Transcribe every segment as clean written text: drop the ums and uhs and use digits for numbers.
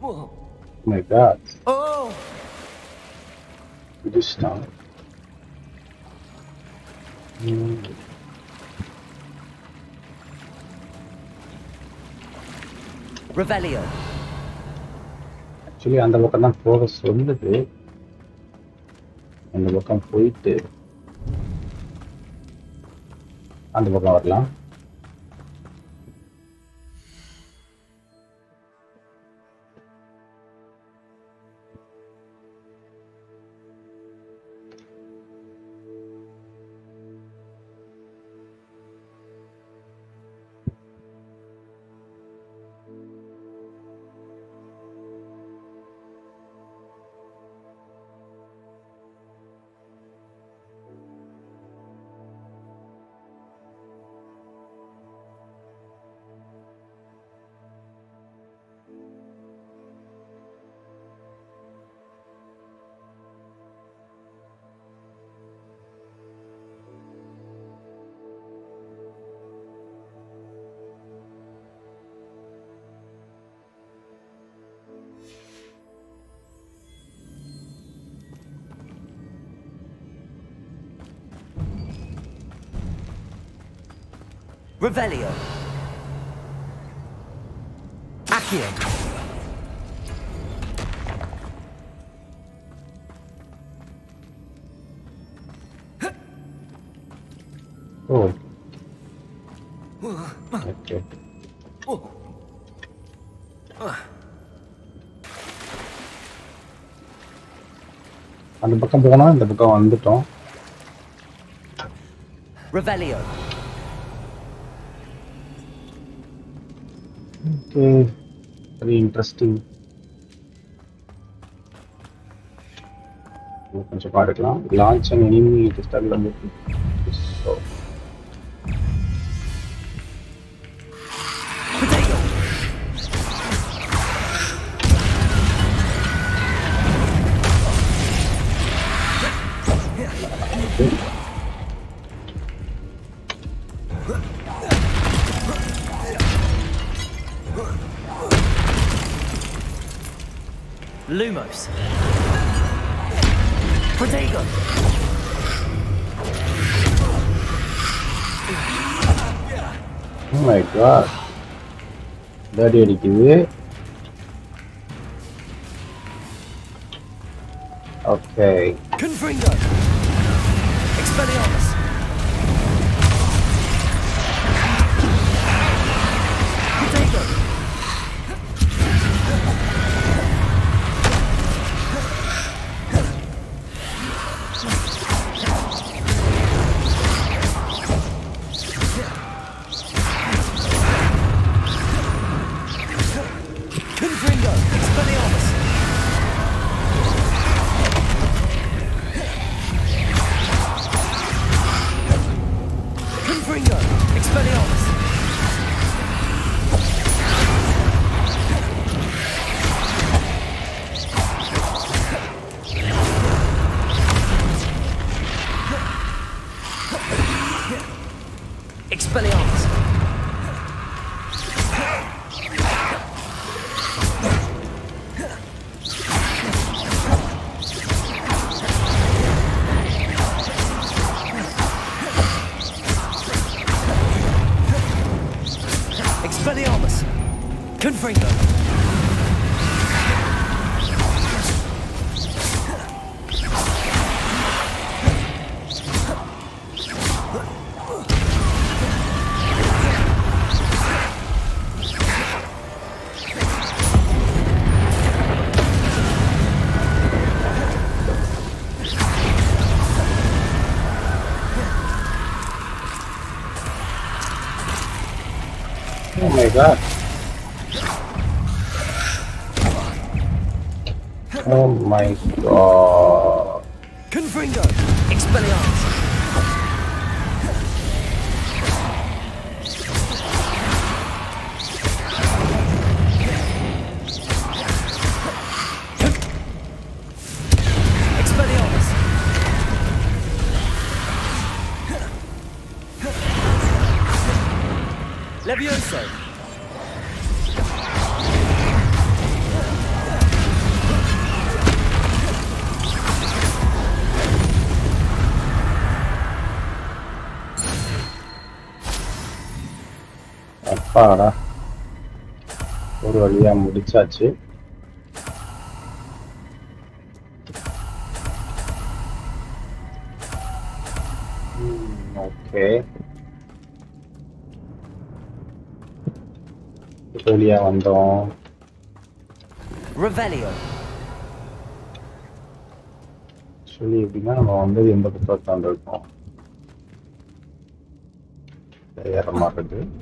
my god. Oh! This now. Revelio. Actually, அந்த பக்கம் தான் போக சொல்லுது. அந்த பக்கம் போயிட்டு அந்த பக்கம் வரலாம். Revelio. Accio. Oh. Okay. அந்த பக்கம் போனா இந்த பக்கம் வந்துட்டோம். Revelio. Okay. Very interesting. கொஞ்சம் பார்க்கலாம். Launch an enemy to start the so. Lumos. Protego. Oh my god. That அடிக்குது. Okay. Confringo. Expelliarmus. Protego. Confringo. Expelliarmus. Confringo. Expelliarmus. Expelliarmus. Expelliarmus. Confringo. Oh my god. Oh my god. Confringo. Expelliarmus. Expelliarmus. Levioso. அப்பாடா ஒரு வழியா முடிச்சாச்சு. Okay ஒரு வழியா வந்தோம். Revelio. சொல்லி எப்படின்னா நம்ம வந்து எந்த புத்தகத்தை வந்திருக்கோம் ஏற மாதிரி இருக்கு.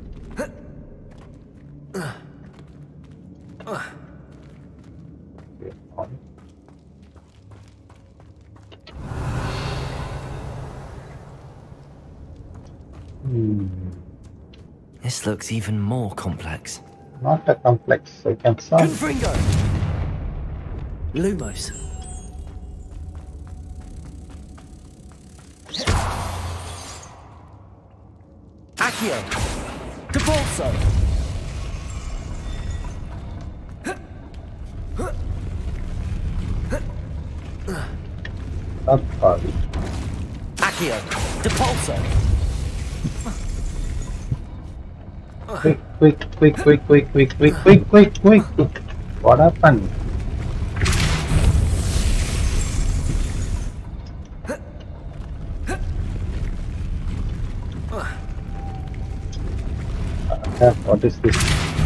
This looks even more complex. Not a complex. I can solve. Confringo. Lumos. Accio. Depulso. Not party. Accio. Depulso. Quick. What happened? What is this?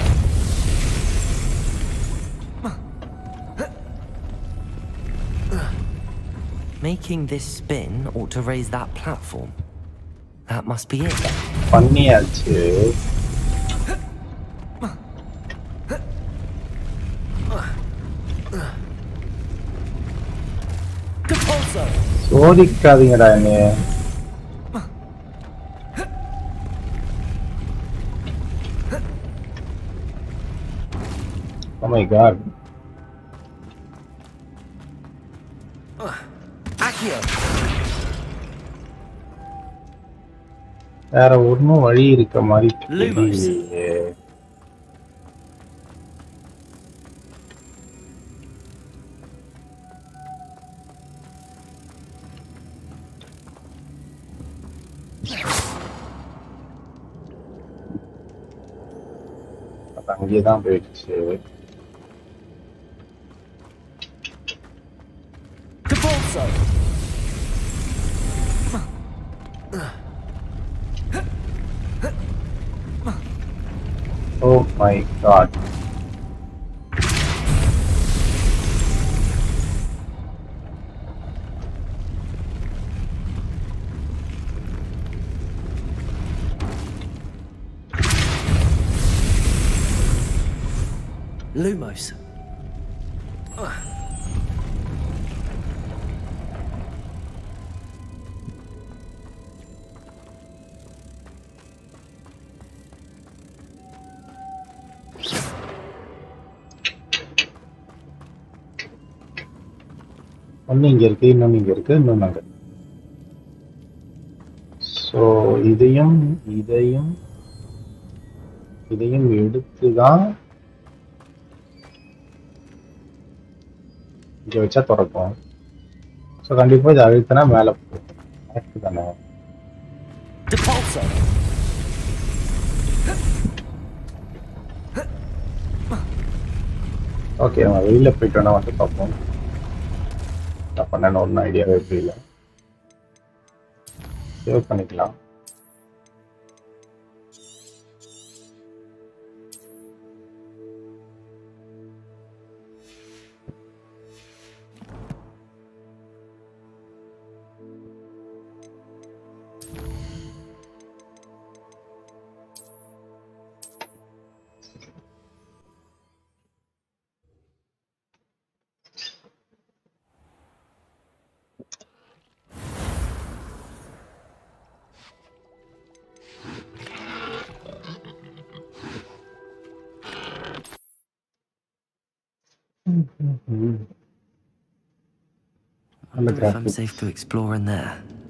Making this spin ought to raise that platform. That must be it. பண்ணியாச்சு. சோதிக்காதீங்கடா என்னைய. Oh my god. Accio. வேற ஒன்னும் வழி இருக்க மாதிரி தெரியலையே. அங்கேதான் போயிடுச்சு. Oh my god. Lumos. ஒன்னு இங்க இருக்கு, இன்னொன்னு இங்க இருக்கு, இன்னொன்னு அங்க. சோ இதையும் எடுத்துதான் இங்க வச்சா திறக்கும். ஸோ கண்டிப்பா இது அழுத்தினா மேல போகும். கரெக்ட் தானே? ஓகே நம்ம வெளியில போயிட்டோம்னா வந்து பார்ப்போம். என்ன பண்ணணும் ஒன்றும் ஐடியாவே புரியல. சேவ் பண்ணிக்கலாம். I wonder if I'm safe to explore in there.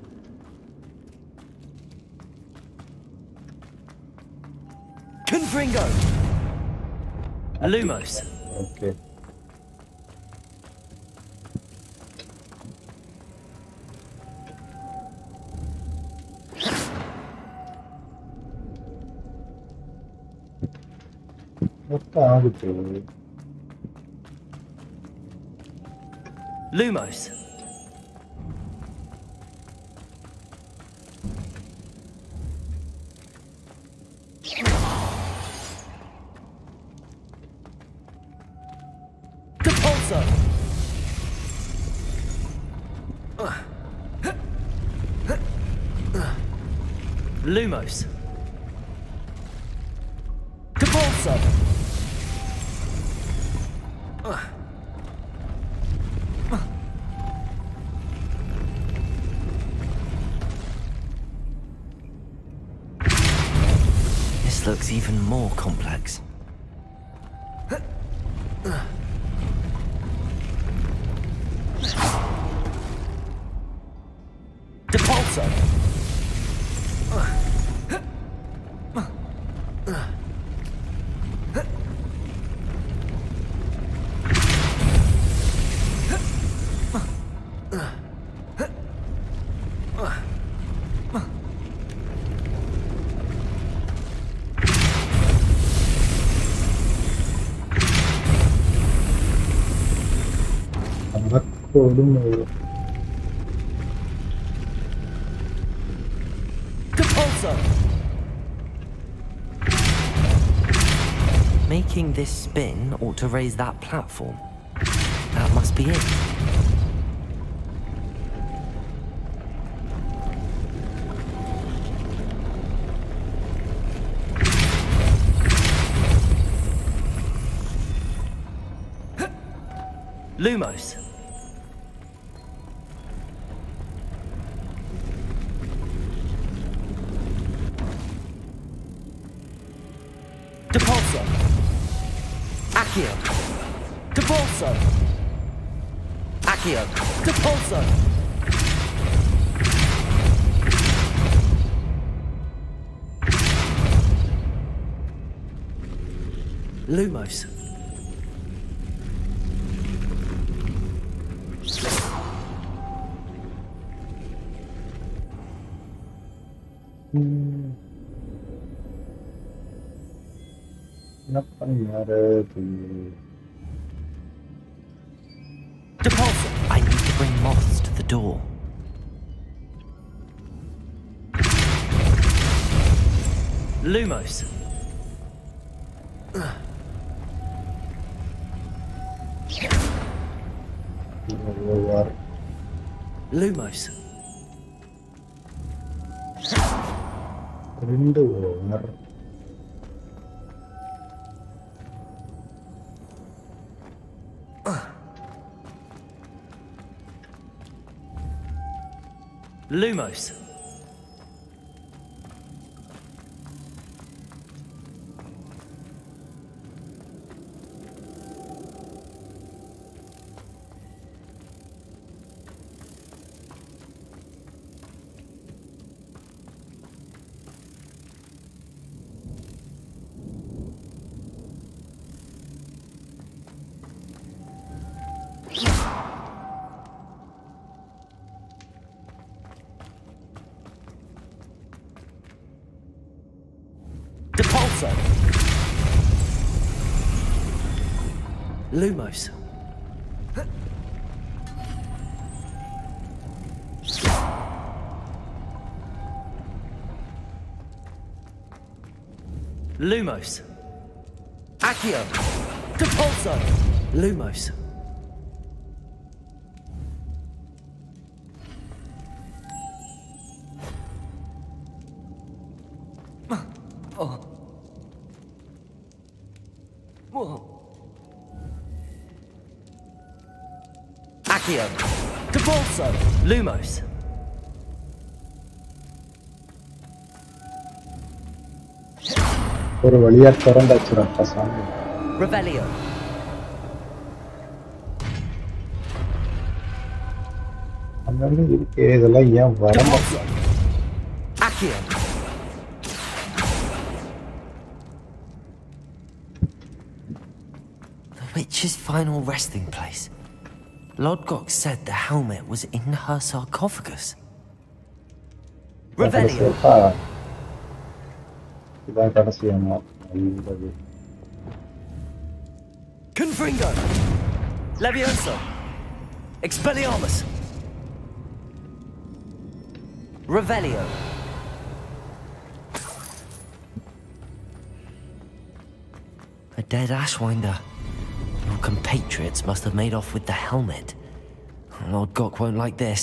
Confringo! Lumos. Okay. ஆகுது. Lumos. Depulso. Lumos. Depulso. This looks even more complex. Depulso. Depulso. Making this spin ought to raise that platform. That must be it. Lumos. Depulso. Accio. Depulso. Accio. Depulso. Lumos. Depulso. I need to bring moths to the door. Lumos. Lumos. Lumos. Depulso. Lumos. Lumos. Accio. Depulso. Lumos. Oh. Whoa. Accio. Depulso. Lumos. ஒரு வழியா திறந்தாச்சுடா சாமி. Revelio. அங்கங்க இருக்கு இதெல்லாம் ஏன் வர மாட்டேங்குது? Accio. The witch's final resting place. Lodgok said the helmet was in her sarcophagus. Revelio. இதான் கடைசி அம்மா. Confringo! Levioso! Expelliarmus! Revelio! A dead Ashwinder. Your compatriots must have made off with the helmet. Lord Gok won't like this.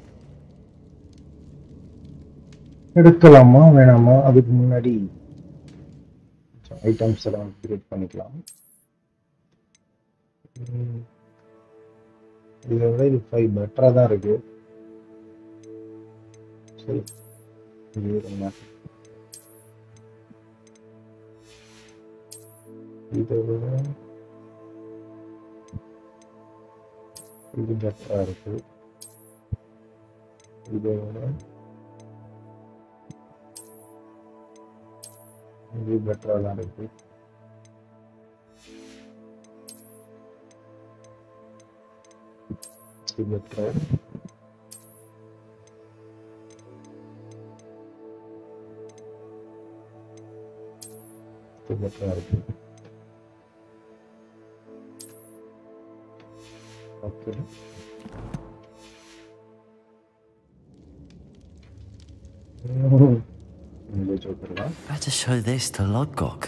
எடுக்கலாமா வேணாமா அதுக்கு முன்னாடி items எல்லாம் create பண்ணிக்கலாம். இதை விட இது 5 பெட்டராக தான் இருக்கு. சரி இது என்ன இதை விட இது பெட்டராக இருக்கு. இதை விட இது பெட்டராக தான் இருக்கு. இது பெட்டர். இது பெட்டராக இருக்கு. Okay Better show this to Lodgok.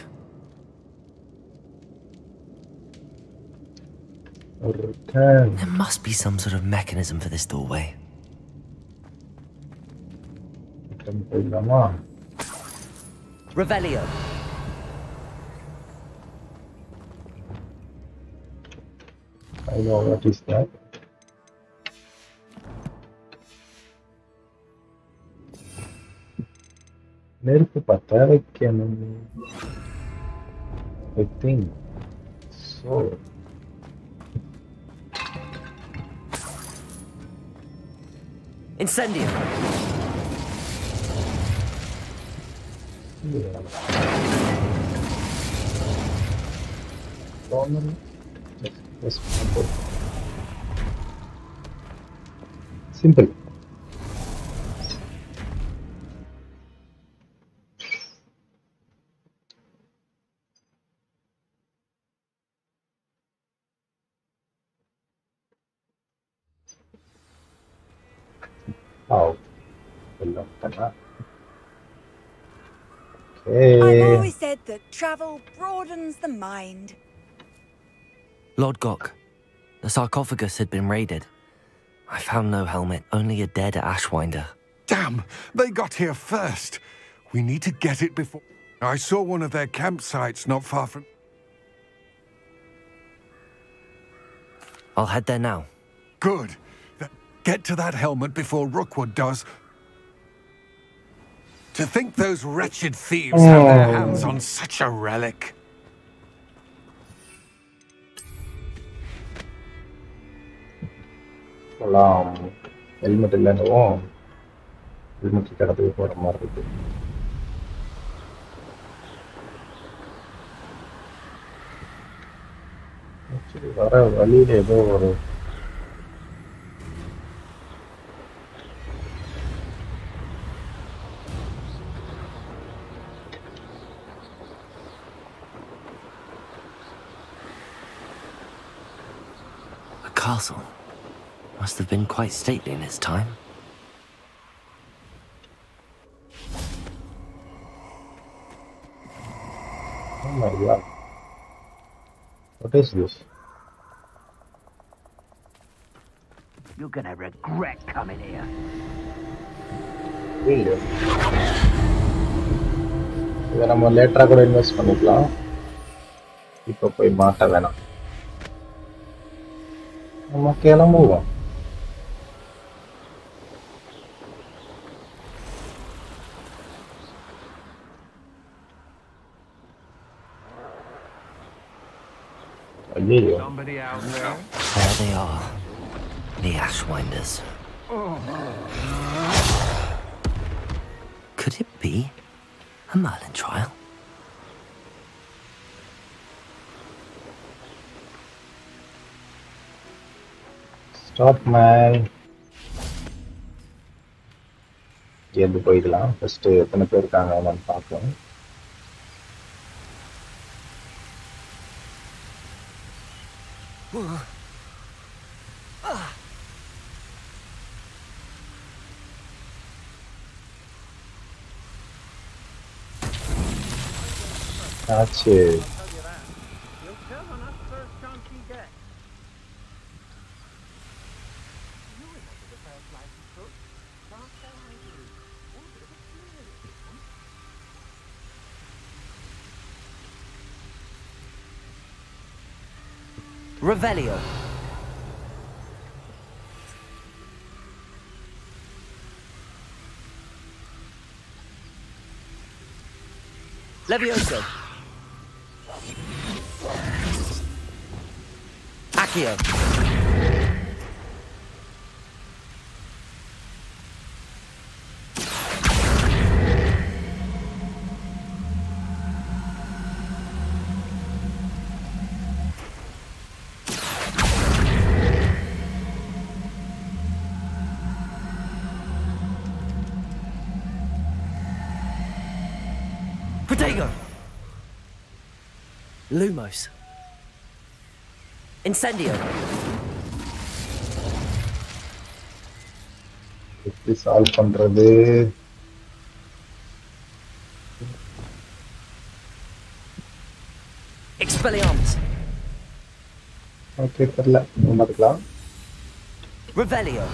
There must be some sort of mechanism for this doorway. Revelio. I know what is that. நெருப்பு பத்த வைக்கணும். I think so. Incendio. Simple. Oh, I've always said that travel broadens the mind. Lord Gok, the sarcophagus had been raided. I found no helmet, only a dead Ashwinder. Damn! They got here first. We need to get it before... I saw one of their campsites not far from... I'll head there now. Good. Get to that helmet before Rookwood does. To think those wretched thieves have their hands on such a relic. Helmet இல்லைன்னு helmet கடத்துக்கு போகிற மாதிரி இருக்கு. வர வழியில் ஏதோ ஒரு castle. Must have been quite stately in its time. Oh my god. What is this? You're gonna regret coming here. Really? இதை நம்ம லேட்டராக கூட இன்வெஸ்ட் பண்ணிக்கலாம். இப்போ போய் மாட்ட வேணாம். நம்ம கிளம்புவோம். ஐயோ There they are, the Ashwinders. Could it be a Merlin trial? Stop man. எது போயிடலாம். ஃபர்ஸ்ட் எத்தனை பேர் இருக்காங்க நான் பார்க்கலாம். That's You'll it. tell on us first chance you get. You remember the first life you took? Can't tell how you do. All a bit of a smear, huh? Revelio. Levioso. Accio. Protego. Lumos. Incendio. எப்படி solve பண்றது? Expelliarmus. Okay தெரியல. பார்த்துக்கலாம். Revelio.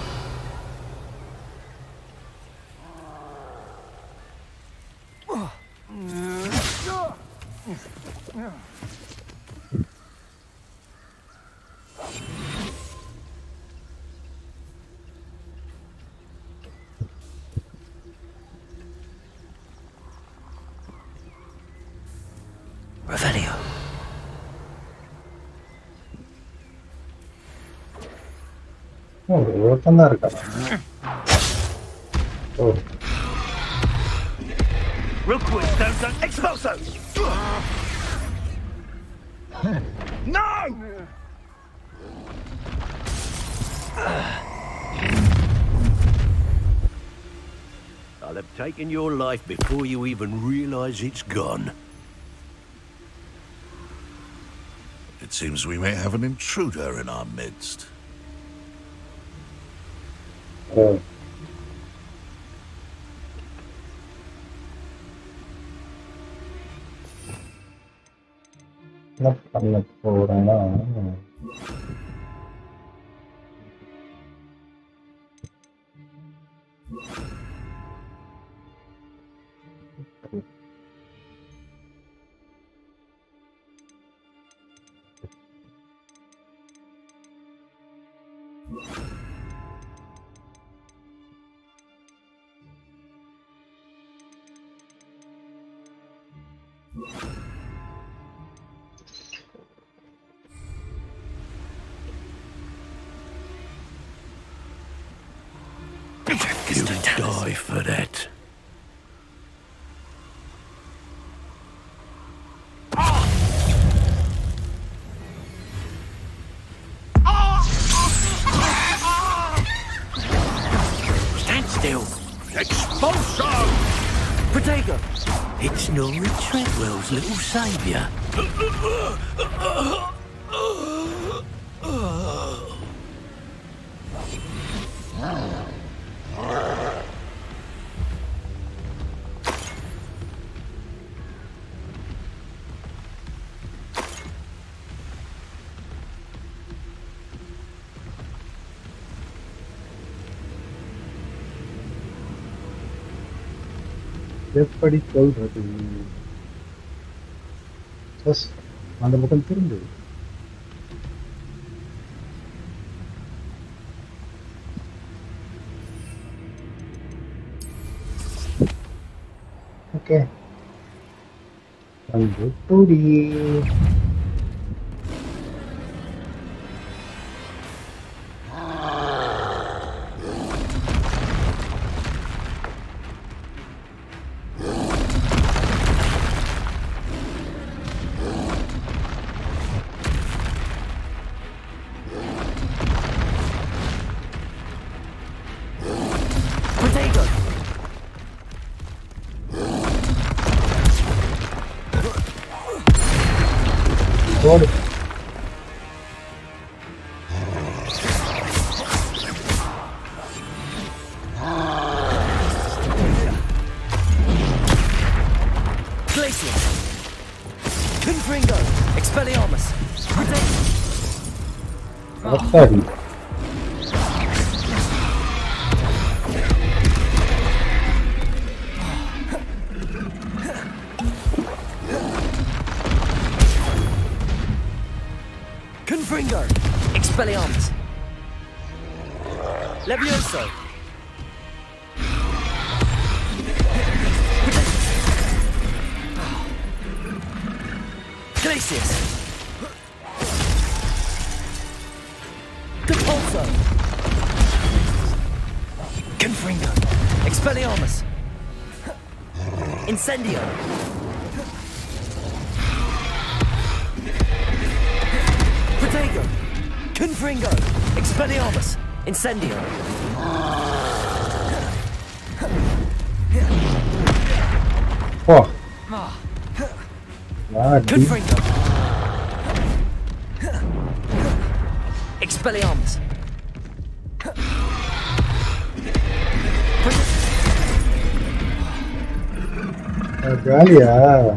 Revelio. ஒருத்தன் தான் இருக்கா? ஓ Requiem expulso! No! I'll have taken your life before you even realize it's gone. It seems we may have an intruder in our midst. ஓ என்ன பண்ண போறேன்னா You die for that. Stand still. Expulso! Protego. It's Nora Treadwell's little saviour. எப்படி சொல்றது? அந்த பக்கம் திரும்பு. Okay வந்து puri Protego. Sorry. Confringo! Expelliarmus! Levioso! Glacius! Compulso! Confringo! Expelliarmus! Incendio! Protego! Confringo! Expelliarmus! Incendio! Oh. Yeah, dude. Confringo! Expelliarmus! Galia.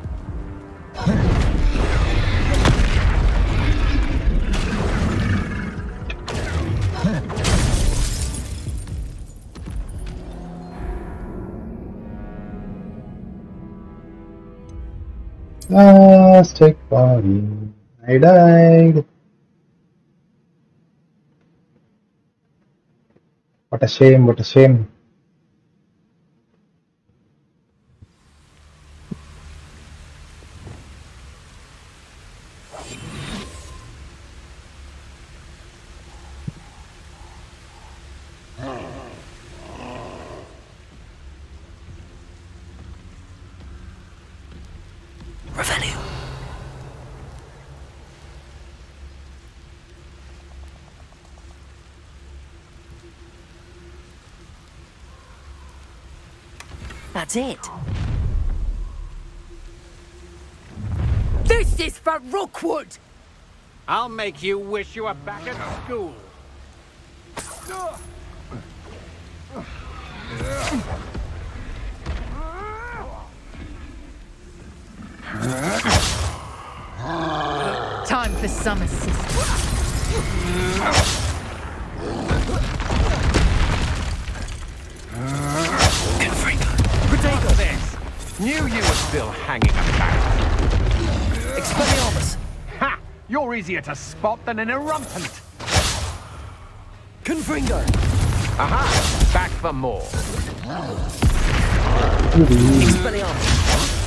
Last party. I died. What a shame, what a shame. Revelio! That's it. This is for Rookwood! I'll make you wish you were back at school. Time for some assistance. Protego this! Knew you were still hanging about. Expelliarmus! Ha! You're easier to spot than an irrumpent. Confringo! Aha! Back for more. Expelliarmus!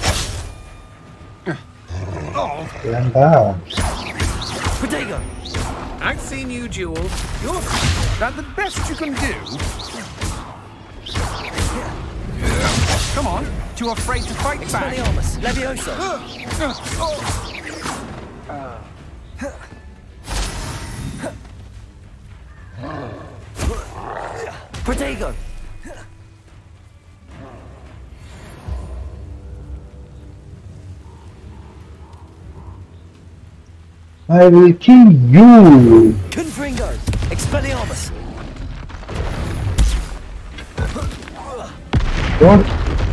Landa. Protego! I've seen you duel. You're that the best you can do. Come on, too afraid to fight back. Expelliarmus! Levioso! Protego! I will kill you. Confringo! Expelliarmus! Don't.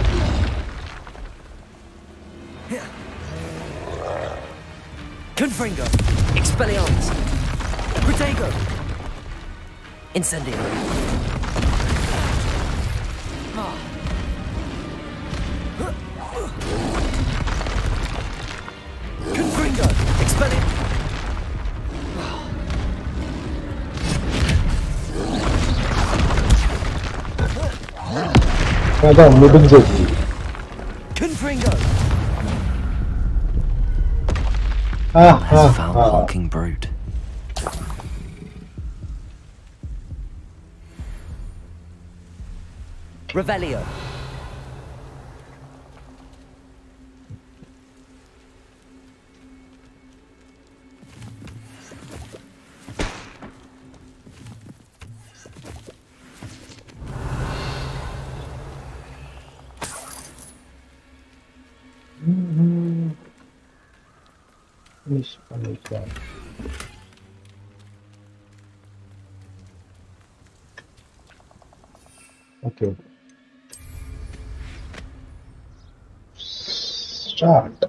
Confringo! Expelliarmus! Protego! Incendio! Confringo! Expelliarmus! Adam முடிஞ்சது. Confringo! That's a foul hulking brute. Revelio. Finish that. Okay. Start.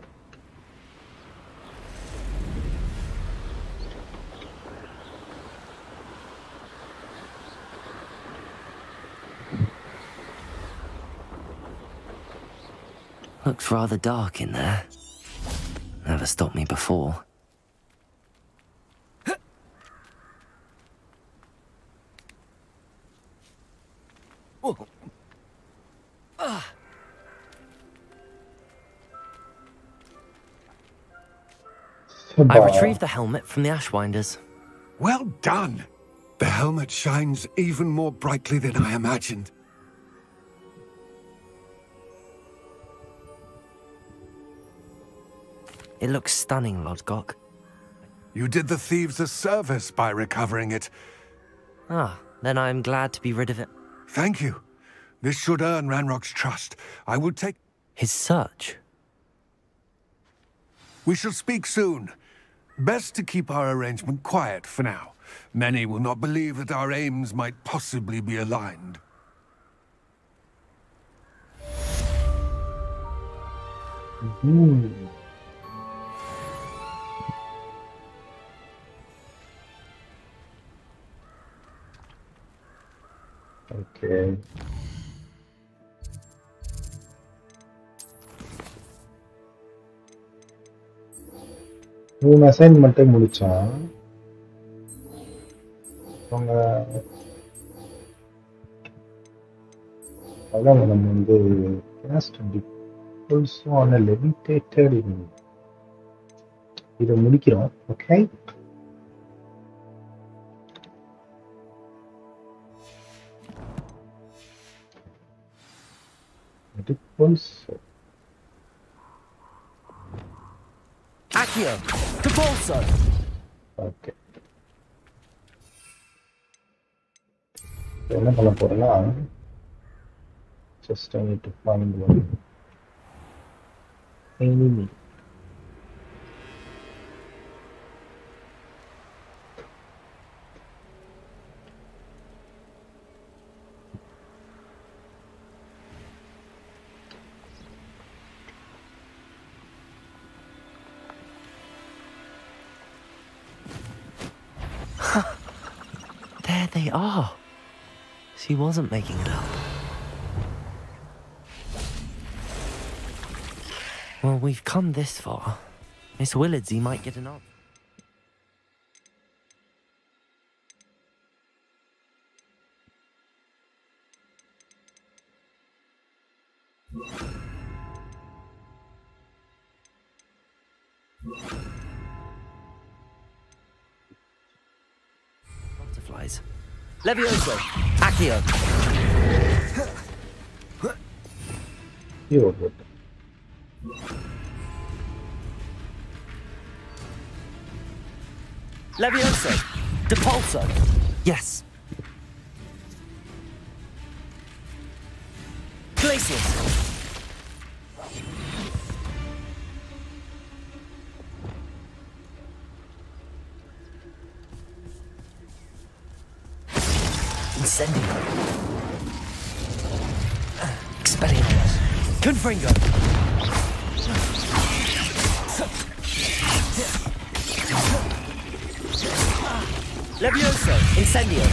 Looks rather dark in there. Never stopped me before. I retrieved the helmet from the Ashwinders. Well done! The helmet shines even more brightly than I imagined. It looks stunning, Lodgok. You did the thieves a service by recovering it. Ah, then I'm glad to be rid of it. Thank you. This should earn Ranrock's trust. I will take... His search? We shall speak soon. Best to keep our arrangement quiet for now. Many will not believe that our aims might possibly be aligned. Okay. மூணு அசைன்மெண்ட்டை முடிச்சான். அவங்க அதான் நம்ம வந்து cast also on a levitated இதை முடிக்கிறோம். Okay, Accio! Depulso! Okay, என்ன பண்ண போறேன்னா just I need to find one enemy. There they are. She wasn't making it up. Well, we've come this far. Miss Willardsey might get an answer. Butterflies. Levioso! Accio! You're good. Levioso! Depulso! Yes! Glacius! Incendio! Expelliarmus! Confringo! Levioso! Incendio!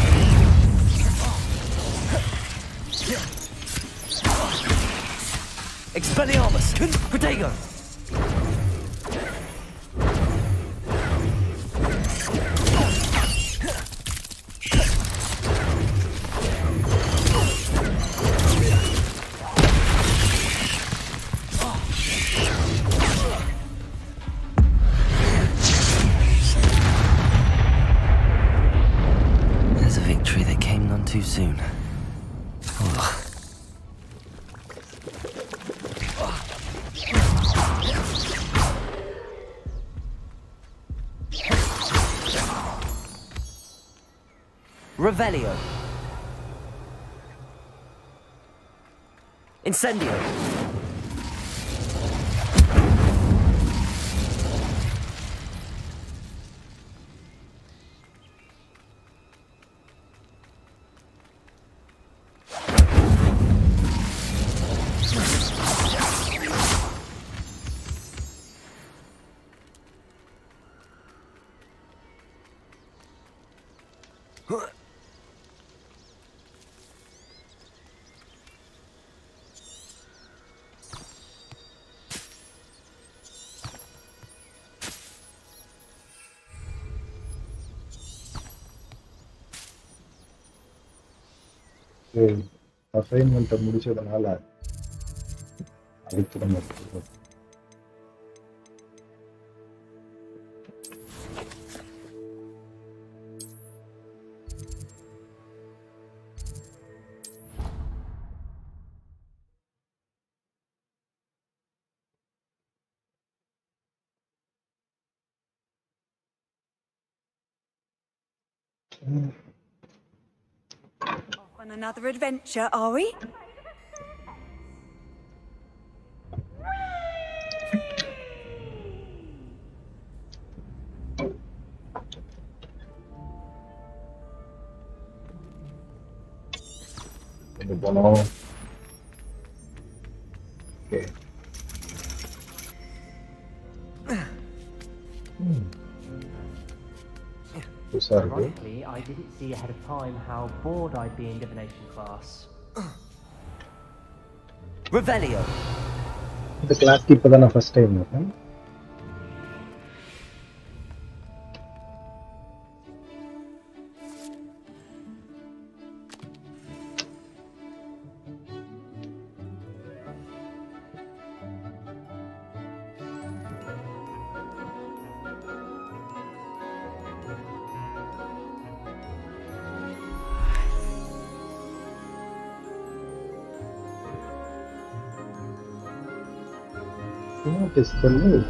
Expelliarmus! Protego! There's a victory that came none too soon. Ugh. Revelio. Incendio. அசைன்மெண்ட்டை முடிச்சதுனால அடுத்து நம்ம Off on another adventure, are we? கொண்டு போனோம். Okay. புதுசா இருக்கு. Ironically, I didn't see ahead of time how bored I'd be in divination class. Revelio. இந்த கிளாஸ்க்கு இப்பதான் நான் ஃபர்ஸ்ட் டைம் வரேன். What is the move?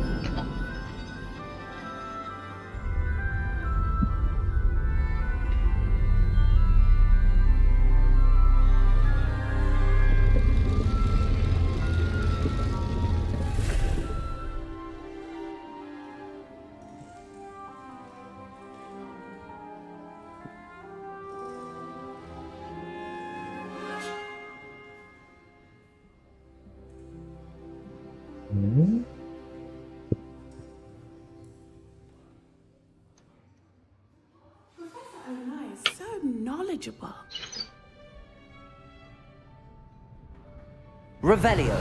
Professor Onai is so knowledgeable. Revelio.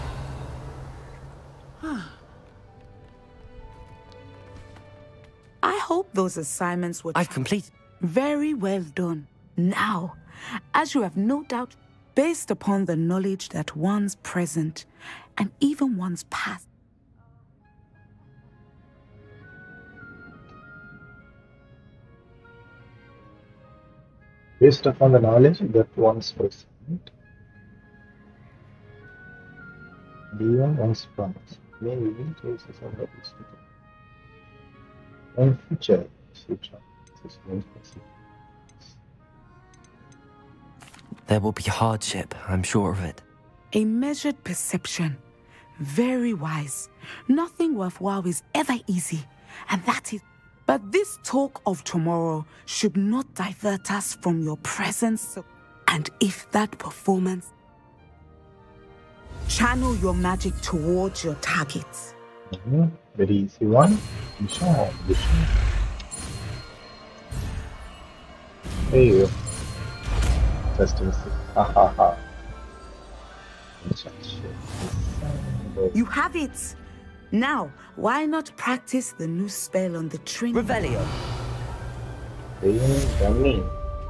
I hope those assignments were I've completed. very well done. Now, as you have no doubt, based upon the knowledge that one's present and even one's past. Based upon the knowledge that one's present, beyond one's past, main living choices are the history. And future, There will be hardship, I'm sure of it. A measured perception. Very wise. Nothing worthwhile is ever easy. And that is... But this talk of tomorrow should not divert us from your presence. And if that performance... Channel your magic towards your targets. Very easy one. Vision. There you go. Testing. Ha ha ha. You have it! Now, why not practice the new spell on the train? Revelio. Dummy.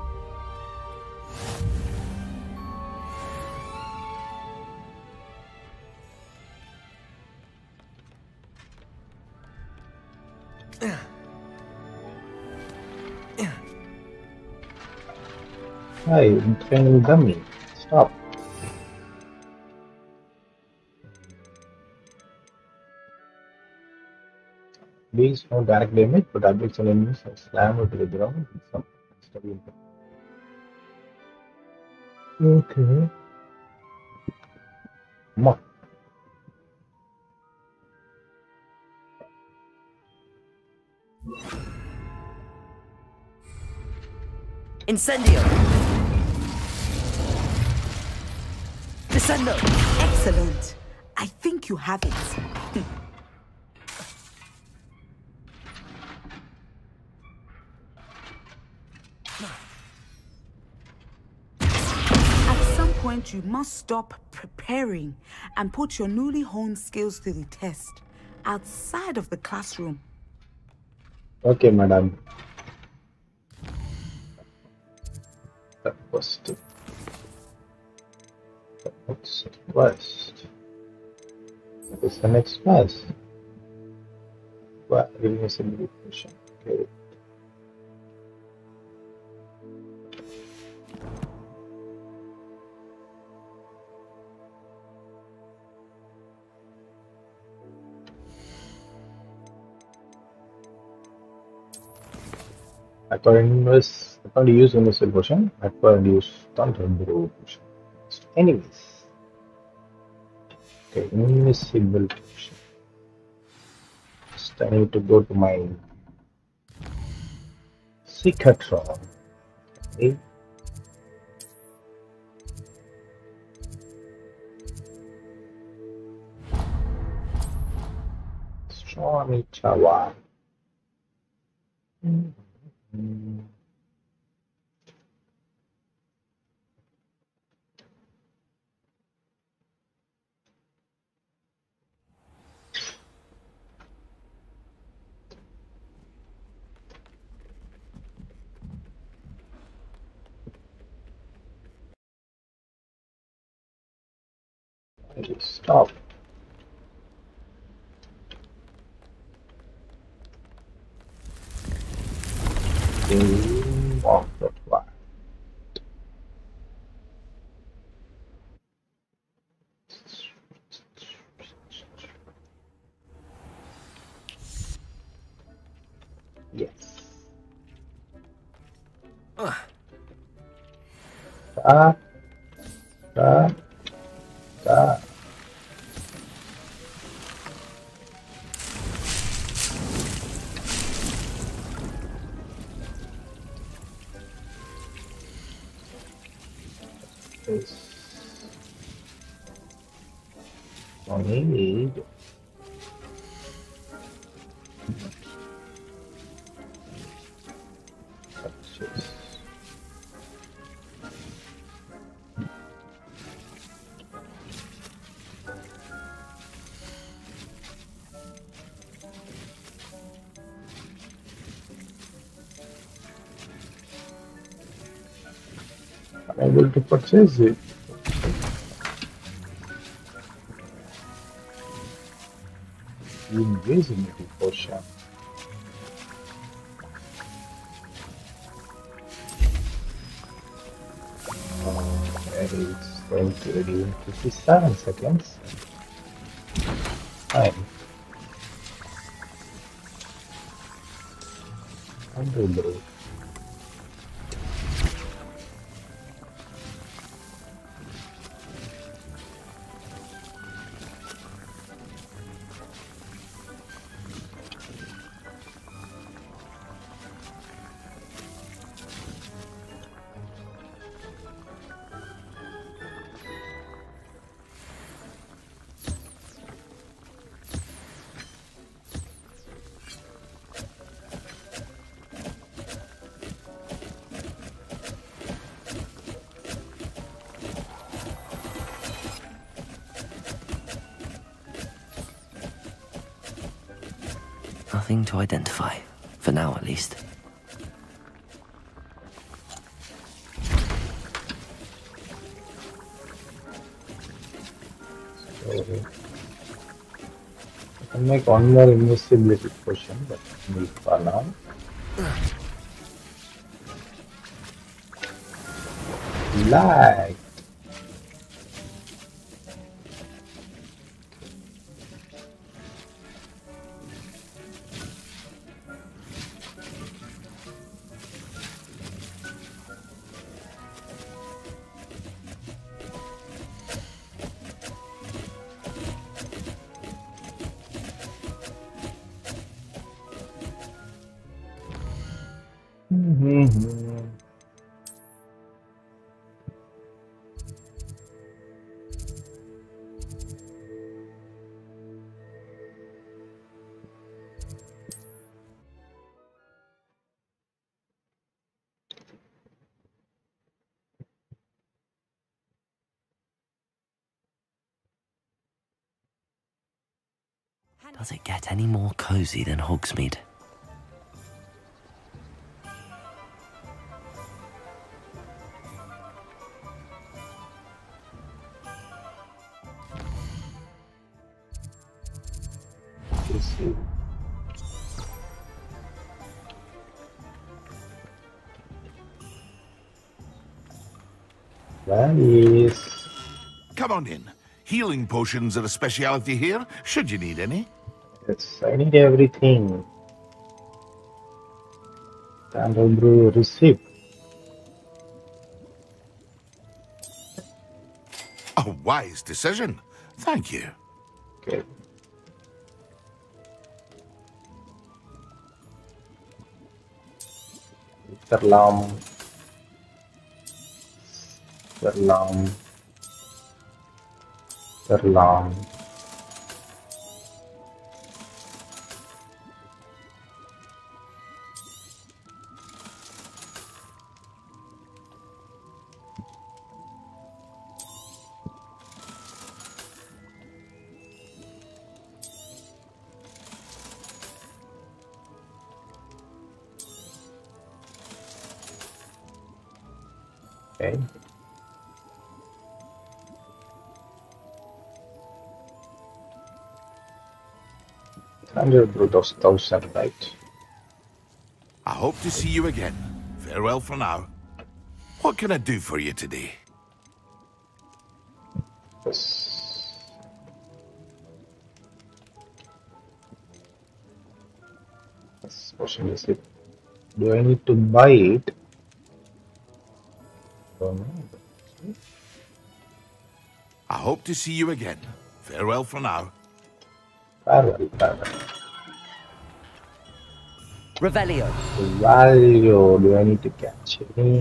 Hi, I'm training dummy. Stop. These no direct damage, but objects and enemies are slammed to the ground with some extra impact. Okay. Come on. Incendio. Descendo. Excellent. I think you have it. At some point, you must stop preparing and put your newly honed skills to the test outside of the classroom. Okay, madam. That was too. Next quest. What is the next quest? What? Giving us a new question. Okay. I thought to use Invisible Potion. I thought to use Thunderbrew Potion. Anyways. Okay, Invisible Potion. Just I need to go to my Seekatron. Okay. Stormy Tower. Stop. Off the fly. Yes. Da, da, da. This only need purchase. I'm able to purchase it. Invisibility potion. Okay, it's going to ready in 57 seconds. Fine. Underbrew. Nothing to identify, for now at least. So, I can make one more invisibility potion, but need for now. Lag. Does it get any more cozy than Hogsmeade? see. Valleys. Come on in. Healing potions are a speciality here, should you need any. Yes, I need everything. Candle brew receipt. A wise decision. Thank you. Okay. Terlam. Terlam. Terlam. Okay. Those 1,000, right? I hope to see you again. Farewell for now. What can I do for you today? Yes. This potion is it. Do I need to buy it? Don't know. I hope to see you again. Farewell for now. Farewell, farewell. Revelio. Value. Do I need to catch any?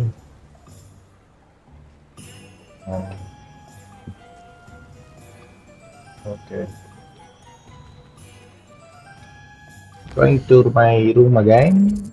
Okay. Going to my room again.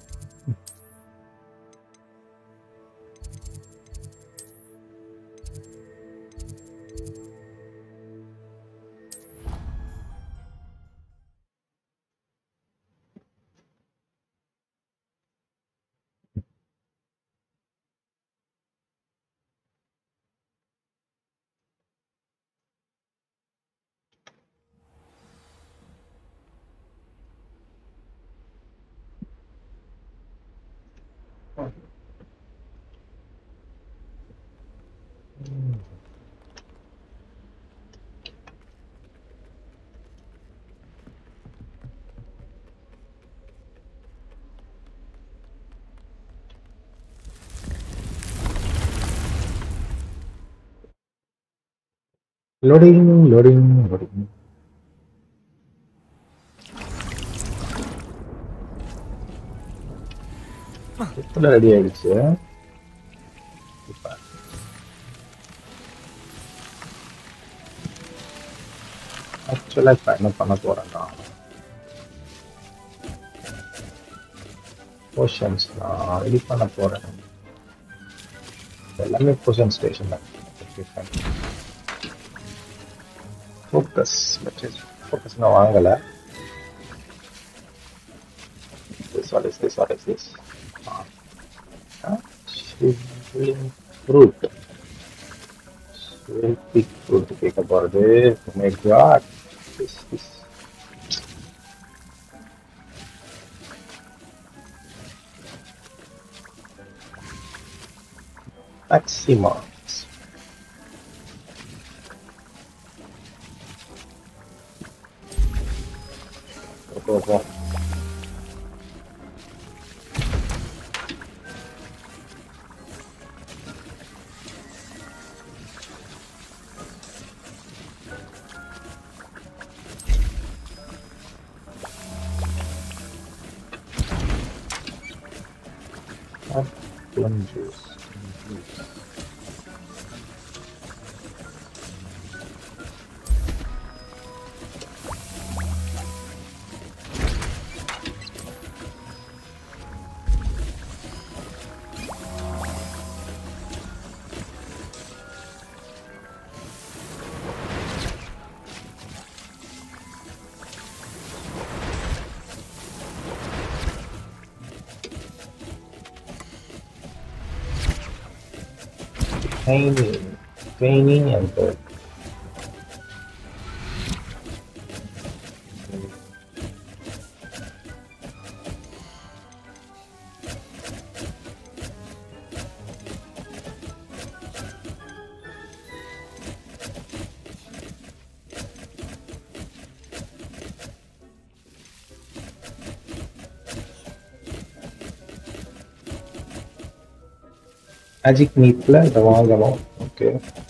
Loading, loading, loading. இப்போதான் ready ஆயிடுச்சு. ஆக்சுவலா இப்ப என்ன பண்ண போறேன்னா portions நான் ready பண்ண போறேன். எல்லாமே போஷன் ஸ்டேஷன் தான். ஃபோக்கஸ் ஃபோக்கஸ் நான் வாங்கல. What is this? What is this? Shriveling fruit. Shriveling fruit. Take about this. Oh my god. This. Maximums. Go. Plunges. Training and work. Magic meatல இதை வாங்கணும். Okay.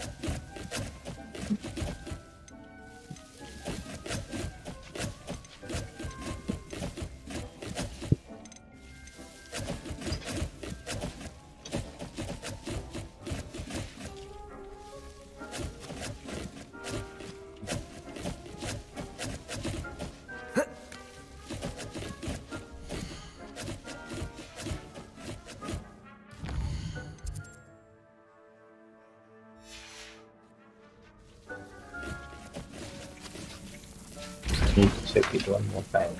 Need to check it one more time.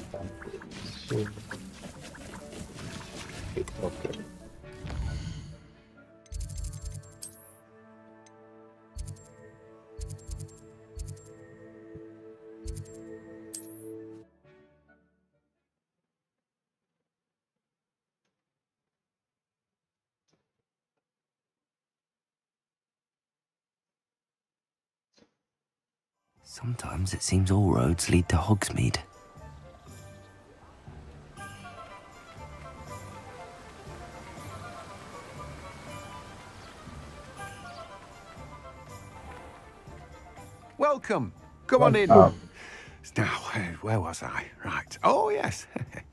Okay. Sometimes it seems all roads lead to Hogsmeade. Welcome. Come on in. Welcome. Now, where was I? Right. Oh, yes.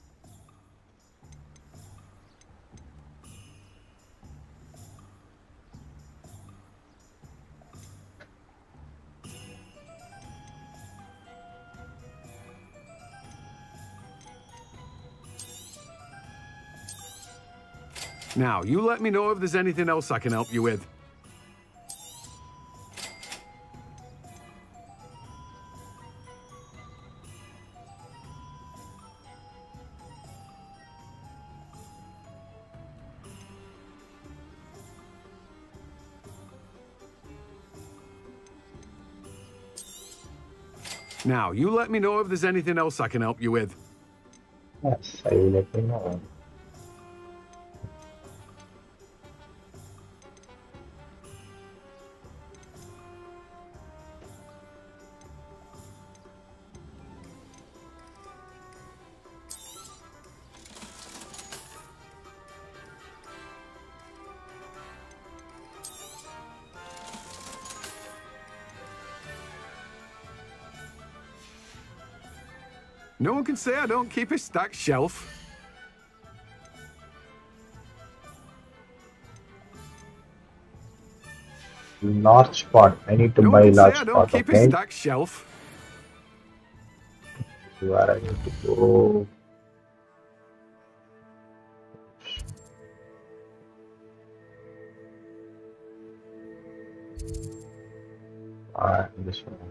Now, you let me know if there's anything else I can help you with. Now, you let me know if there's anything else I can help you with. Yes, I will let you know. No one can say I don't keep a stacked shelf. Large pot. I need to No buy one can say I large don't pot. keep a Okay. stacked shelf. Where I need to go? This one.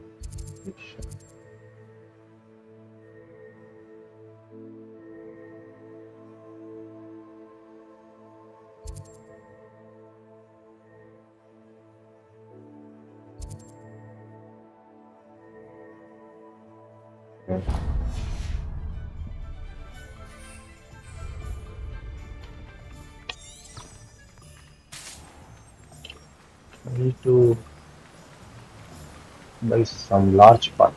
Okay. I need to buy some large pot.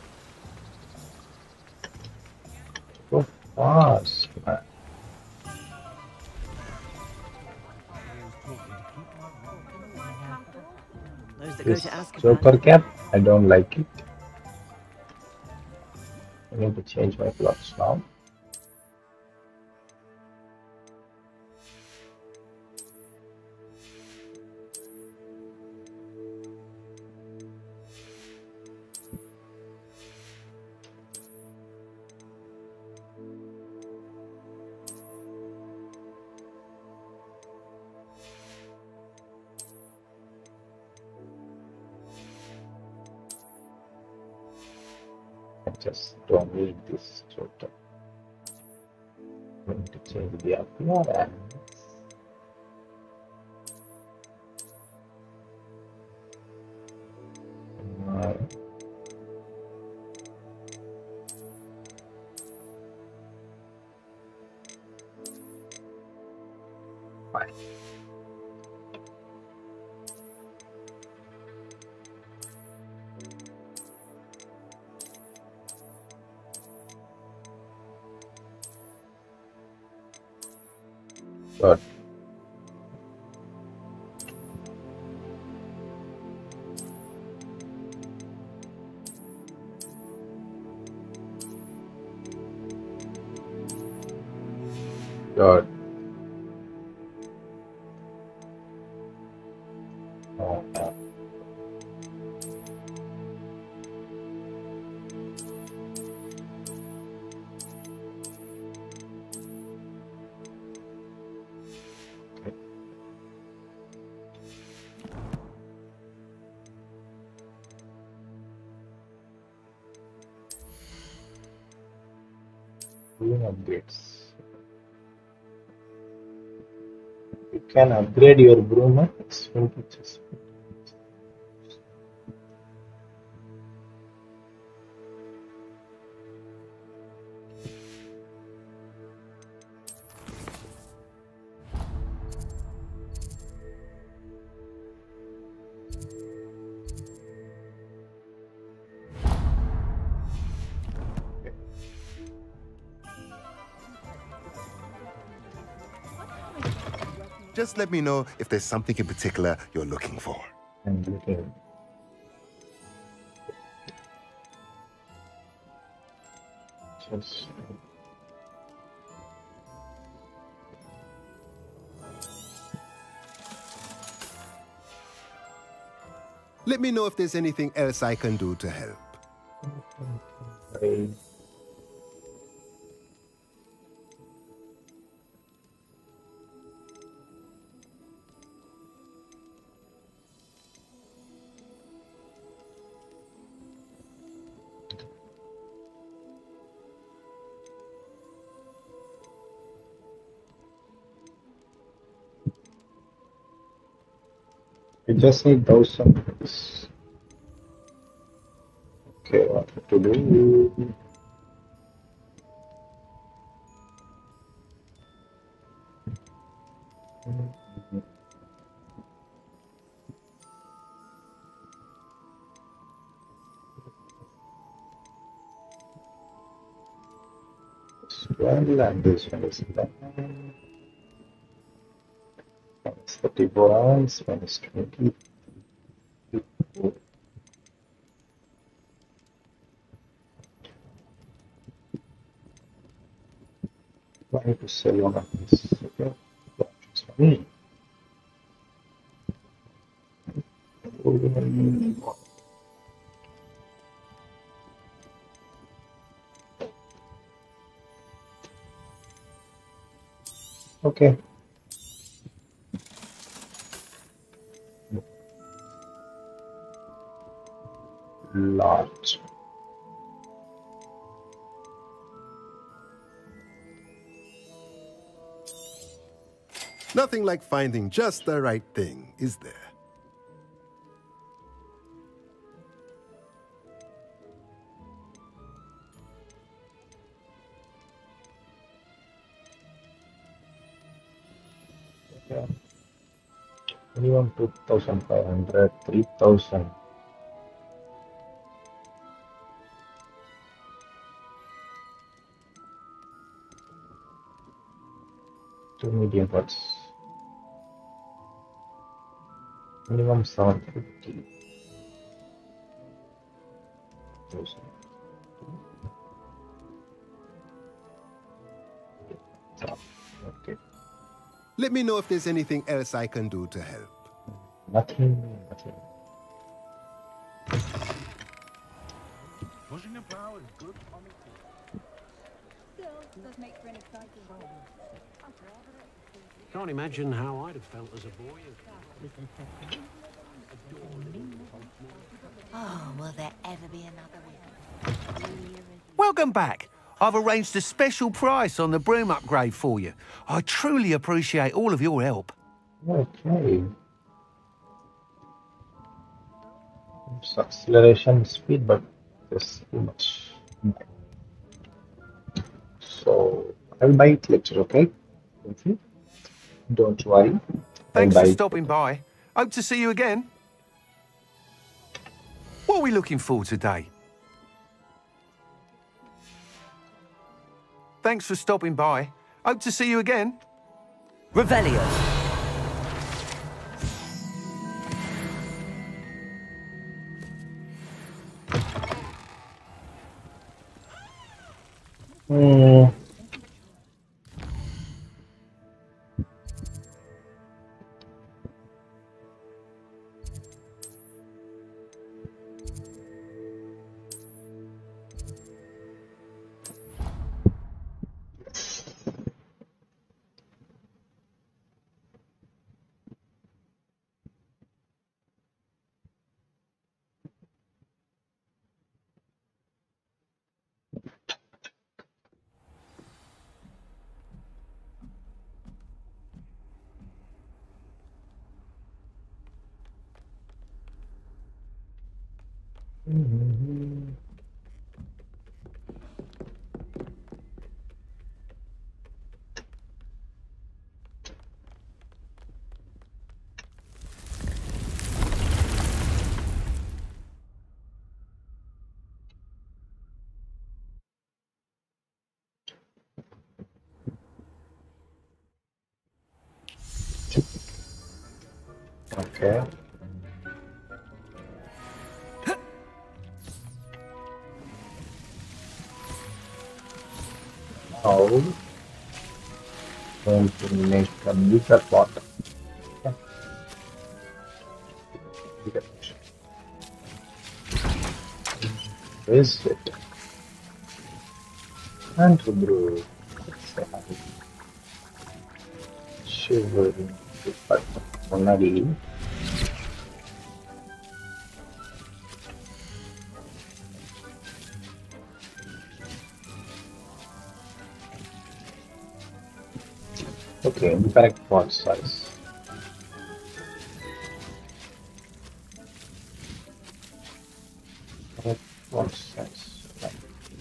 So fast, man. Those that go This to Azkaban. Joker cap, I don't like it. I need to change my clothes now. I just don't need this Joker. I'm going to change the appearance. Fine. Good. Oh, doing upgrades. You can upgrade your broom at swim pitches. Just let me know if there's something in particular you're looking for. And looking. Just Let me know if there's anything else I can do to help. I just need those things. Okay, what to do? This one and this one is done. One is 34 ounce, one is 20. I need to sell one of these. Okay. That's for me. Okay. Large. Nothing like finding just the right thing, is there? Okay. Minimum 2,500, 3,000. Two medium pots. Minimum 750. Okay. Let me know if there's anything else I can do to help. Nothing. Pushing a plow is good on the Still, does make for an exciting role. Can't imagine how I'd have felt as a boy. Oh, will there ever be another one? Welcome back. I've arranged a special price on the broom upgrade for you. I truly appreciate all of your help. Okay. It's acceleration speed, but there's too much. So I'll buy it later, okay? Okay. Don't worry. Thanks I'll for buy it. stopping by. Hope to see you again. What are we looking for today? Thanks for stopping by. Hope to see you again. Revelio. Okay. Now, going to make a bigger pot. Okay. Bigger. Is it? And to brew. Sugar. Only. Okay, correct pot size. Correct pot size. Right.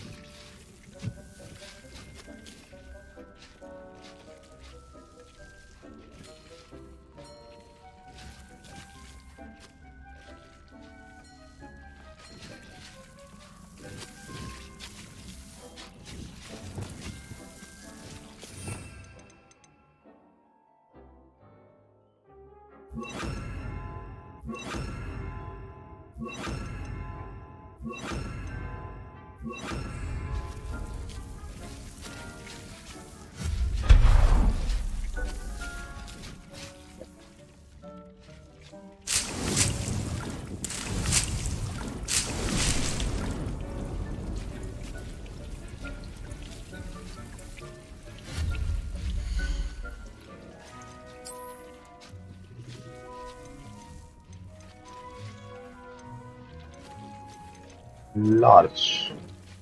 Large.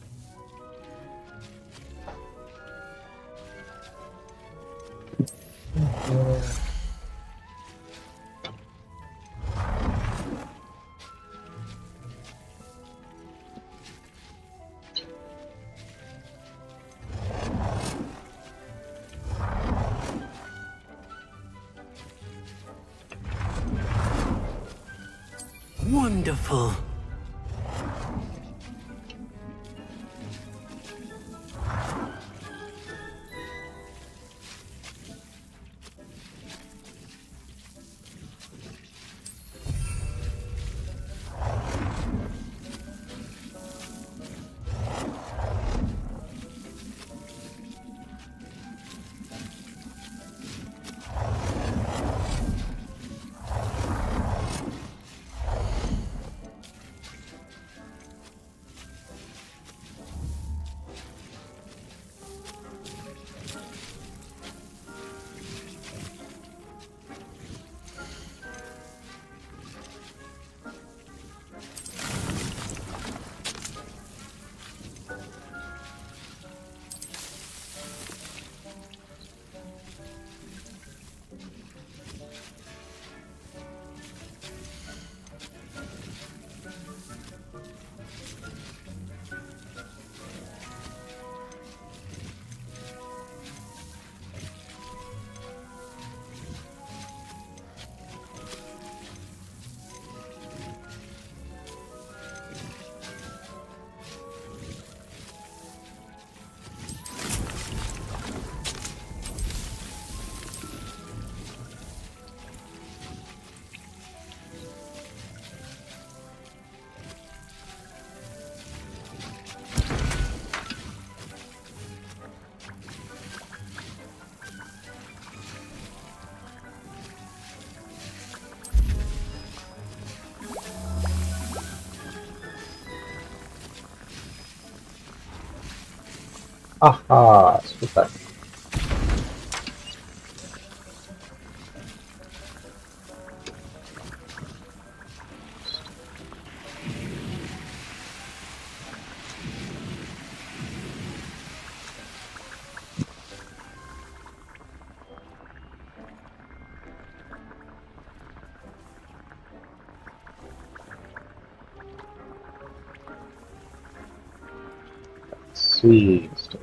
Wonderful. Aha, super. Sweet stuff.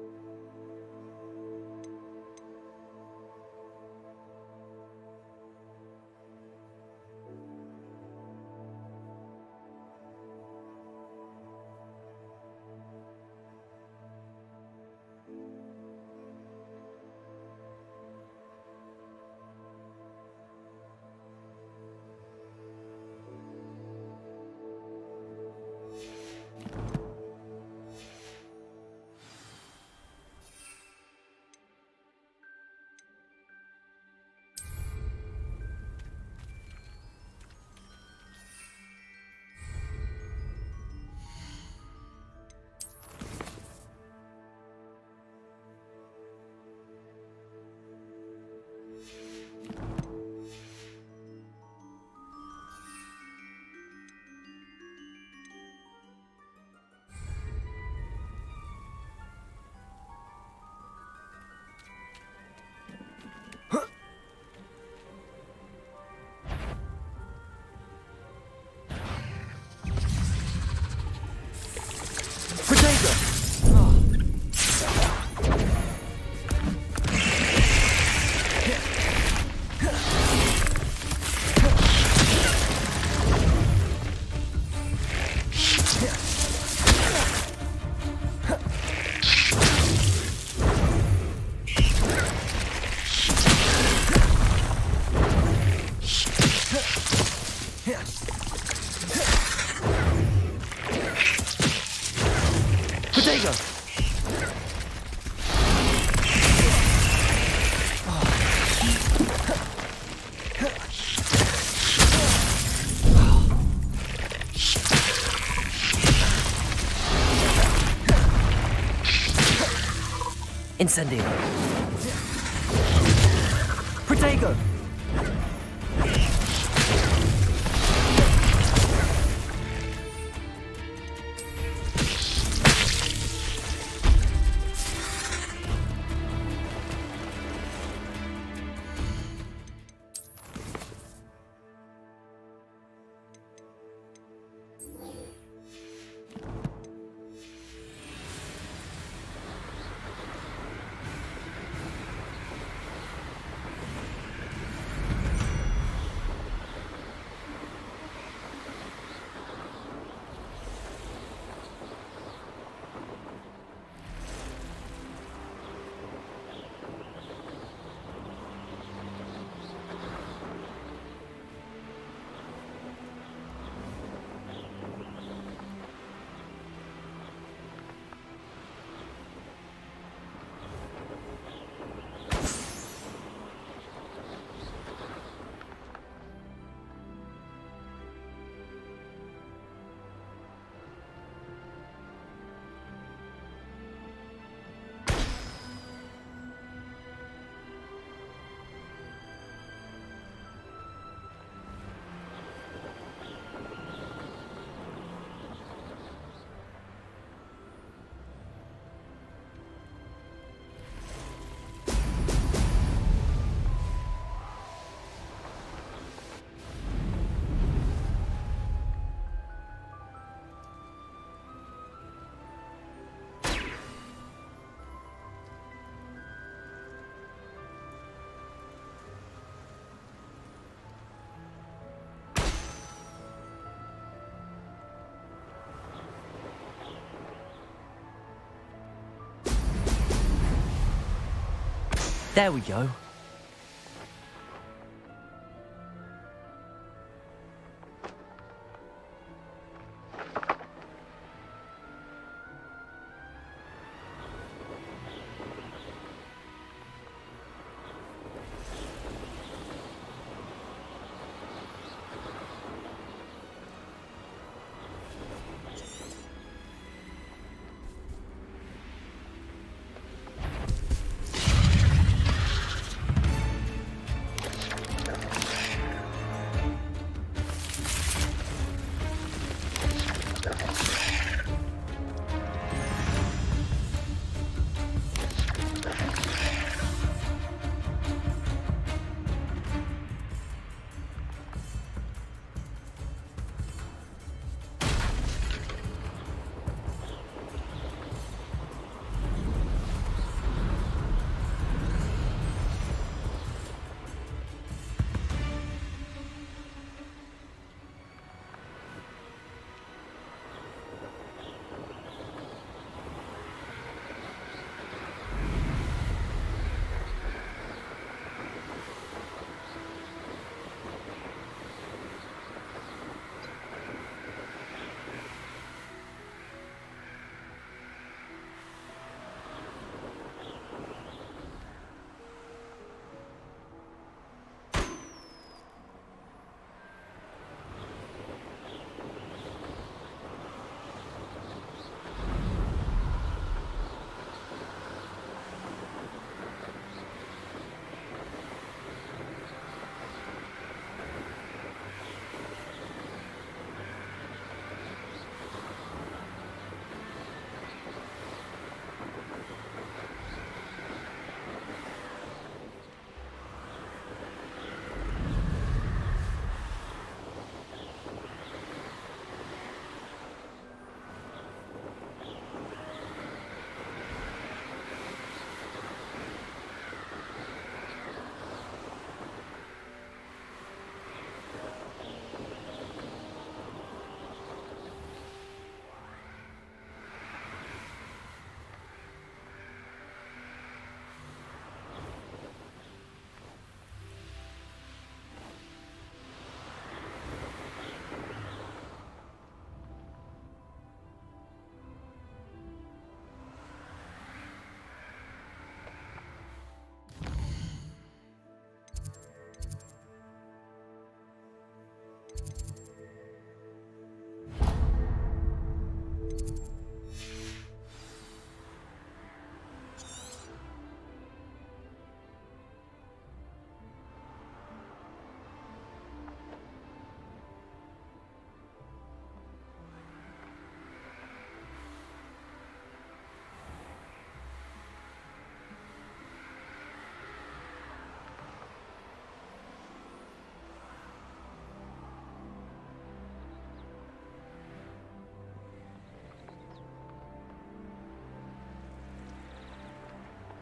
Protego! Incendio. Protego! There we go.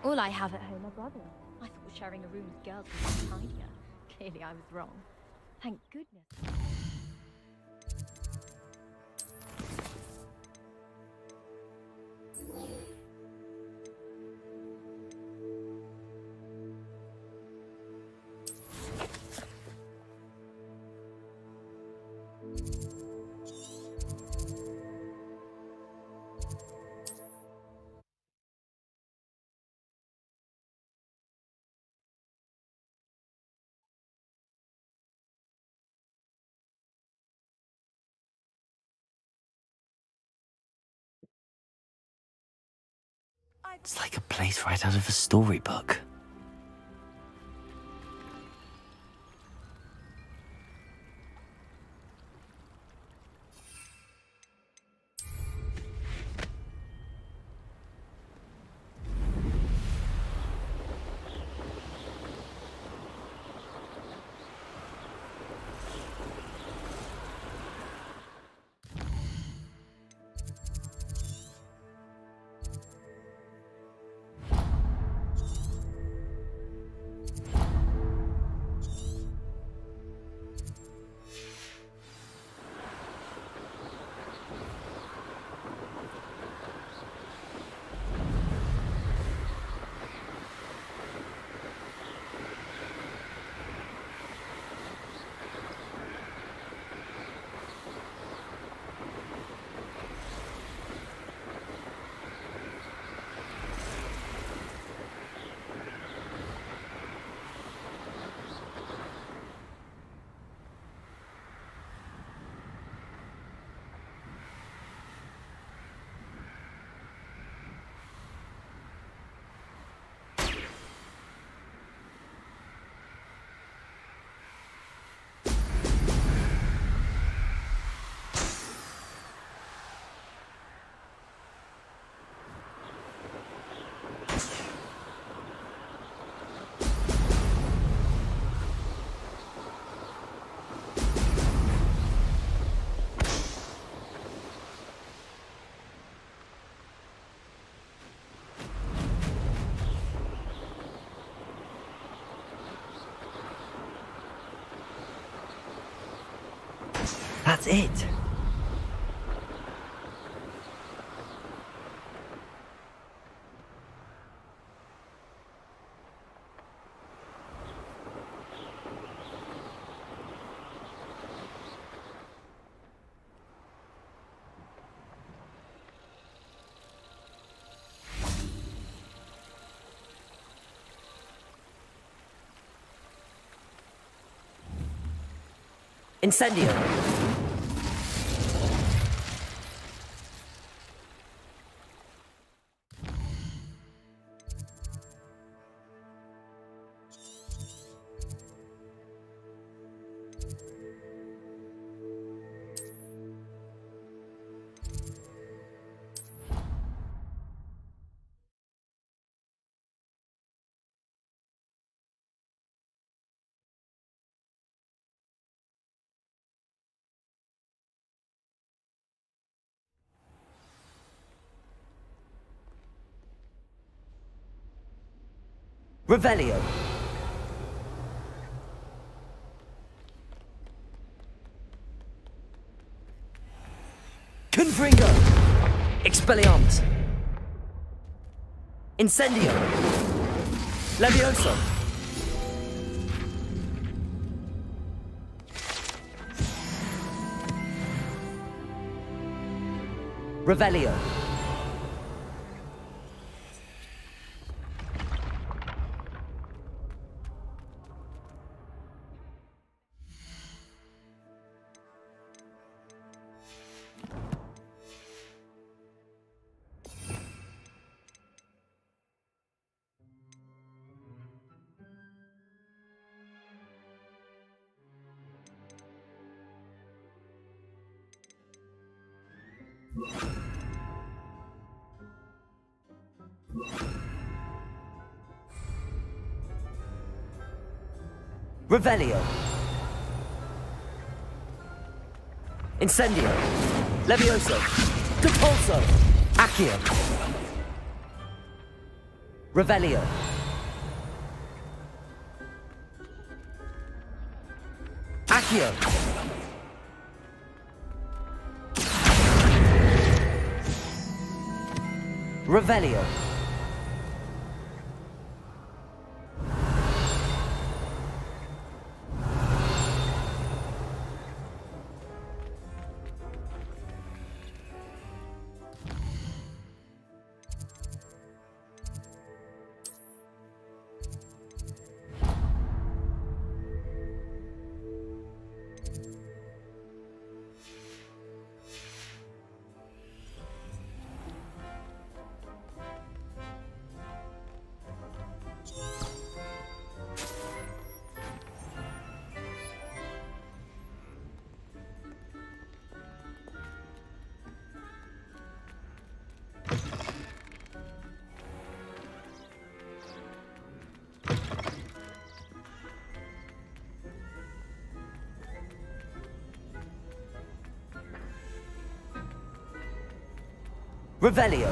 All I have at home are brothers. I thought sharing a room with girls was tidier. Clearly I was wrong. Thank goodness. It's like a place right out of a storybook. That's it. Incendio. Revelio. Confringo. Expelliarmus. Incendio. Levioso. Revelio. Revelio. Incendio. Levioso. Depulso. Accio. Revelio. Accio. Revelio. Revelio.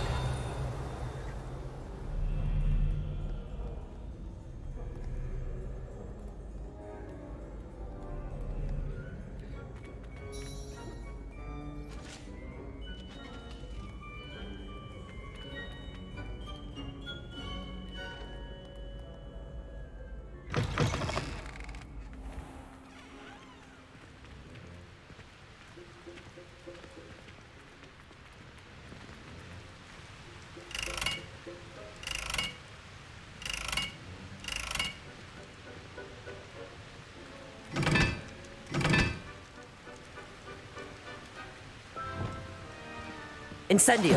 Incendio.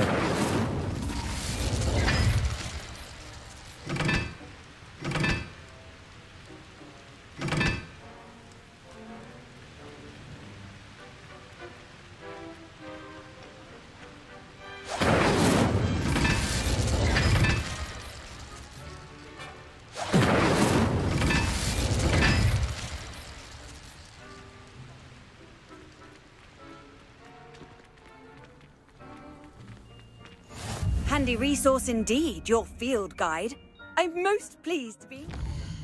Handy resource indeed, your field guide. I'm most pleased to be...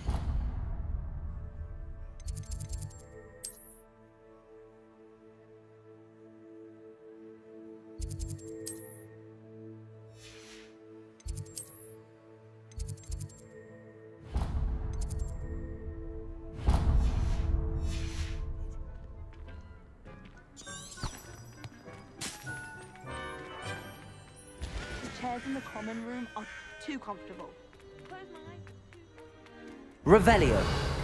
Chairs in the common room are too comfortable. Revelio.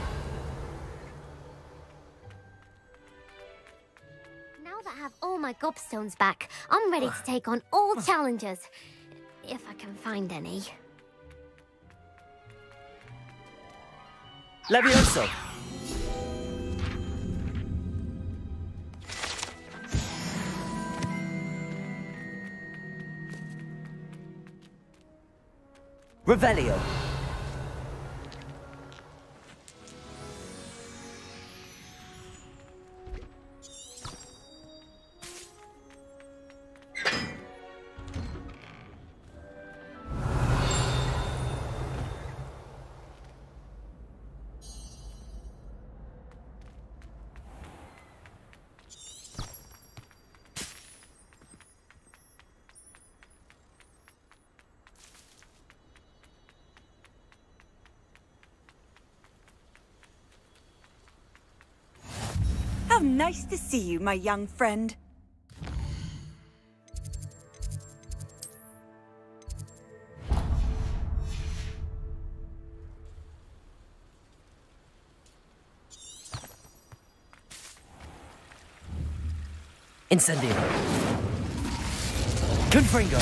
Now that I have all my gobstones back, I'm ready to take on all challenges. If I can find any. Levioso. Revelio. How nice to see you, my young friend. Incendio. Confringo.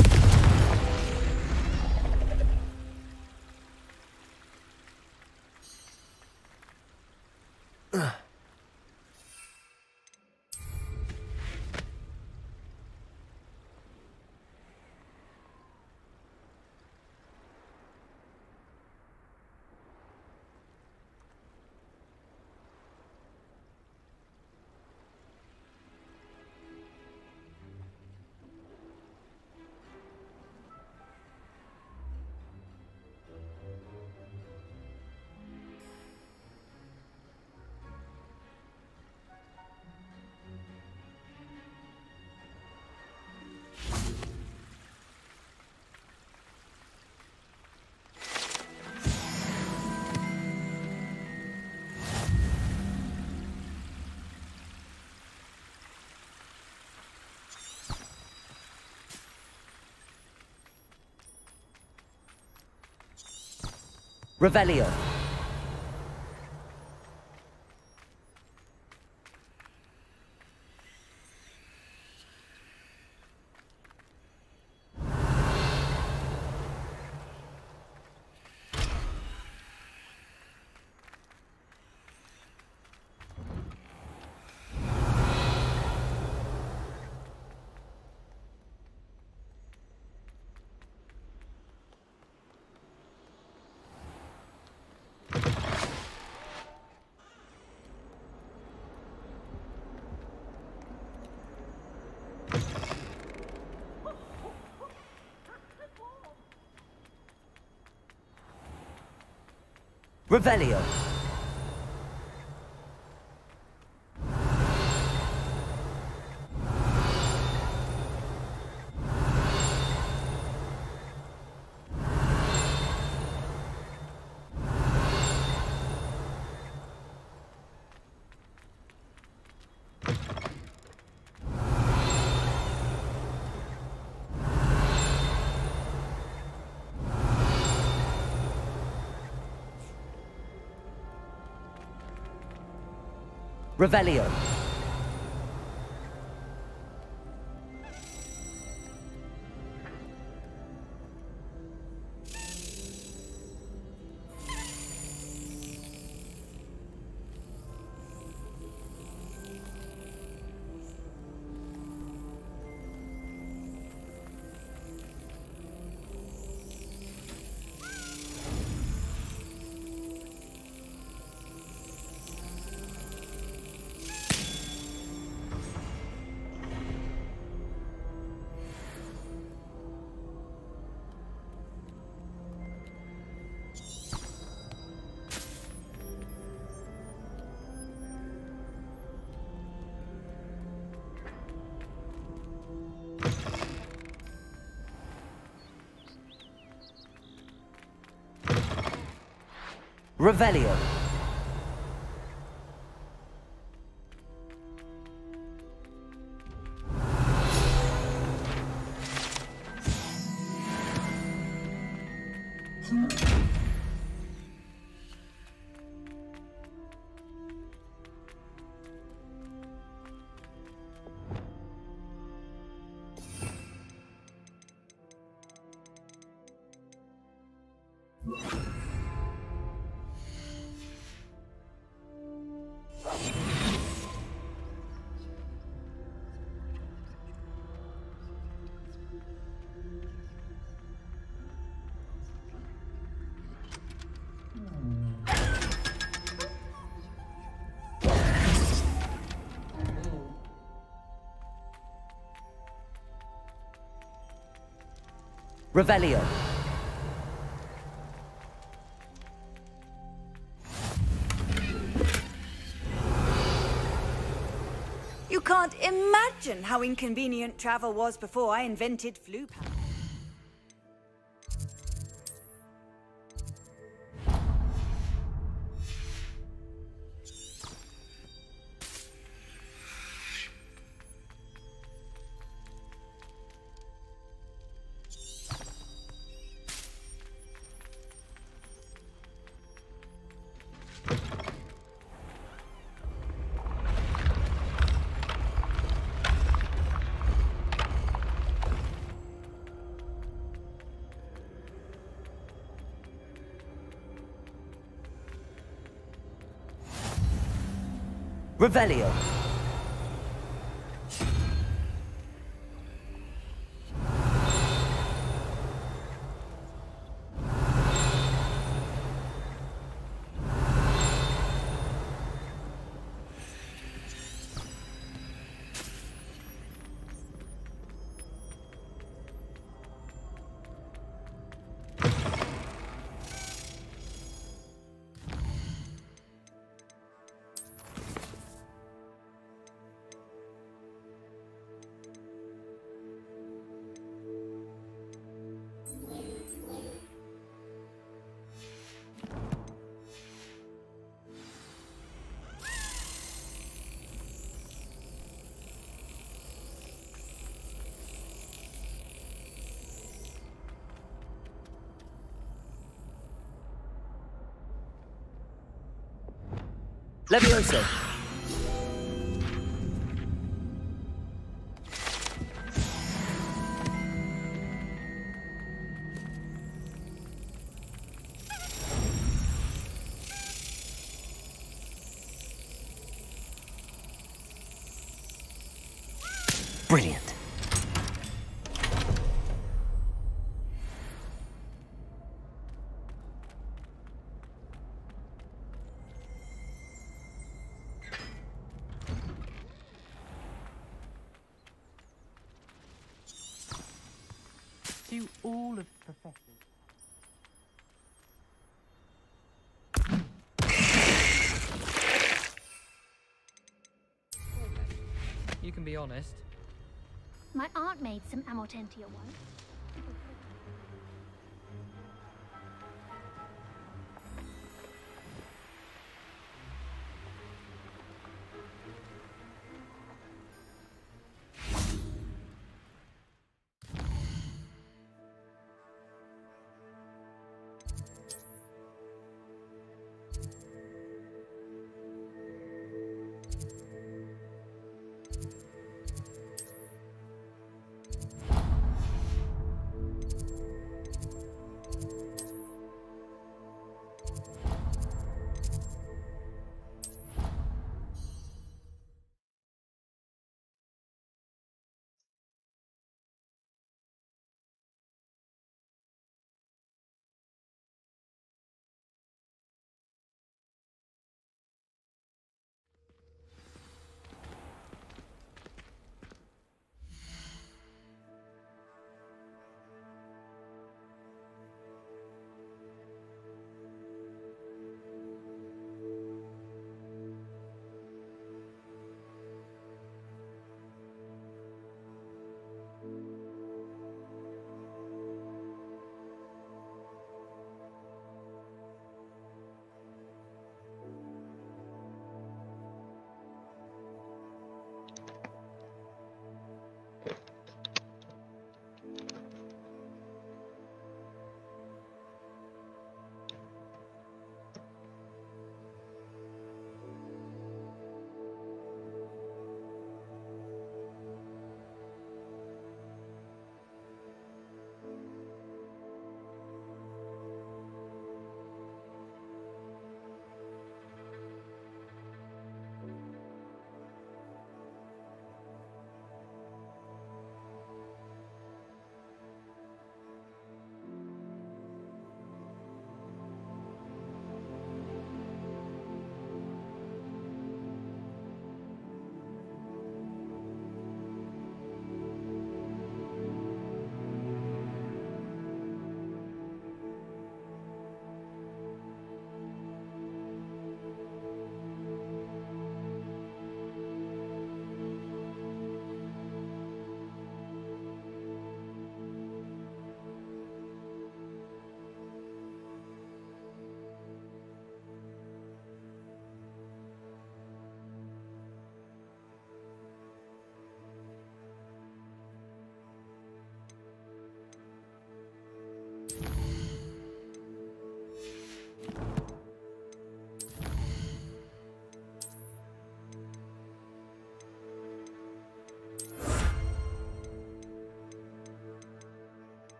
Revelio. Revelio. Revelio. Revelio. Revelio. You can't imagine how inconvenient travel was before I invented flu power. Revelio. Levioso! Brilliant. To all of Professor. You can be honest. My aunt made some Amortentia once.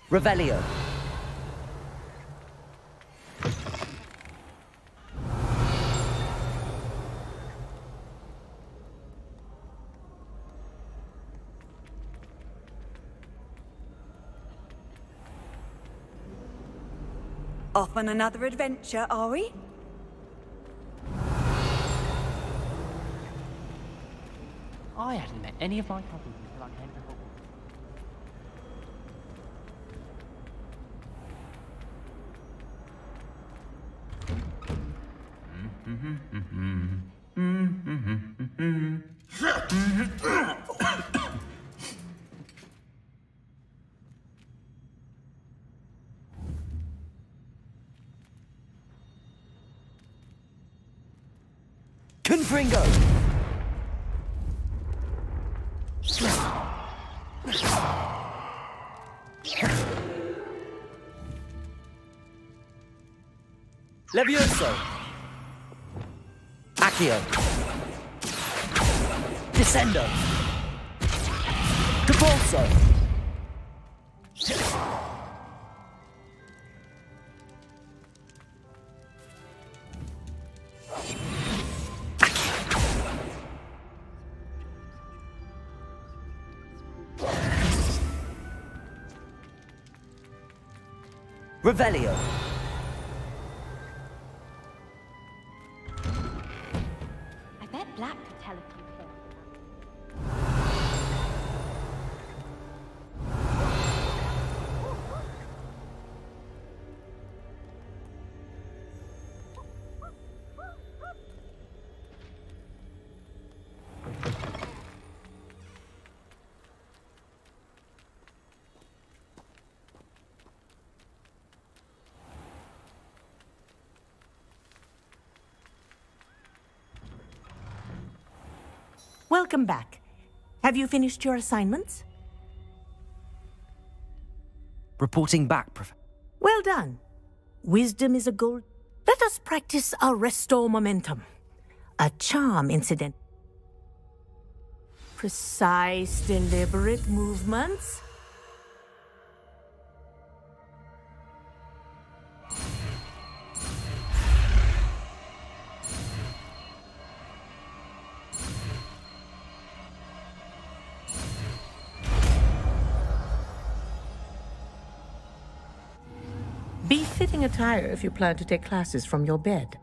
Revelio. Off on another adventure, are we? I hadn't met any of my cousins until I came to Hogwarts. Confringo! Levioso! Accio! Descendo! Capulso! Revelio. I bet Black could tell a few things. Welcome back. Have you finished your assignments? Reporting back, Prof. Well done. Wisdom is a goal. Let us practice our restore momentum. A charm incident. Precise, deliberate movements. Be fitting attire if you plan to take classes from your bed.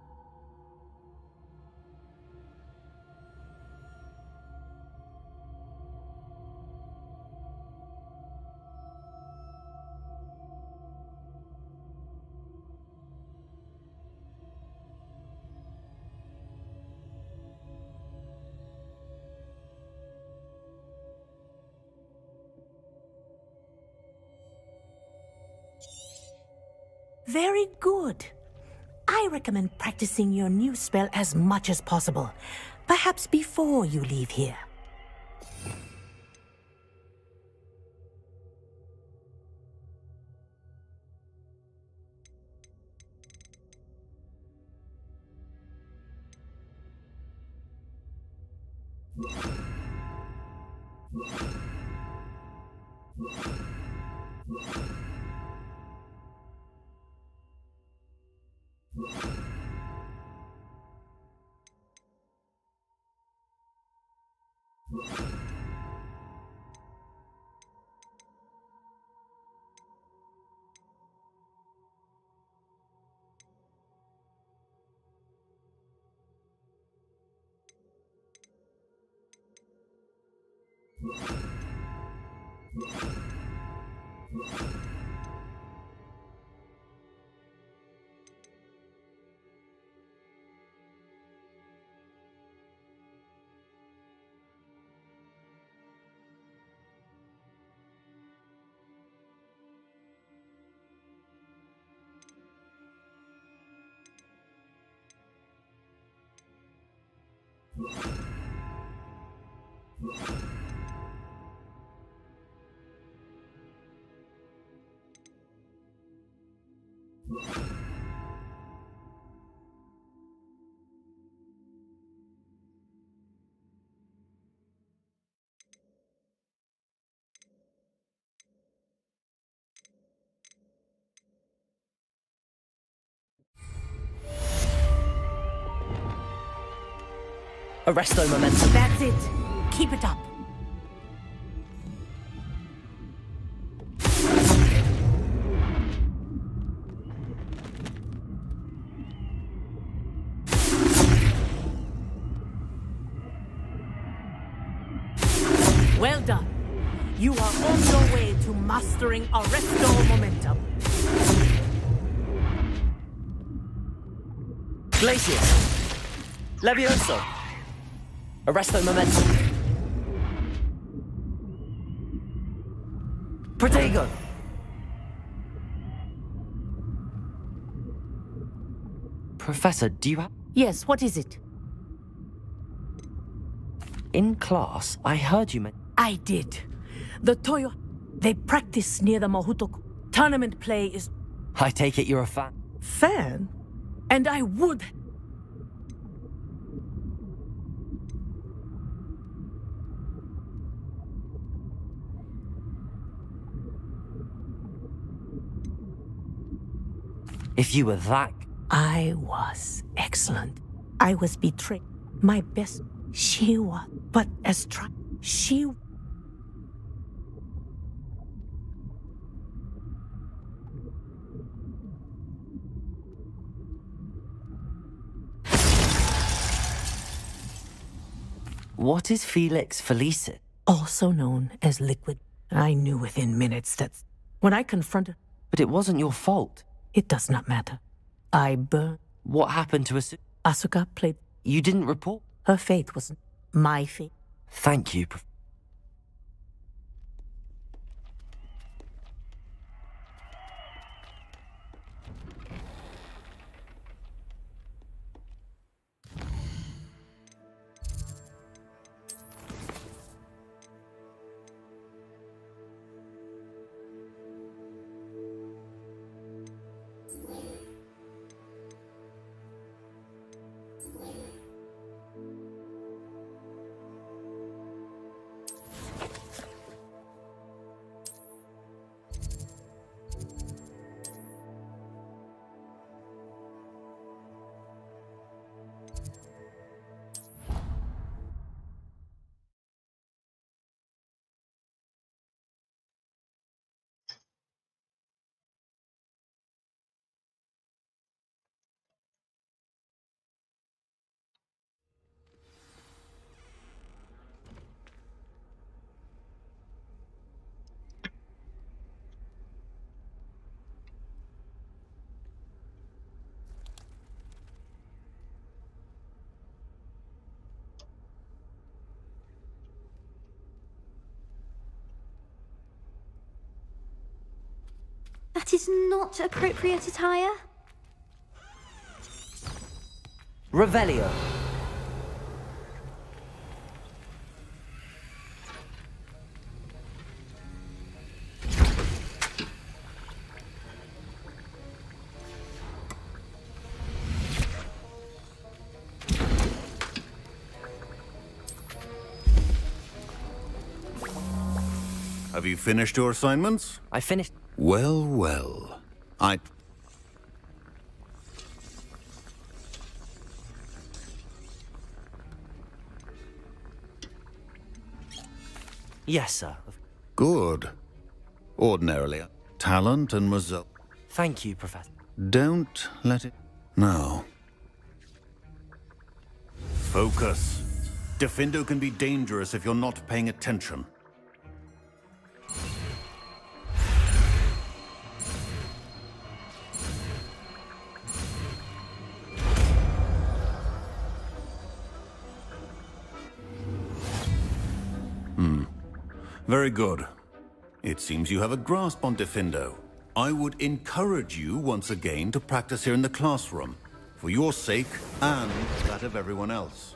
Very good. I recommend practicing your new spell as much as possible, perhaps before you leave here. Arresto momentum. That's it. Keep it up. Well done. You are on your way to mastering Arresto momentum. Glacius. Levioso. Arresto momentum. Protego. Professor, do you have... Yes, what is it? In class, I heard you I did. The Toyo... They practice near the Mohutoku. Tournament play is... I take it you're a fan. Fan? And I would... If you were that... I was excellent. I was betrayed. My best... She was... But as she... What is Felix Felicis? Also known as Liquid. I knew within minutes that... When I confronted... But it wasn't your fault. It does not matter. I burned... What happened to Asuka? Asuka played... You didn't report? Her fate wasn't my fate. Thank you, That is not appropriate attire. Revelio. Have you finished your assignments? I finished. Well, well. Yes, sir. Good. Ordinarily, talent and result. Thank you, Professor. Don't let it... Now. Focus. Defindo can be dangerous if you're not paying attention. Very good. It seems you have a grasp on Defindo. I would encourage you once again to practice here in the classroom, for your sake and that of everyone else.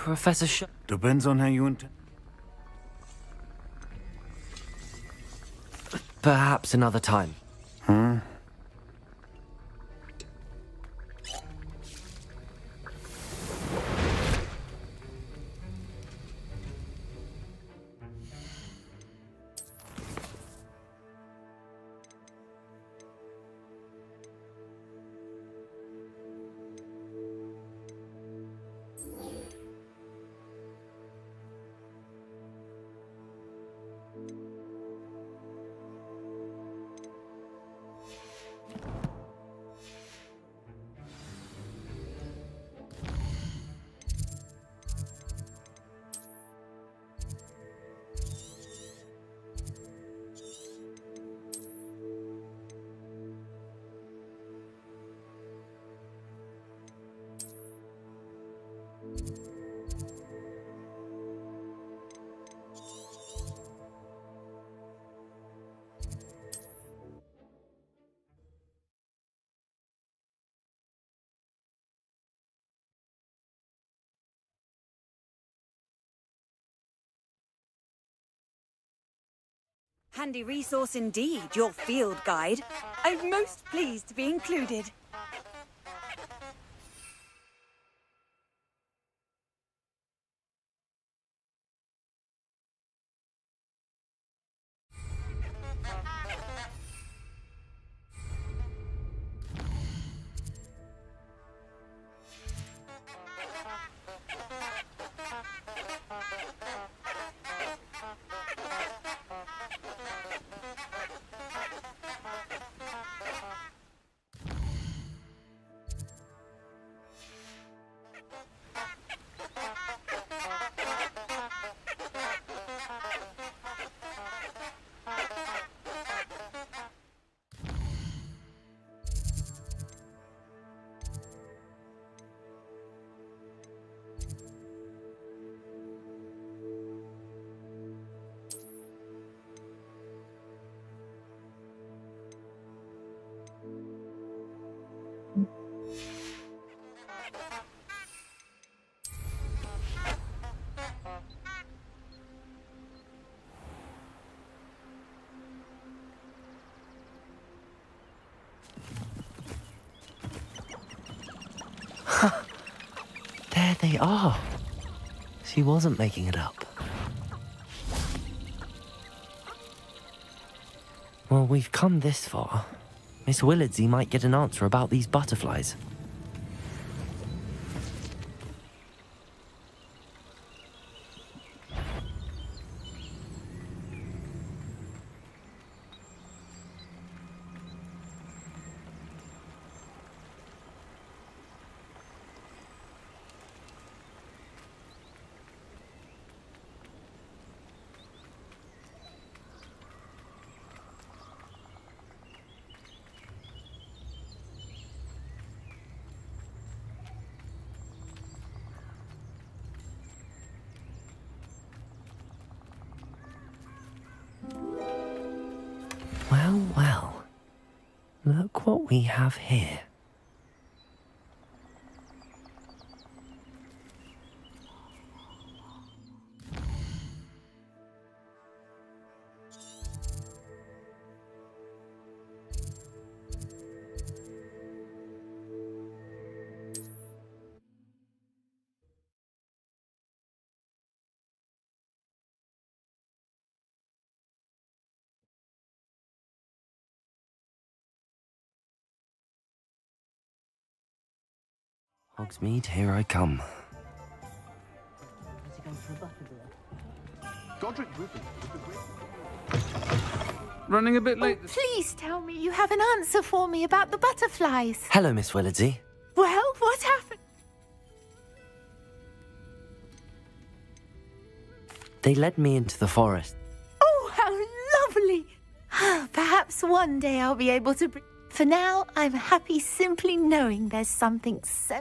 Professor Depends on how you intend. Perhaps another time. Huh? Handy resource indeed, your field guide. I'm most pleased to be included. There they are. She wasn't making it up. Well, we've come this far. Miss Willardsey might get an answer about these butterflies. Well, well. Look what we have here. Hogsmeade, here I come. Godric Griffin. Running a bit late. Oh, please tell me you have an answer for me about the butterflies. Hello, Miss Willardsey. Well, what happened? They led me into the forest. Oh, how lovely. Perhaps one day I'll be able to... For now, I'm happy simply knowing there's something so...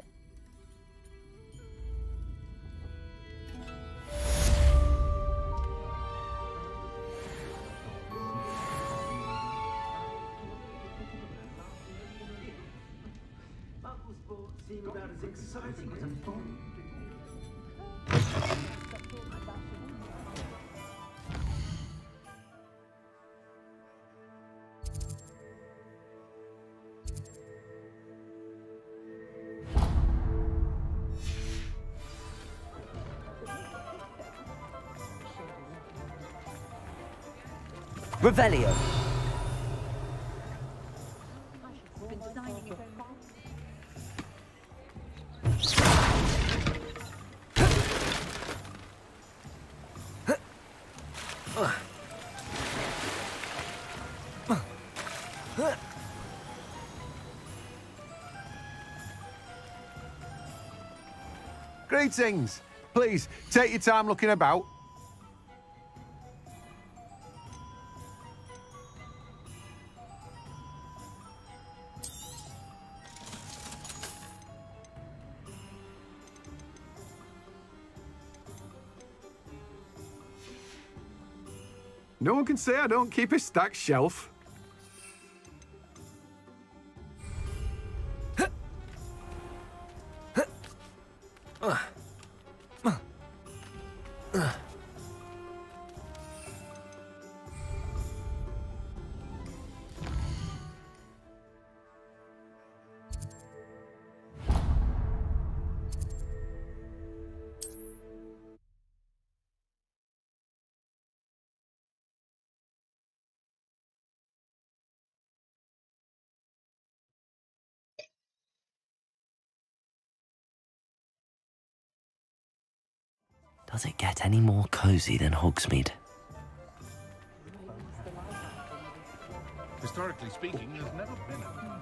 Seemed about as exciting as a bomb. Revelio. Greetings. Please, take your time looking about. No one can say I don't keep a stacked shelf. Does it get any more cozy than Hogsmeade? Historically speaking, there's never been a...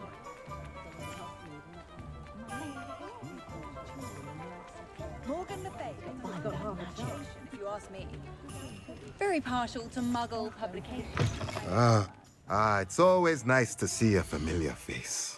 Morgan Le Fay has got half a chip, if you ask me. Very partial to Muggle publications. It's always nice to see a familiar face.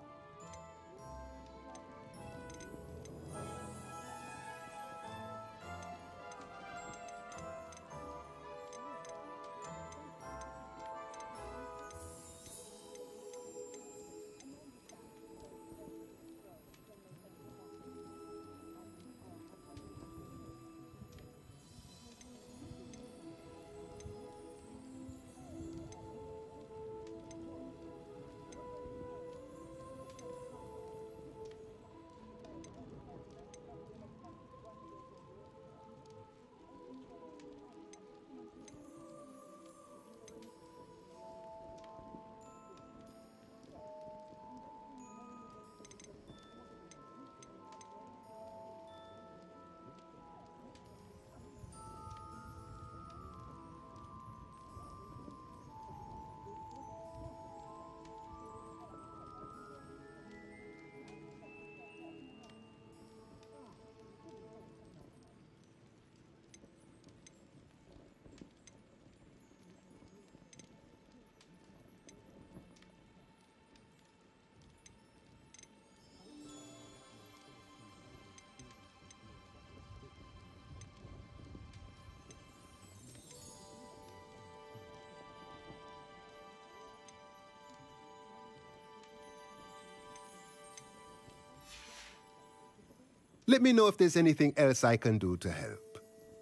Let me know if there's anything else I can do to help.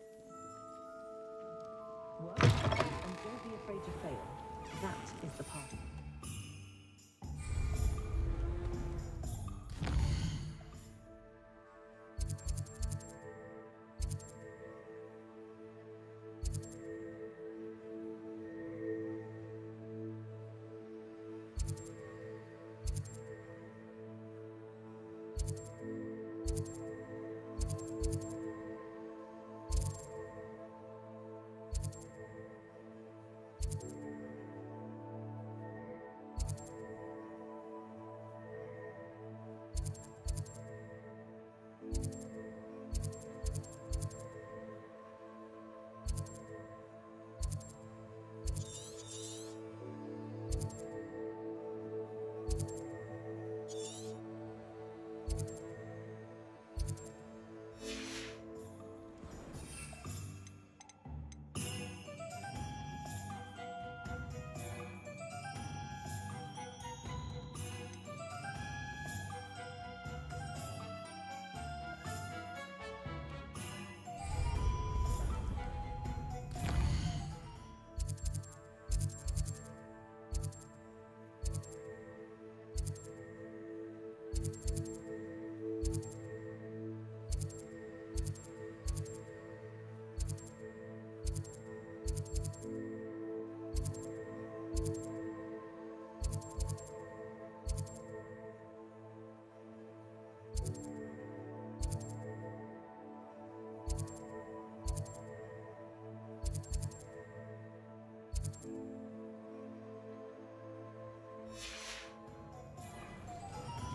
Work and don't be afraid to fail. That is the path.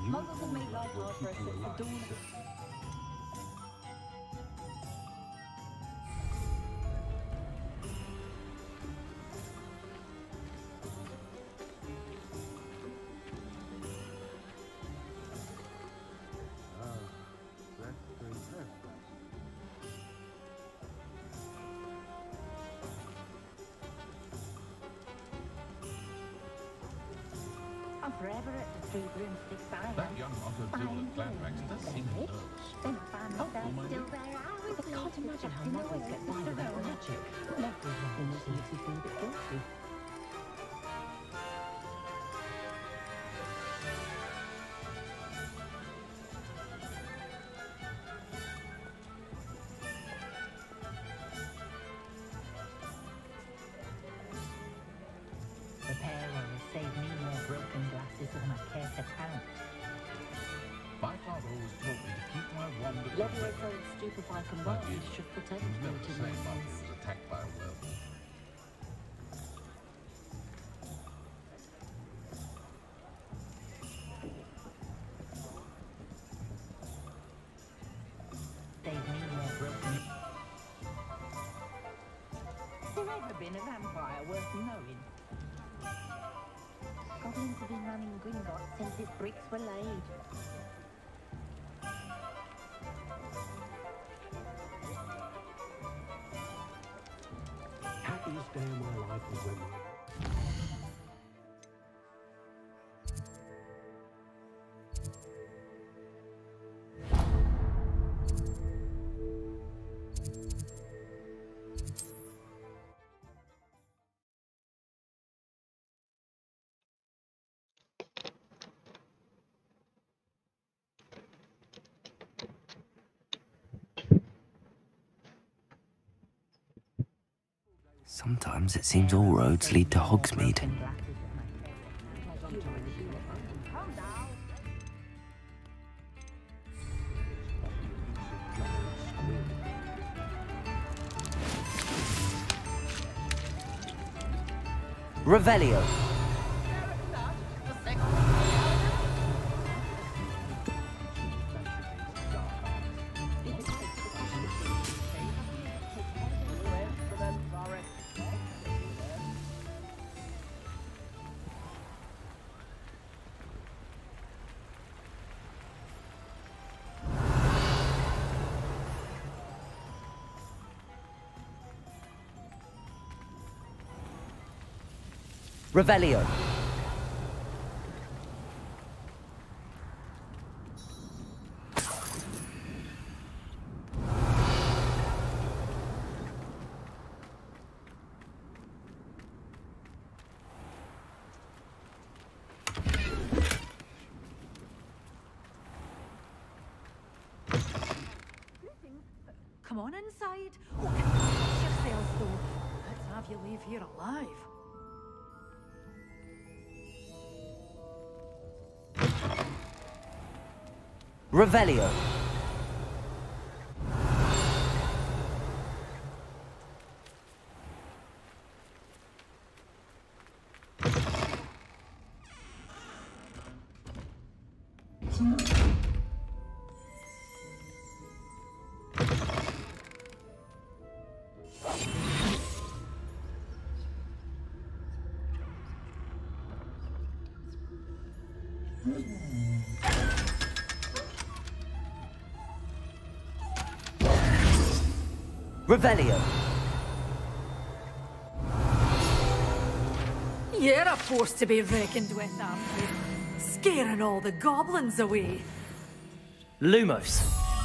Muggles have made life hard for us since the dawn of... I'm forever at the Three Broomsticks Barrow. That young lot of Dilbert Gladwax does seem nervous. Then I find myself still there hours. I can't imagine how Muggles get by without magic. Lovely things makes you feel a bit guilty. The pair will save me more broken glasses than I care to count. My father always taught me to keep my wand at the Level ready. old stupefy But combined it should put was never the everything same to after he was attacked by a werewolf. Save me more broken. There ever been a vampire worth knowing? Goblins have been running Gringotts since its bricks were laid. Happiest day of my life was when Sometimes it seems all roads lead to Hogsmeade. Revelio. Revelio. Come on inside. Oh, watch yourself, though. Let's have you leave here alive. Revelio. Revelio. You're a force to be reckoned with, aren't you? Scaring all the goblins away. Lumos.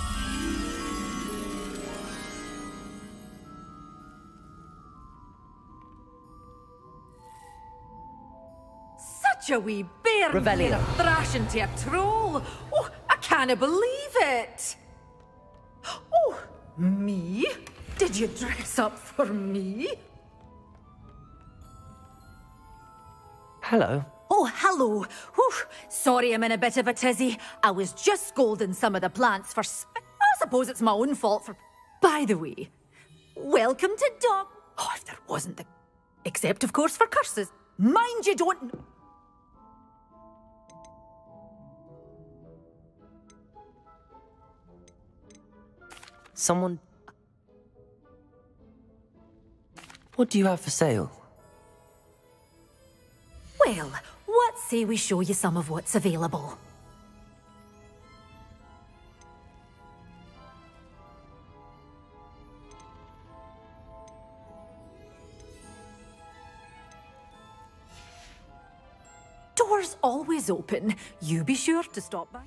Such a wee bear Revelio. thrashing to a troll. Oh, I can't believe it. Oh, me? Did you dress up for me? Hello. Oh, hello. Whew. Sorry I'm in a bit of a tizzy. I was just scolding some of the plants for I suppose it's my own fault for... By the way, welcome to Dog... Oh, if there wasn't the... Except, of course, for curses. Mind you don't... Someone... What do you have for sale? Well, what say we show you some of what's available? Doors always open. You be sure to stop by.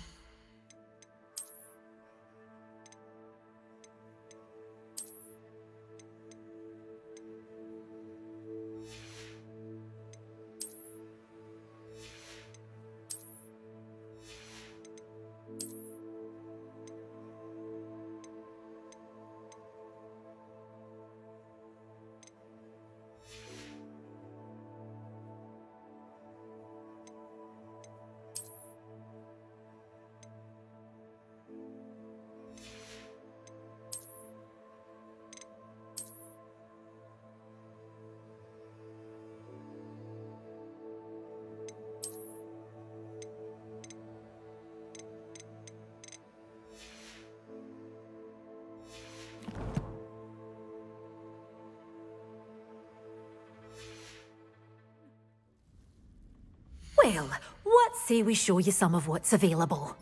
Well, what say we show you some of what's available?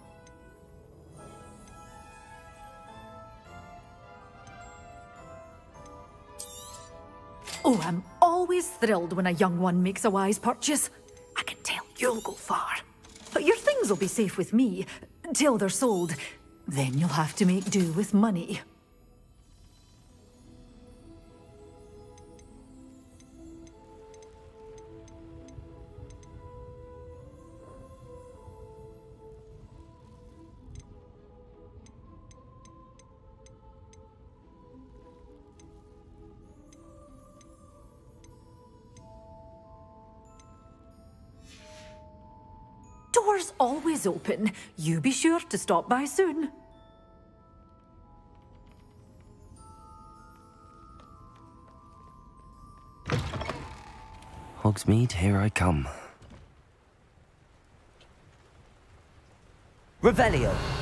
Oh, I'm always thrilled when a young one makes a wise purchase. I can tell you'll go far. But your things will be safe with me, till they're sold. Then you'll have to make do with money. Doors always open. You be sure to stop by soon. Hogsmeade, here I come. Revelio!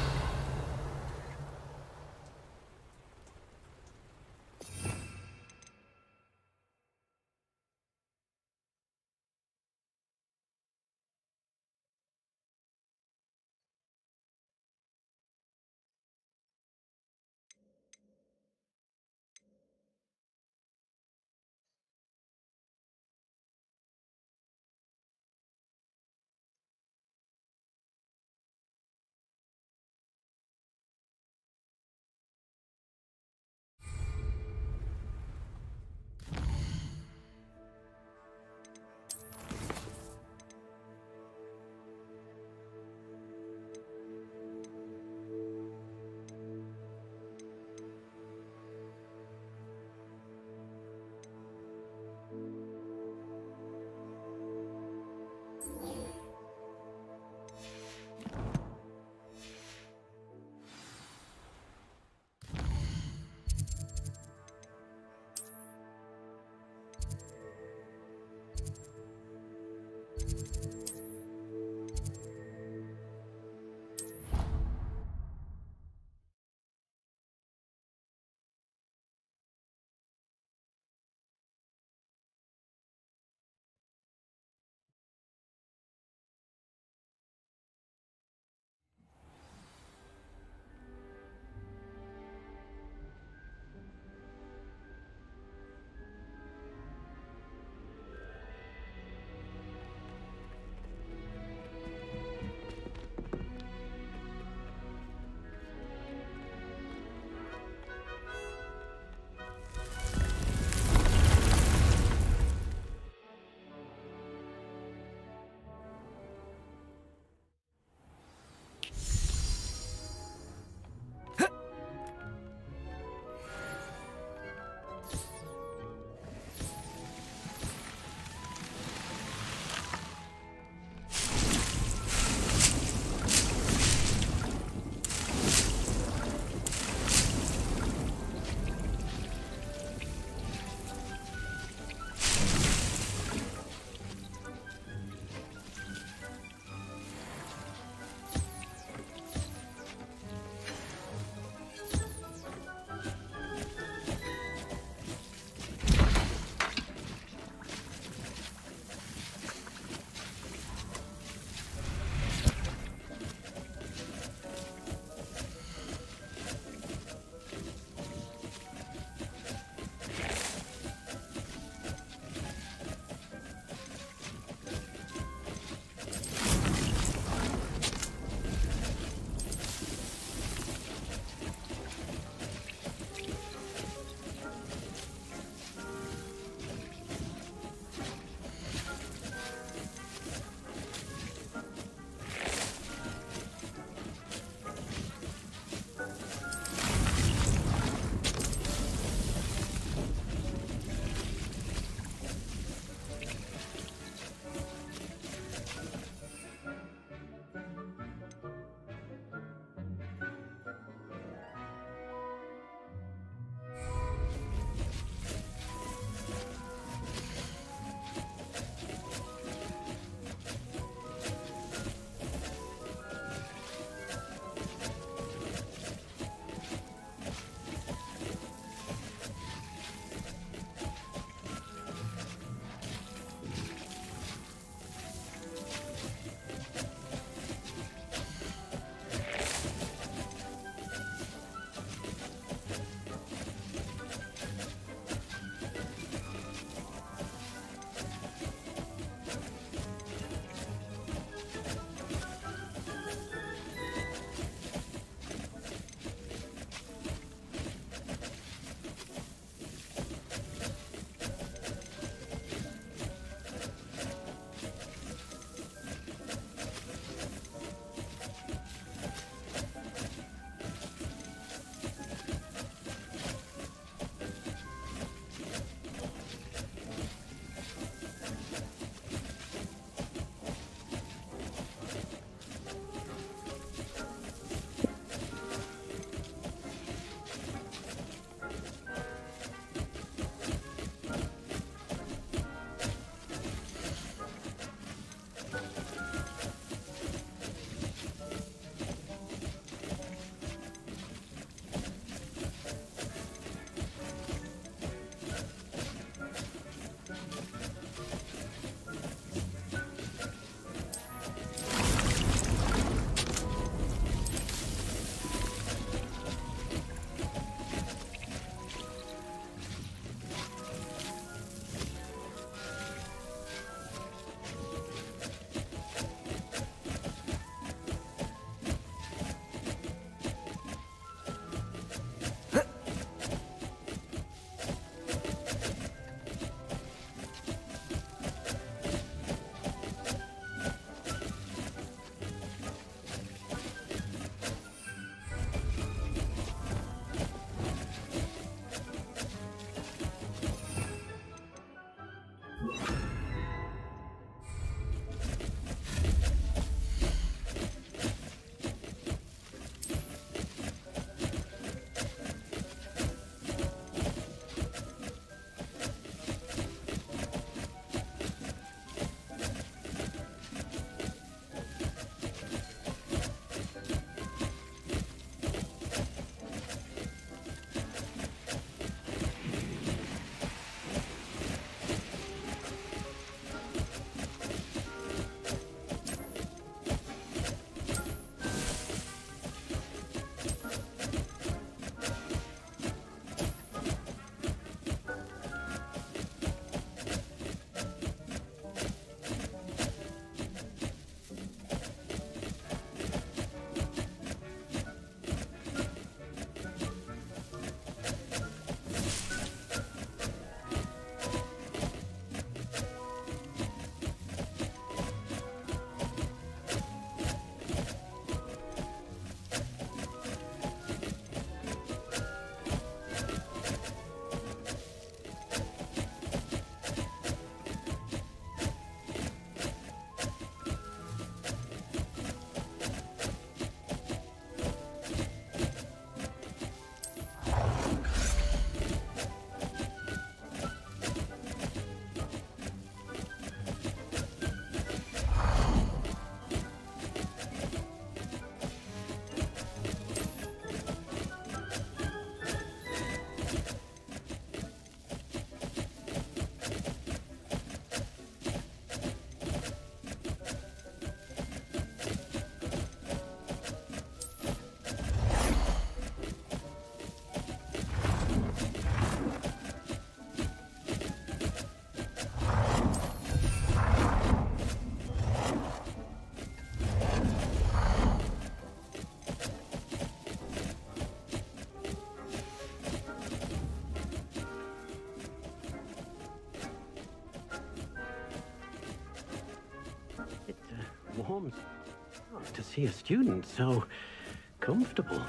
warms to see a student so comfortable.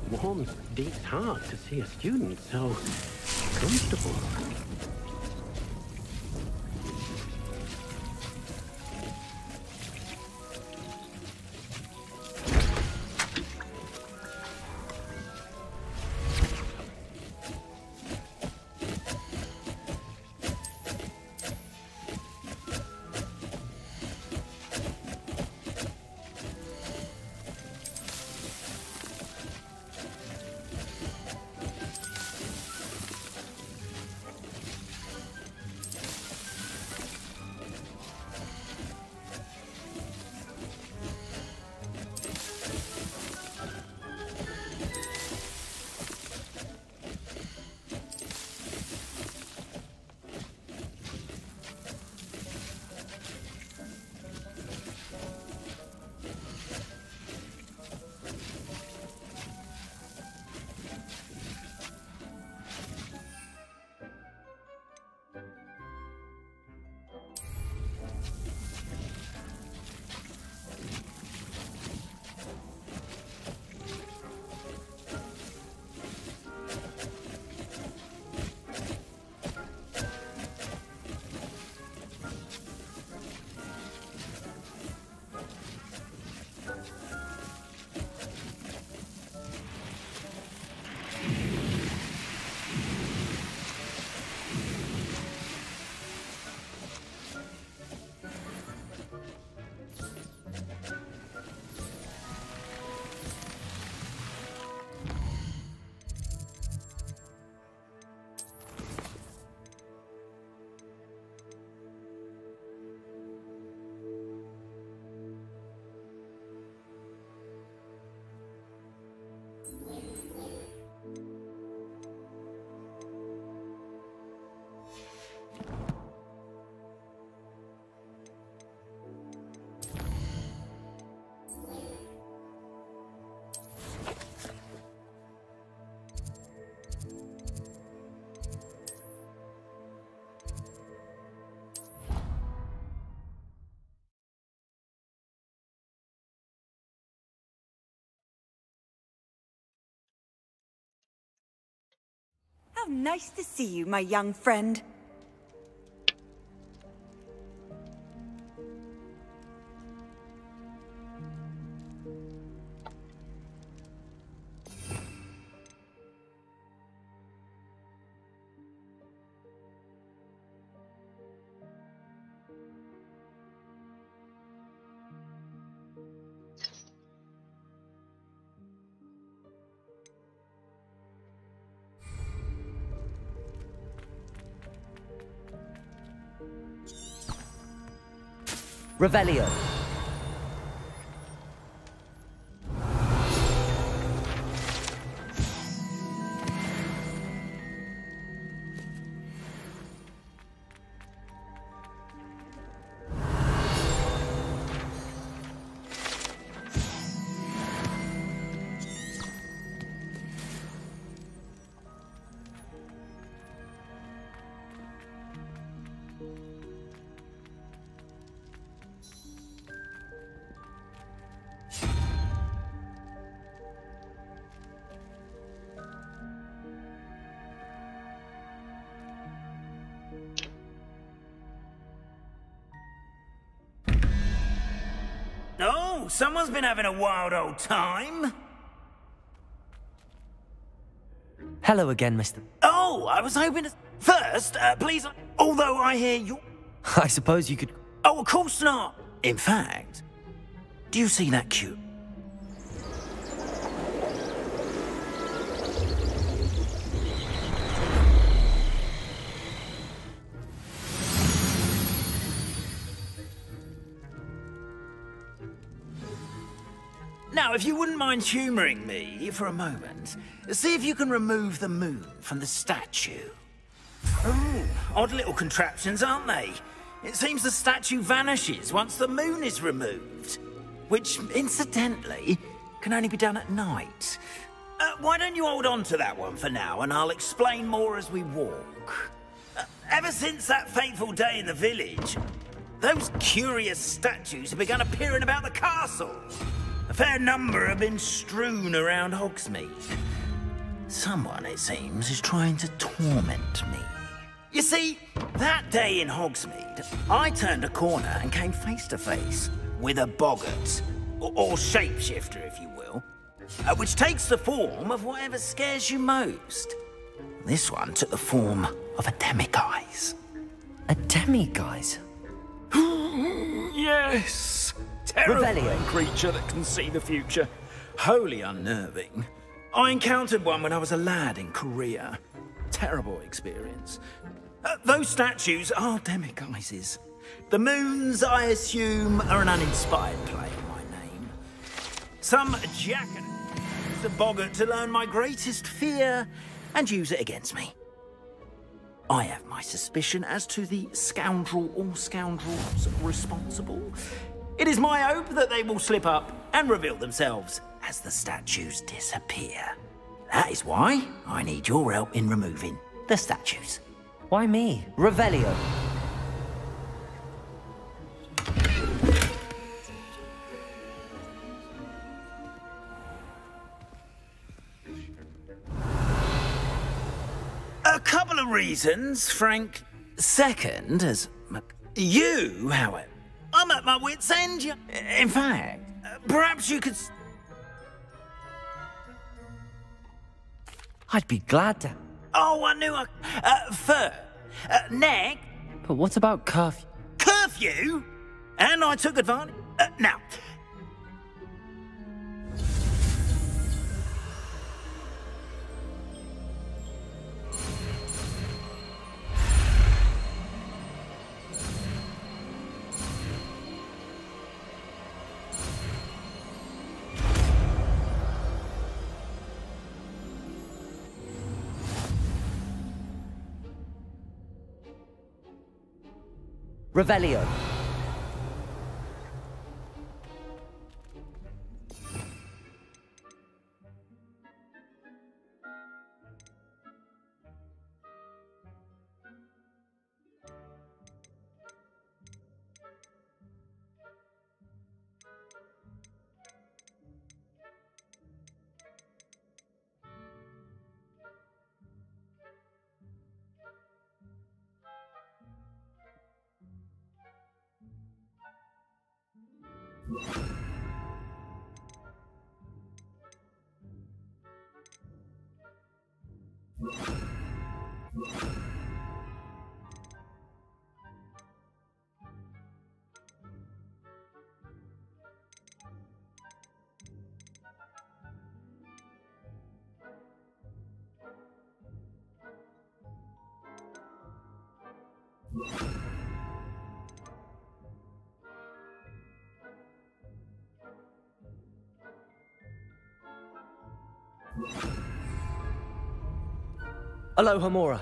warms Dean's heart to see a student so comfortable. How nice to see you, my young friend. Revelio. Oh, someone's been having a wild old time. Hello again, Mr. Oh, I was hoping to... First, please, although I hear you... I suppose you could... Oh, of course not. In fact, do you see that cute? Now, if you wouldn't mind humouring me for a moment, see if you can remove the moon from the statue. Ooh, odd little contraptions, aren't they? It seems the statue vanishes once the moon is removed. Which, incidentally, can only be done at night. Why don't you hold on to that one for now, and I'll explain more as we walk. Ever since that fateful day in the village, those curious statues have begun appearing about the castle. fair number have been strewn around Hogsmeade. Someone, it seems, is trying to torment me. You see, that day in Hogsmeade, I turned a corner and came face to face with a boggart, or shapeshifter, if you will, which takes the form of whatever scares you most. This one took the form of a demiguise. A demiguise? Yes! Terrifying creature that can see the future. Wholly unnerving. I encountered one when I was a lad in Korea. Terrible experience. Those statues are demiguises. The moons, I assume, are an uninspired play on my name. Some jackass the boggart to learn my greatest fear and use it against me. I have my suspicion as to the scoundrel or scoundrels responsible. It is my hope that they will slip up and reveal themselves as the statues disappear. That is why I need your help in removing the statues. Why me? Revelio. A couple of reasons, Frank. Second, as you, however, I'm at my wit's end. In fact, perhaps you could... I'd be glad to. Oh, I knew I... Third, next... But what about curfew? Curfew? And I took advantage... now... Revelio. Alohomora.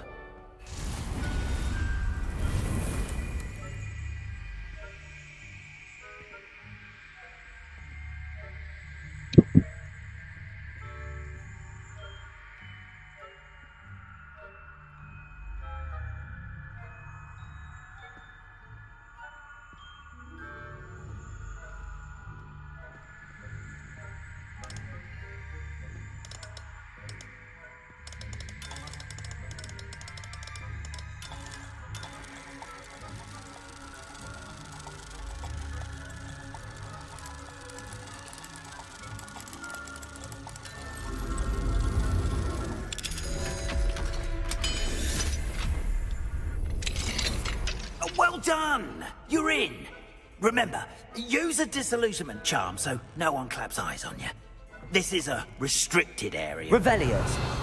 Well done! You're in! Remember, use a disillusionment charm so no one claps eyes on you. This is a restricted area. Revelio.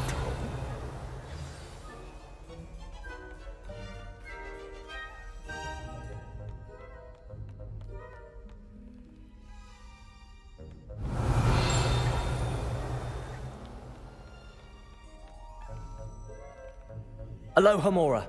Alohomora.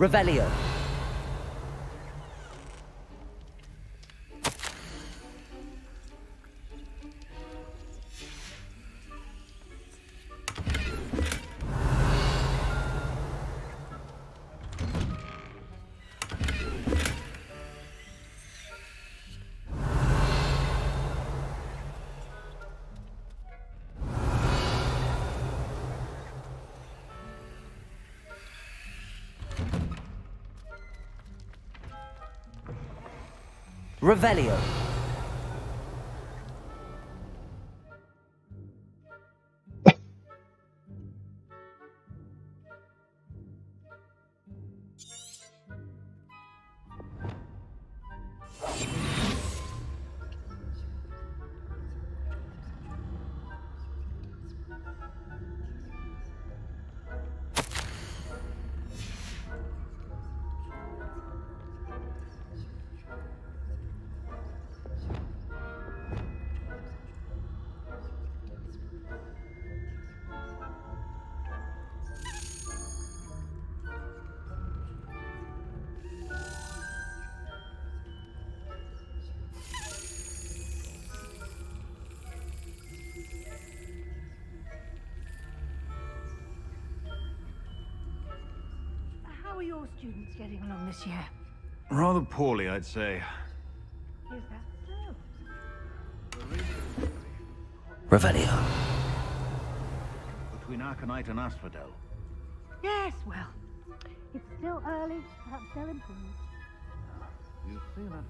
Revelio. Revelio. How are your students getting along this year? Rather poorly, I'd say. Is that so? Revelio. Between Arcanite and Asphodel. Yes, well, it's still early. Perhaps they'll improve. You say that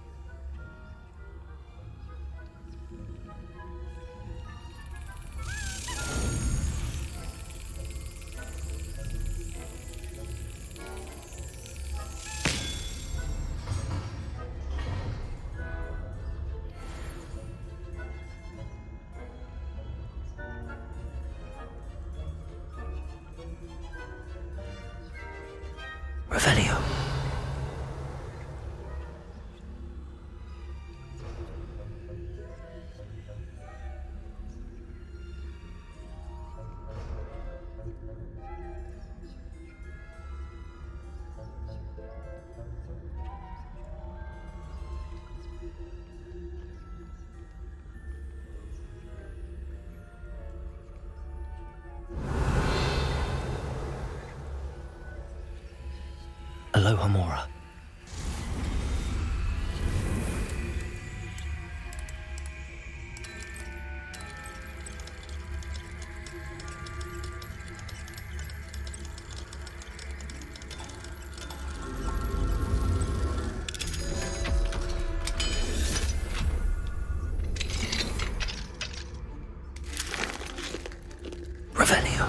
Revelio. Alohomora. Revelio.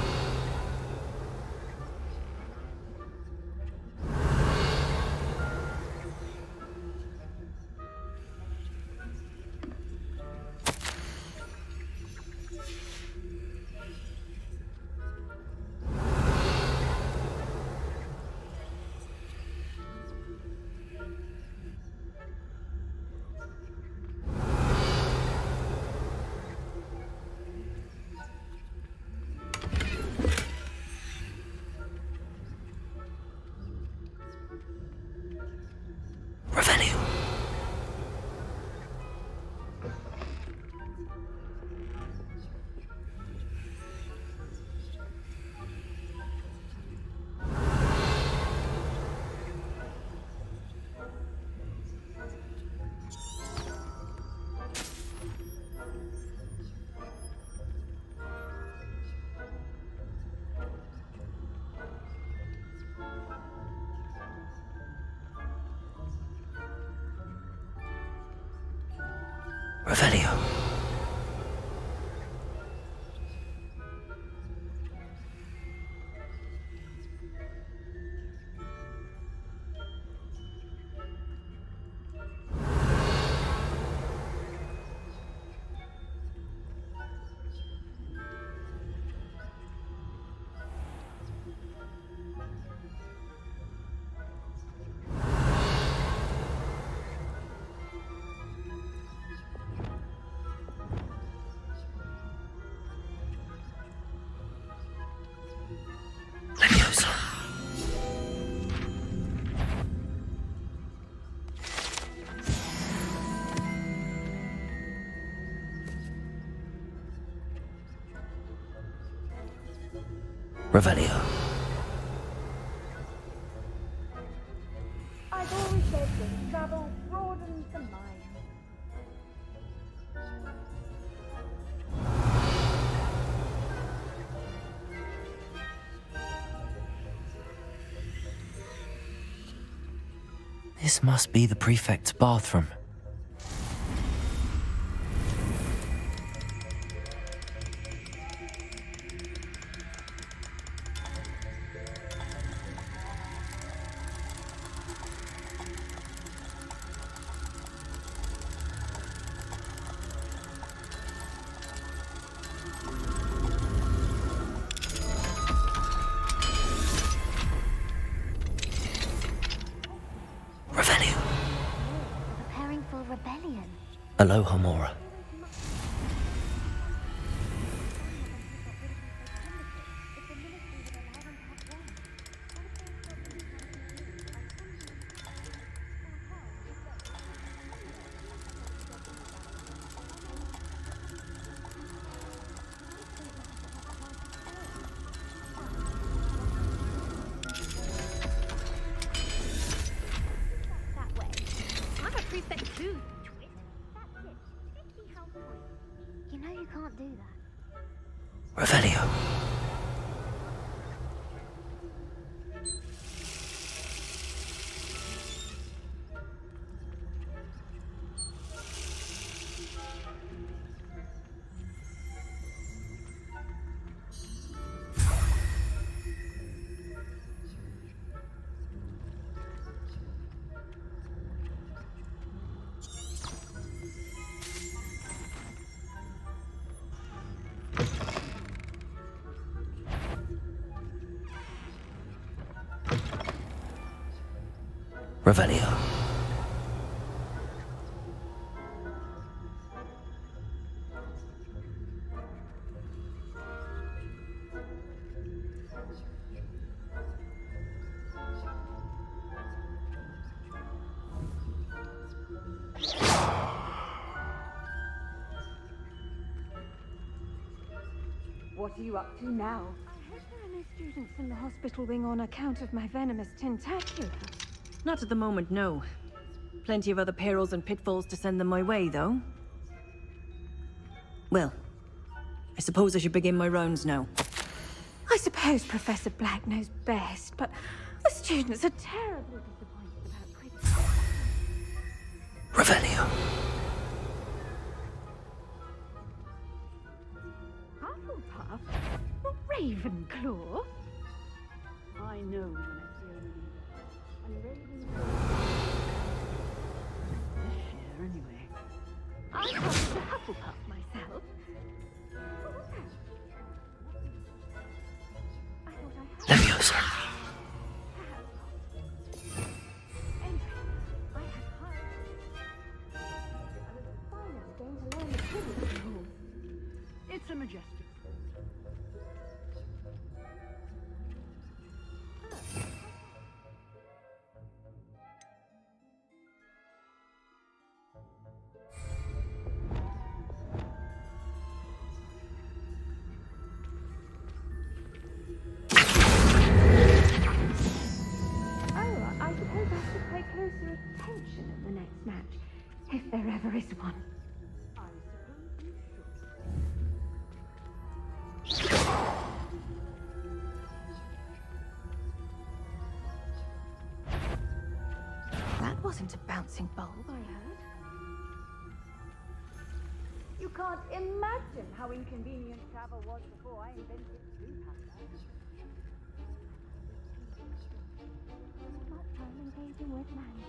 Revelio. Revelio. Revelio. I've always said that travel broadens the mind. This must be the prefect's bathroom. Preparing for a rebellion. Aloha, Mora. That way. I'm a prefect too. Twist. That's it. 50 health points. You know you can't do that. Revelio. Revelio. What are you up to now? I hope there are no students in the hospital wing on account of my venomous tentacula. Not at the moment, no. Plenty of other perils and pitfalls to send them my way, though. Well, I suppose I should begin my rounds now. I suppose Professor Black knows best, but the students are terribly disappointed about Revelio. Hufflepuff? Ravenclaw? I know when I see a and Ravenclaw. Share anyway. I come to Hufflepuff myself. Leviosa. It's a majestic. Closer attention in the next match, if there ever is one. I suppose you should. That wasn't a bouncing bulb, I heard. You can't imagine how inconvenient travel was before I invented Bluepacker. Much time engaging with Mandy.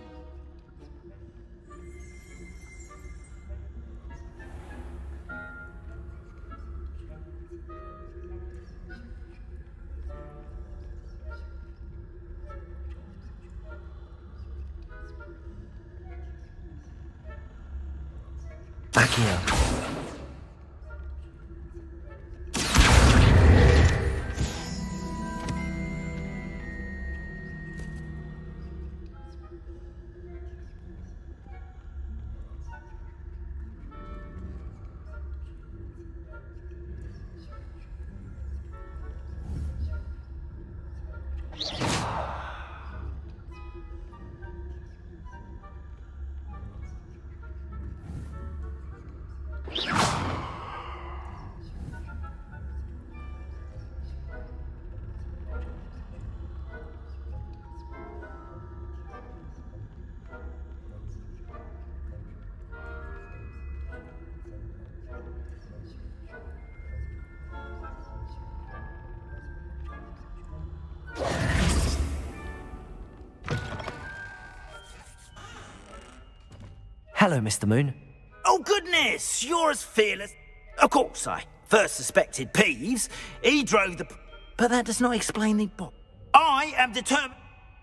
Accio. Hello, Mr. Moon. Oh, goodness! You're as fearless... Of course, I first suspected Peeves. He drove the... But that does not explain the... I am determined...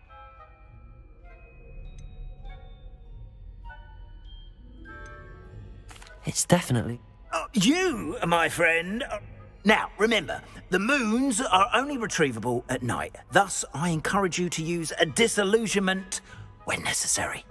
It's definitely... You, my friend... Now, remember, the moons are only retrievable at night. Thus, I encourage you to use a disillusionment when necessary.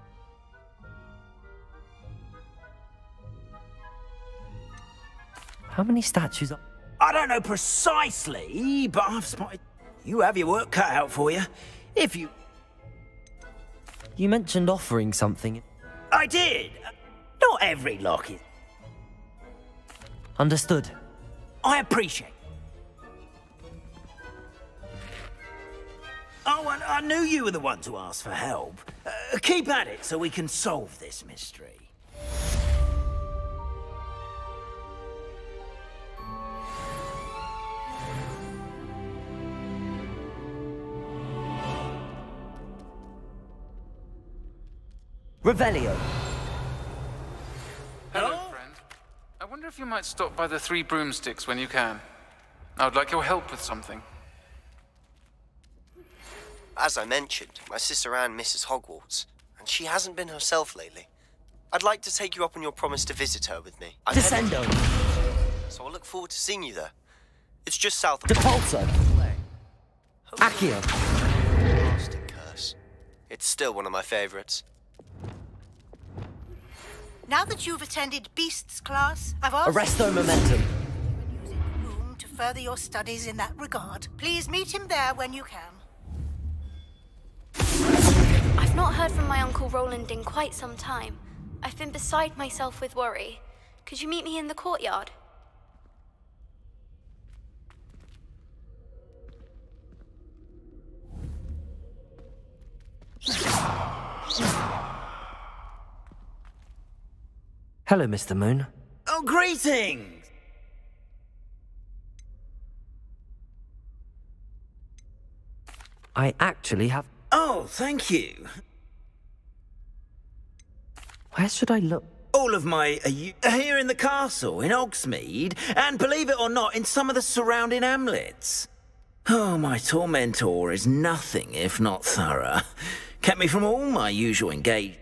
How many statues are... I don't know precisely, but I've spotted... You have your work cut out for you. If you... You mentioned offering something. I did. Not every lock is... Understood. I appreciate. Oh, and I knew you were the one to ask for help. Keep at it so we can solve this mystery. Revelio. Hello, friend. I wonder if you might stop by the Three Broomsticks when you can. I would like your help with something. As I mentioned, my sister Anne misses Hogwarts, and she hasn't been herself lately. I'd like to take you up on your promise to visit her with me. Descendo. So I look forward to seeing you there. It's just south of... Depulso. Accio. Blasting Curse. It's still one of my favorites. Now that you've attended Beasts class, I've asked Arresto Momentum. room to further your studies in that regard. Please meet him there when you can. I've not heard from my Uncle Roland in quite some time. I've been beside myself with worry. Could you meet me in the courtyard? Hello, Mr. Moon. Oh, greetings! I actually have... Oh, thank you. Where should I look? All of my... here in the castle, in Hogsmeade, and believe it or not, in some of the surrounding hamlets. Oh, my tormentor is nothing if not thorough. Kept me from all my usual engage...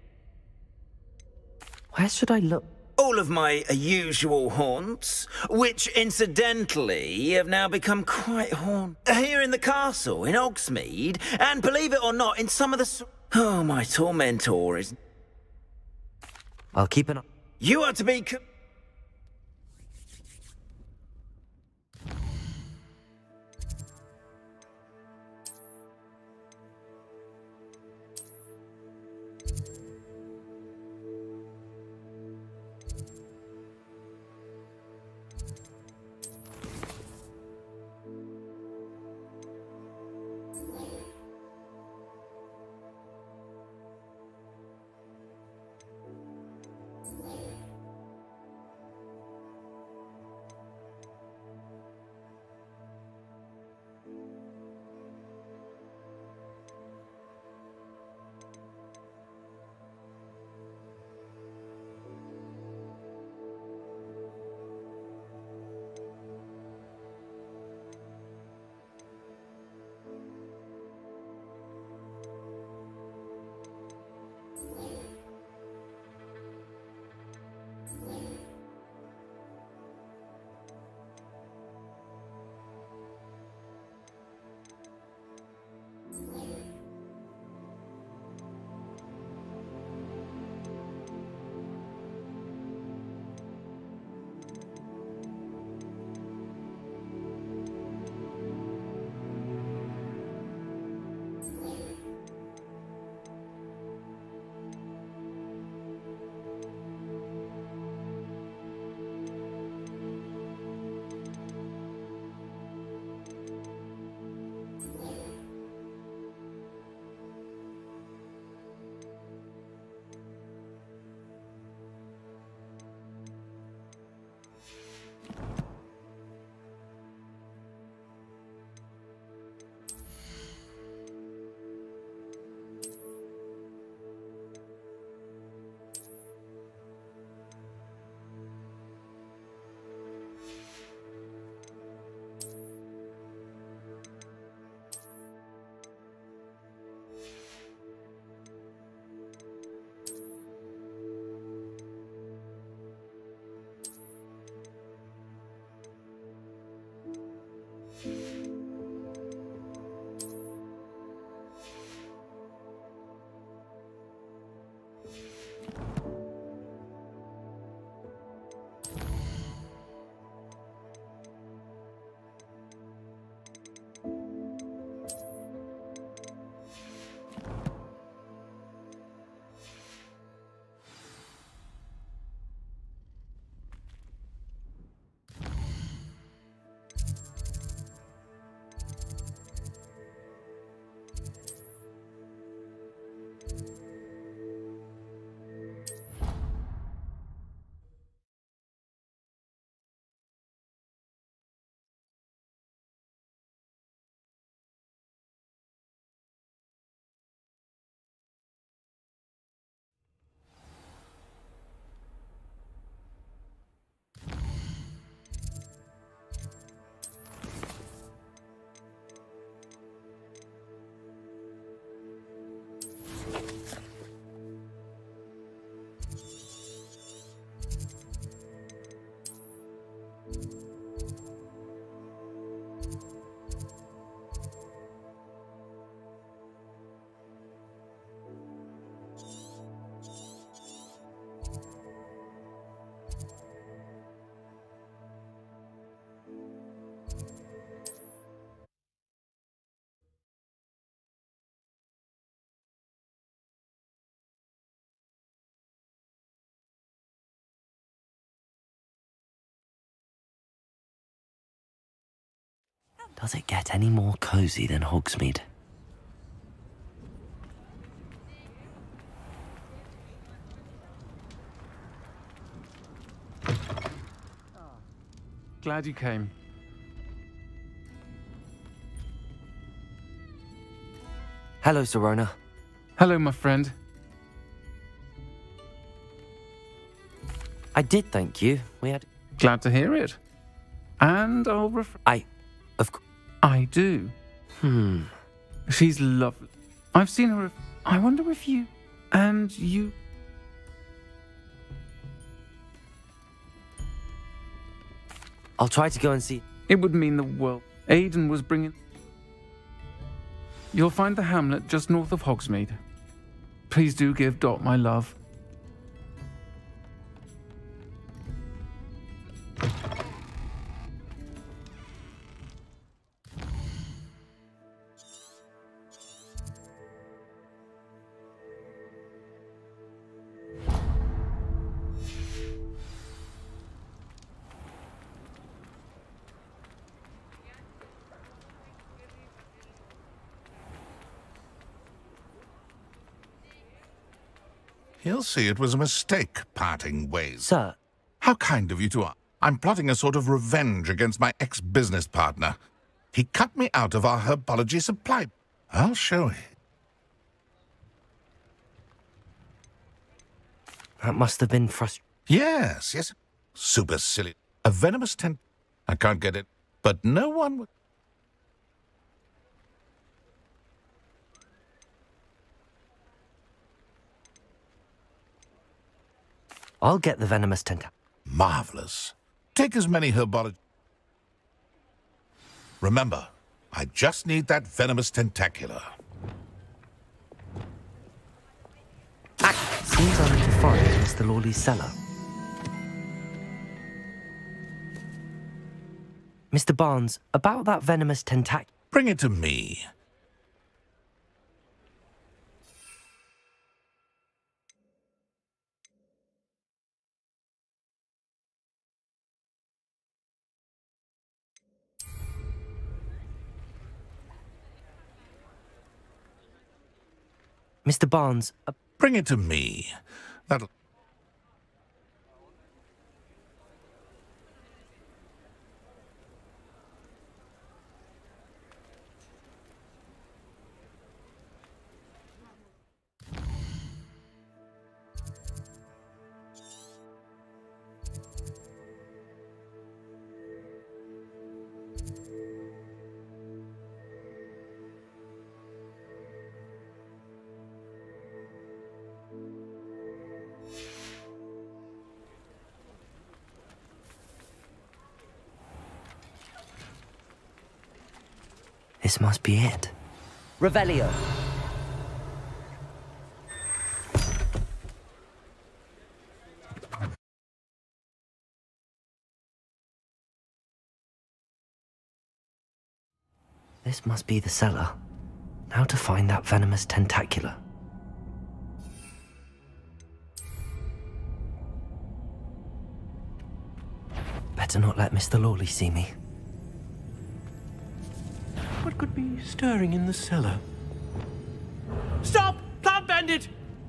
Where should I look? All of my usual haunts, which incidentally have now become quite here in the castle, in Hogsmeade, and believe it or not, in some of the... Oh, my tormentor is... I'll keep an eye... You are to be... Does it get any more cozy than Hogsmeade? Glad you came. Hello, Sirona. Hello, my friend. I did thank you. We had... Glad to hear it. And I'll I do. She's lovely. I've seen her. I wonder if you... And you... I'll try to go and see... It would mean the world. Aidan was bringing... You'll find the hamlet just north of Hogsmeade. Please do give Dot my love. He'll see it was a mistake, parting ways. Sir. How kind of you to ask. I'm plotting a sort of revenge against my ex-business partner. He cut me out of our herbology supply. I'll show you. That must have been frustrating. Yes. Super silly. A venomous tent. I can't get it, but no one would... I'll get the venomous tentacle. Marvelous. Take as many herbology... Remember, I just need that venomous tentacular. Seems I need to find Mr. Lawley's cellar. Mr. Barnes, about that venomous tentacular... Bring it to me. Mr. Barnes... Bring it to me. That'll... This must be it. Revelio. This must be the cellar. Now to find that venomous tentacular. Better not let Mr. Lawley see me. What could be stirring in the cellar? Stop! Plant bandit!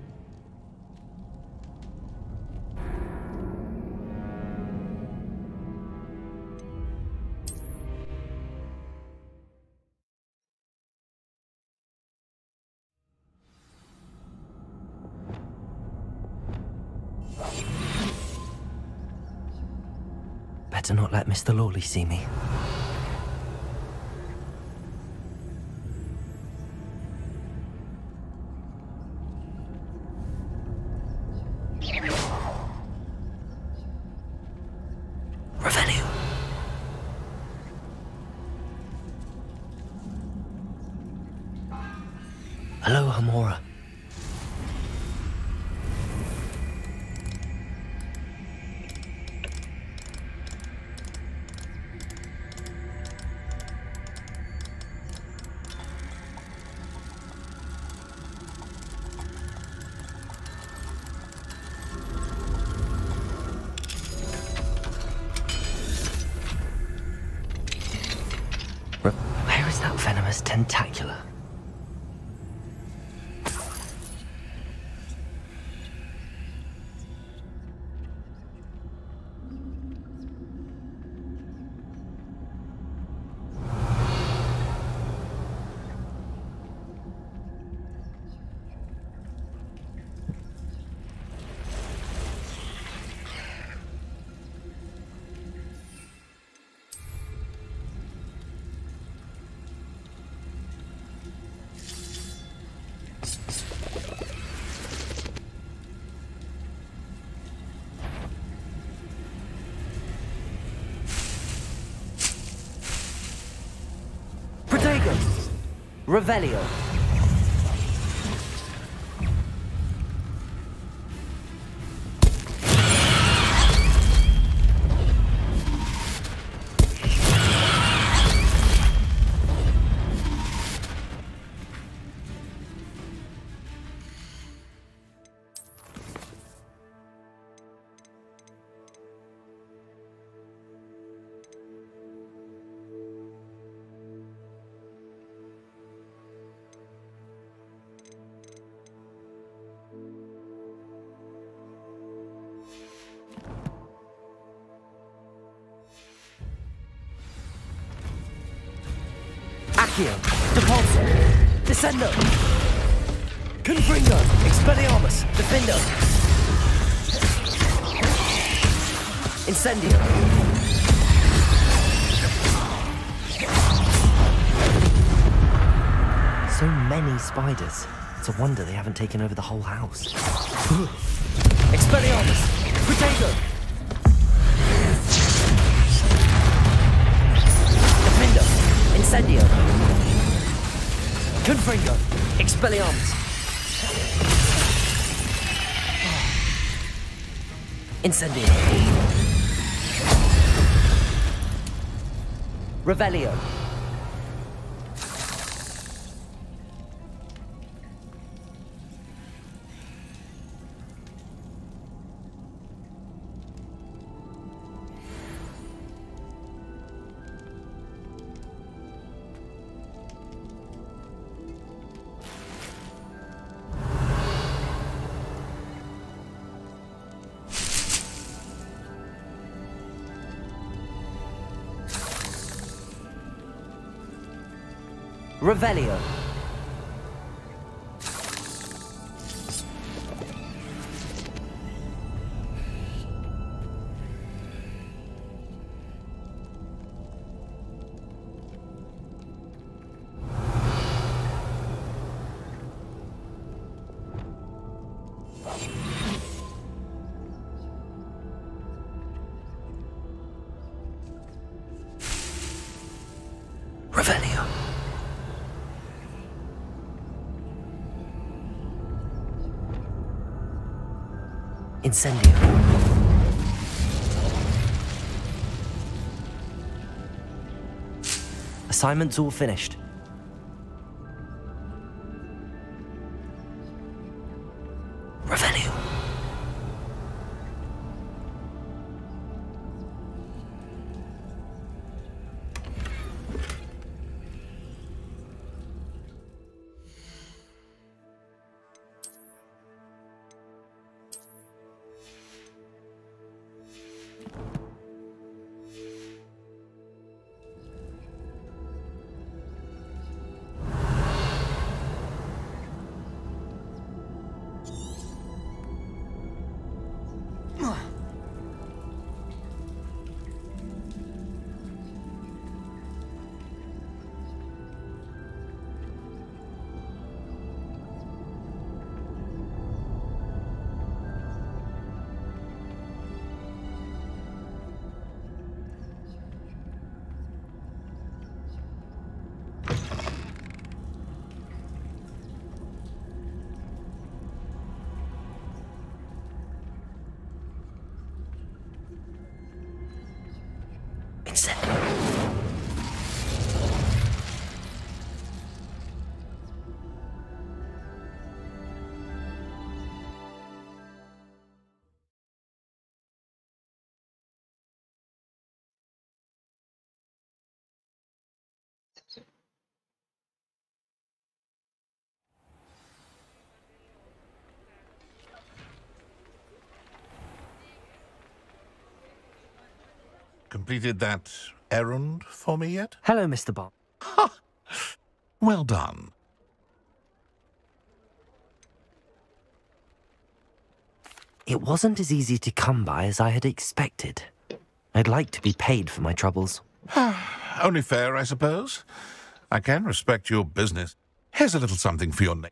Better not let Mr. Lawley see me. Revelio. Hello, Hamora. as tentacular. Revelio. Accio, Depulso, Descendo, Confringo, Expelliarmus, Defendo, Incendio. So many spiders. It's a wonder they haven't taken over the whole house. Expelliarmus, Protego, Defendo, Incendio, Confringo, Expelliarmus, Incendio, Revelio, Revelio. Revelio. Incendio. Assignment's all finished. Revelio. completed that errand for me yet? Hello, Mr. Bond. Well done. It wasn't as easy to come by as I had expected. I'd like to be paid for my troubles. Only fair, I suppose. I can respect your business. Here's a little something for your name.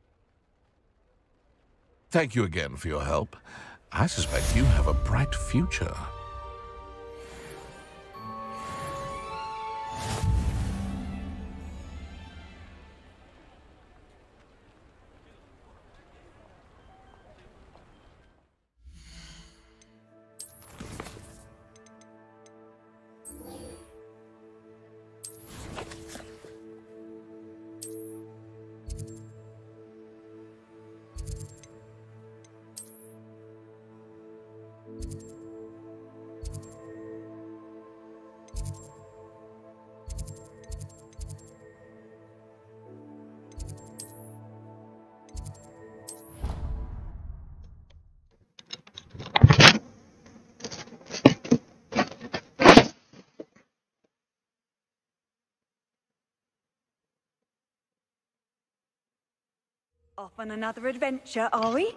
Thank you again for your help. I suspect you have a bright future. Off on another adventure, are we?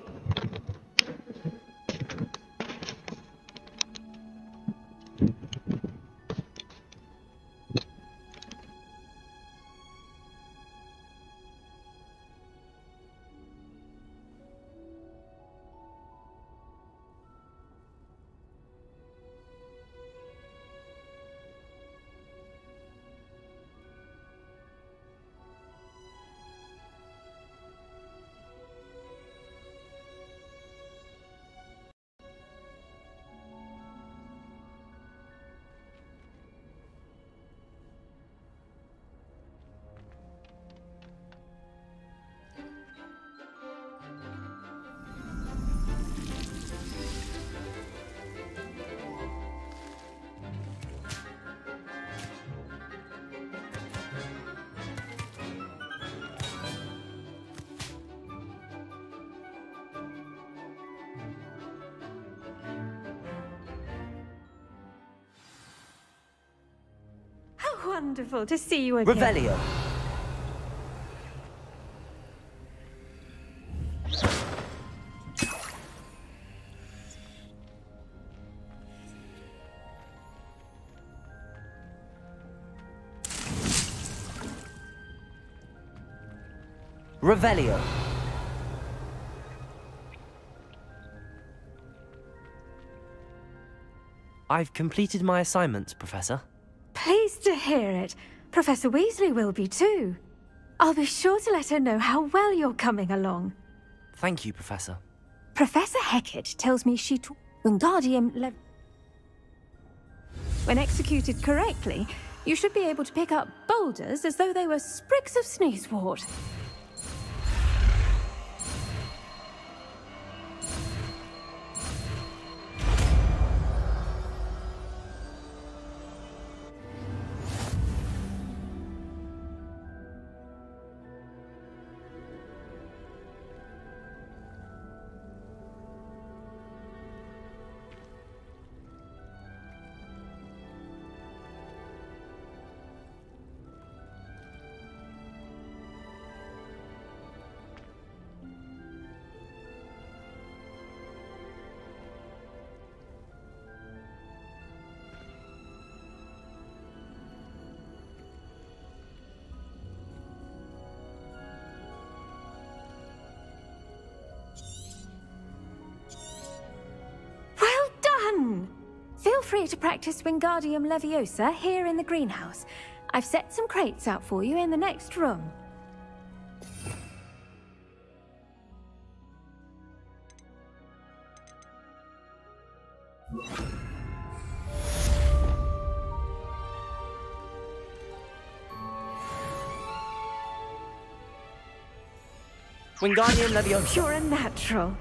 Wonderful to see you again. Revelio. Revelio. I've completed my assignments, Professor. Pleased to hear it. Professor Weasley will be too. I'll be sure to let her know how well you're coming along. Thank you, Professor. Professor Hecat tells me she took Wingardium Leviosa. When executed correctly, you should be able to pick up boulders as though they were sprigs of sneezewort. Feel free to practice Wingardium Leviosa here in the greenhouse. I've set some crates out for you in the next room. Wingardium Leviosa. You're a natural.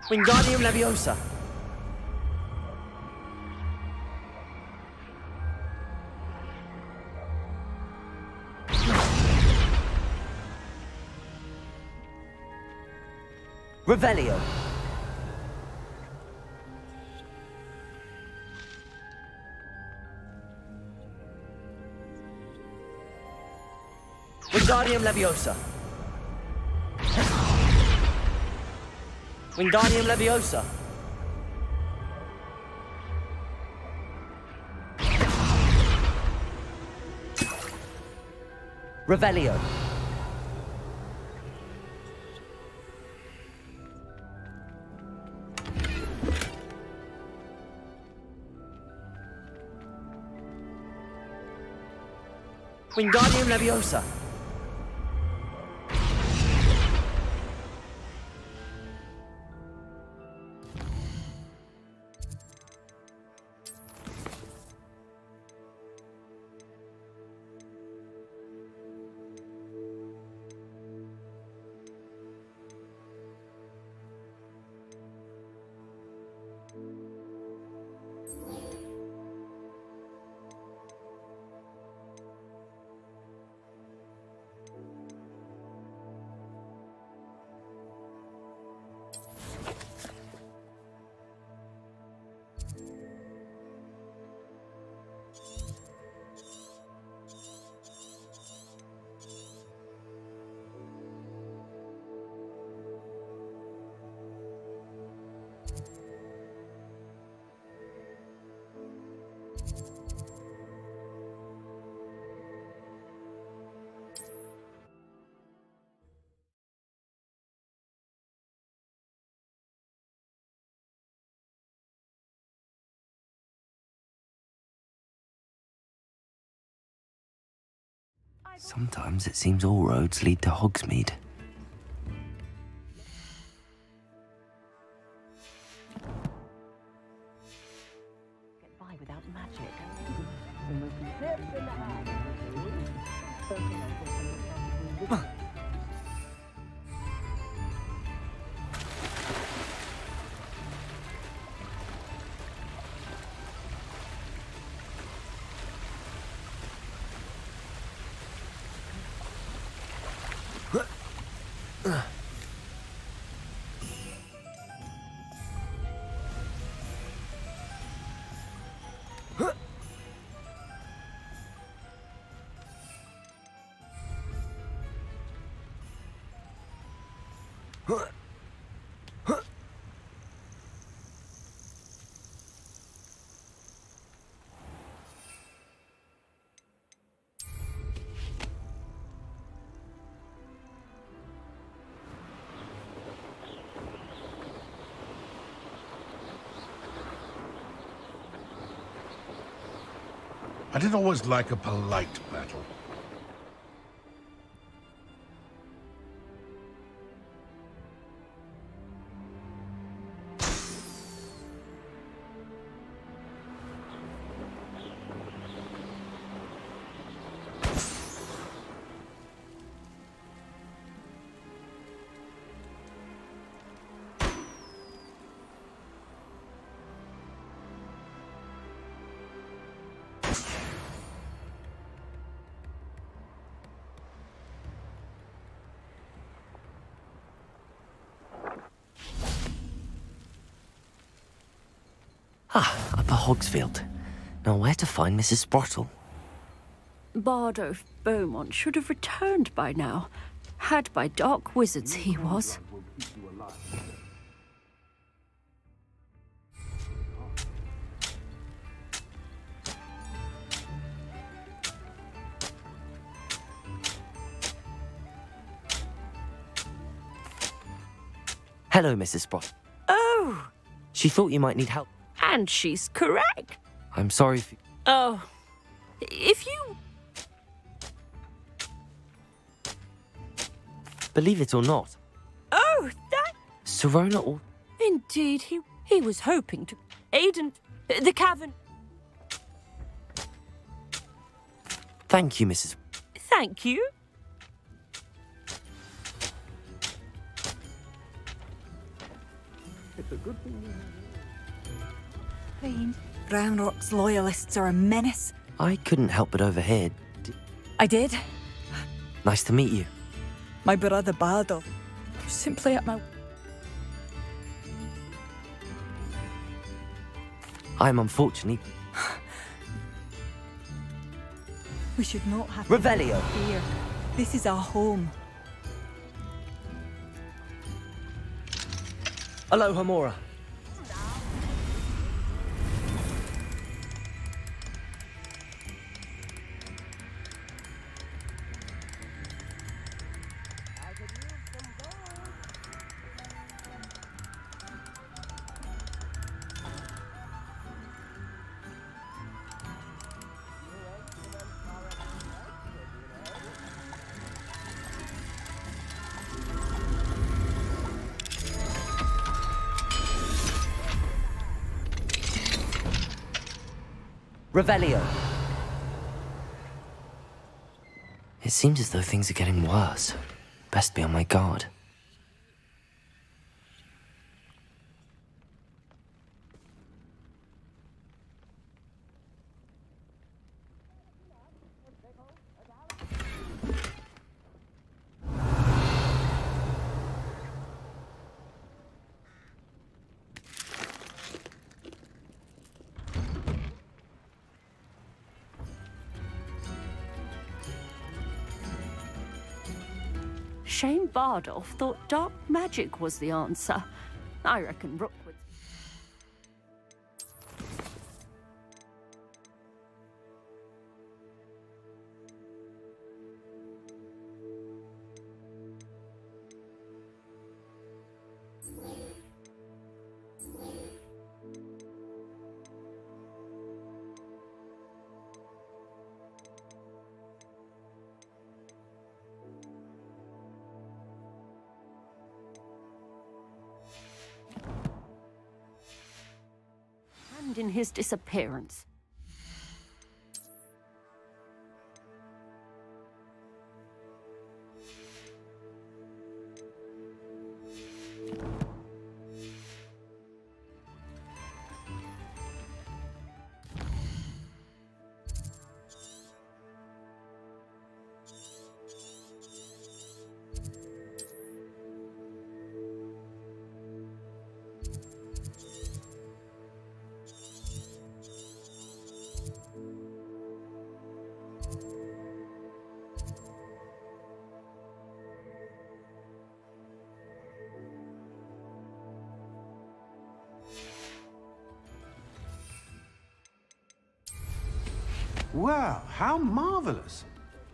Wingardium Leviosa. Revelio. Wingardium Leviosa. Wingardium Leviosa. Revelio. Wingardium Leviosa. Sometimes it seems all roads lead to Hogsmeade. Get by without magic. I did always like a polite battle. Ah, Upper Hogsfield. Now where to find Mrs. Sprottle? Bardolph Beaumont should have returned by now. Had by dark wizards he was. Hello, Mrs. Sprottle. Oh, She thought you might need help. and she's correct. I'm sorry if... Oh, if you... Believe it or not, Oh, that... Sirona or... Indeed, he was hoping to aid and... the cavern... Thank you, Mrs. Thank you. a good thing we Fiend. Ranrock's loyalists are a menace. I couldn't help but overhear. I did. Nice to meet you. My brother Bardo. Simply at my... I'm unfortunately... We should not have... Revelio! Here. This is our home. Aloha, Mora. Revelio. It seems as though things are getting worse. Best be on my guard. Shane Bardolph thought dark magic was the answer. I reckon Rookwood... in his disappearance. Well, how marvelous.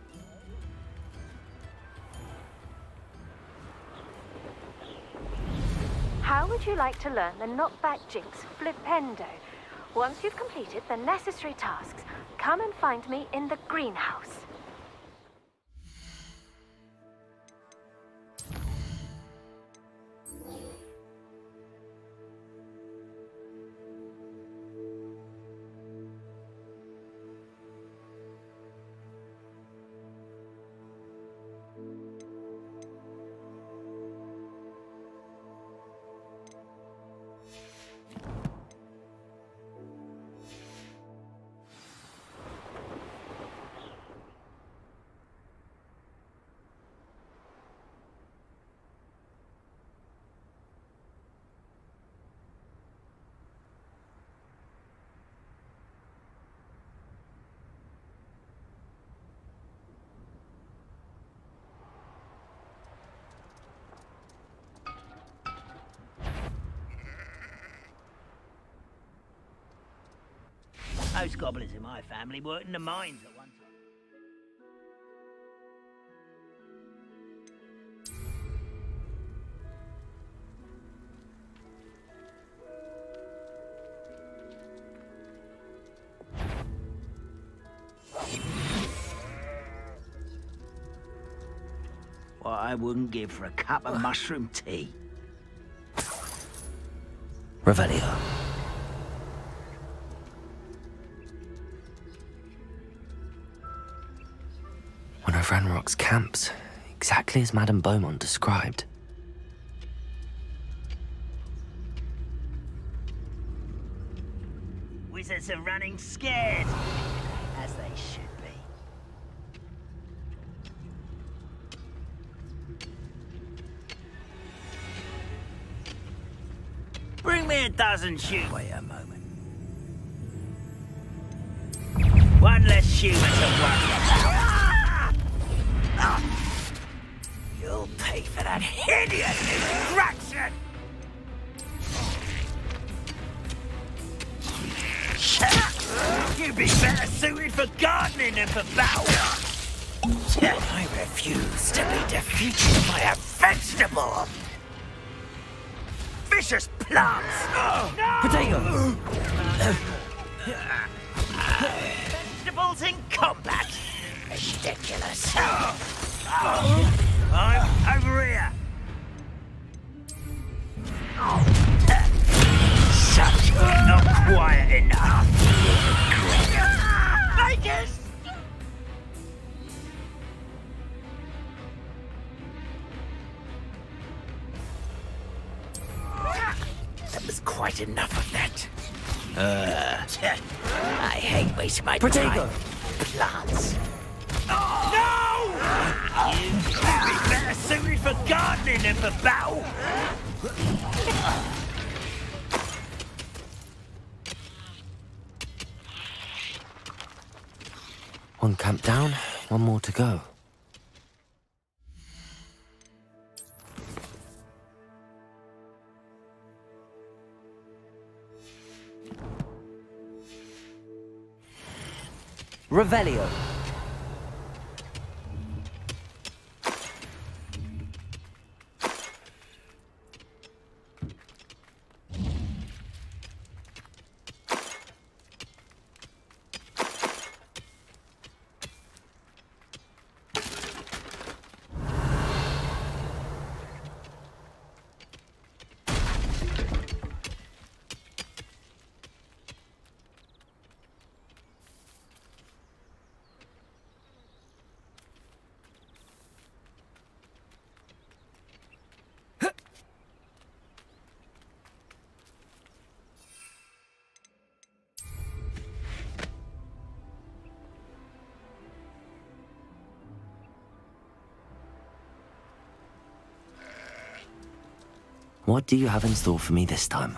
How would you like to learn the knockback jinx Flipendo? Once you've completed the necessary tasks, come and find me in the greenhouse. Most goblins in my family worked in the mines at one time. What I wouldn't give for a cup of mushroom tea. Revelio. One of Ranrock's camps, exactly as Madame Beaumont described. wizards are running scared. As they should be. Bring me a dozen shoes. Wait a moment. One less human to worry about. You'll pay for that hideous distraction! You'd be better suited for gardening than for battle. I refuse to be defeated by a vegetable. Vicious plants! Potato! Vegetables in combat! Ridiculous. I'm over here. Such not quiet enough. Vegas! That was quite enough of that. I hate wasting my time. Plants. No! You'd be better suited for gardening than for battle. One camp down, one more to go. Revelio. What do you have in store for me this time?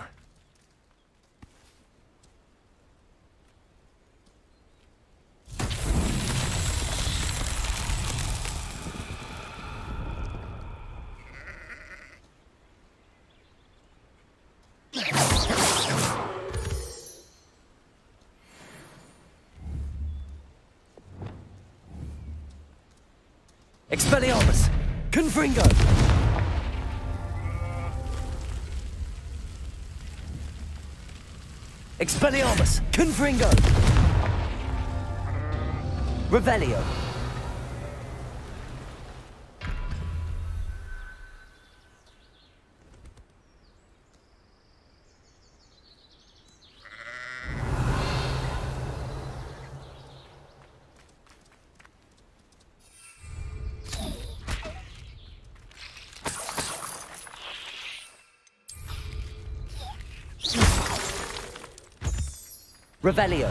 Expelliarmus! Confringo! Expelliarmus! Confringo! Revelio! Revelio.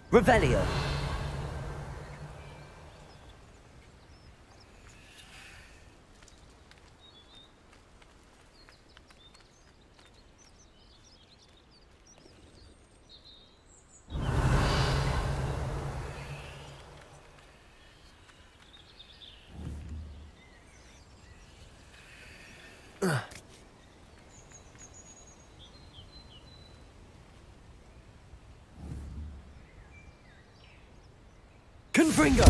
Revelio. Confringo!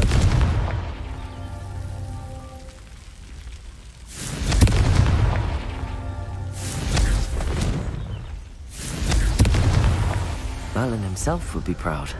Merlin himself would be proud.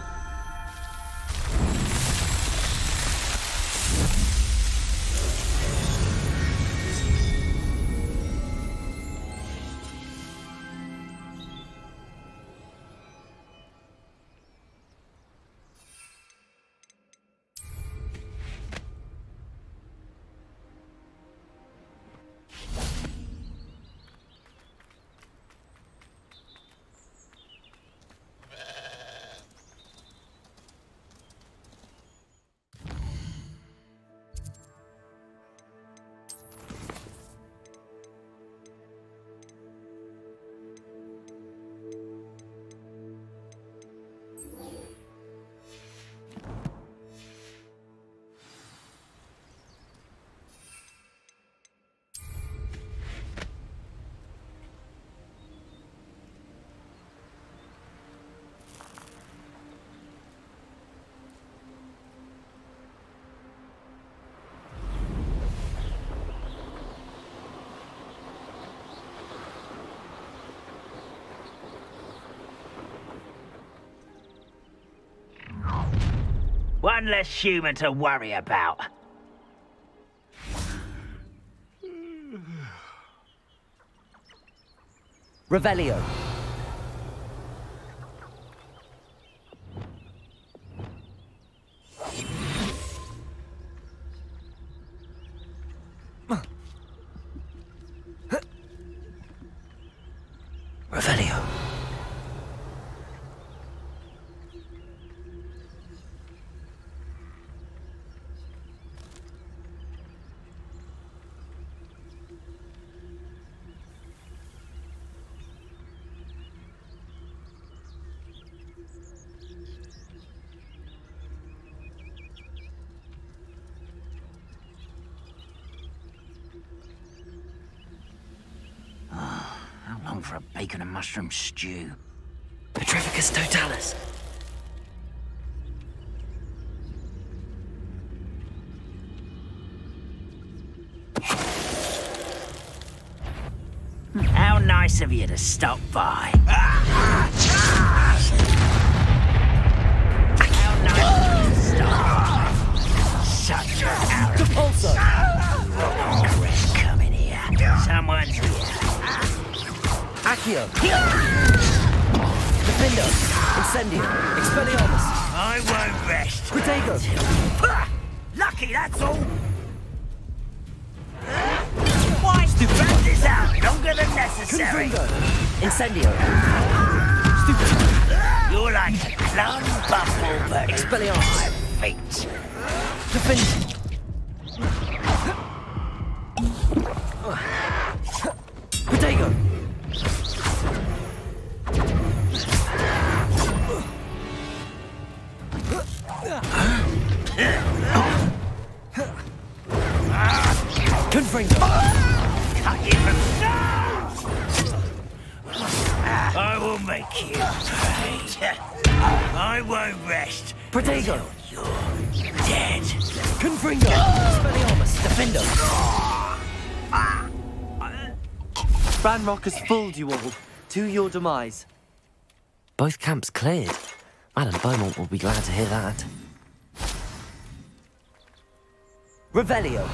One less human to worry about. Revelio. Revelio. How long for a bacon and mushroom stew? Petrificus totalis. How nice of you to stop by. How nice of you to stop by. Such an arrogance. Regret coming here. Someone's here. Accio. Defendo. Incendio. Expelliarmus. I won't rest. Protego. Lucky, that's all. Why stupid? This out longer than necessary. Confringo. Incendio. Stupid. You're like a plum bumble, but Expelliarmus. my feet. Defend. Protego. Confringo. Cut you from I will make you pay. I won't rest. Protego. You're dead. Confringo. Expelliarmus. Defendo. Ranrock has fooled you all. To your demise. Both camps cleared. Madame Beaumont will be glad to hear that. Revelio.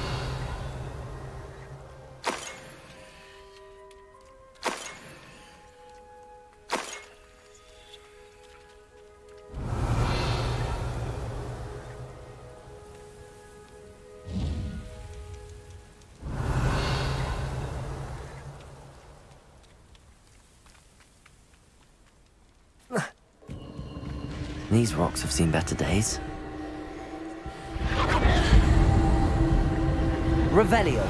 These rocks have seen better days. Revelio.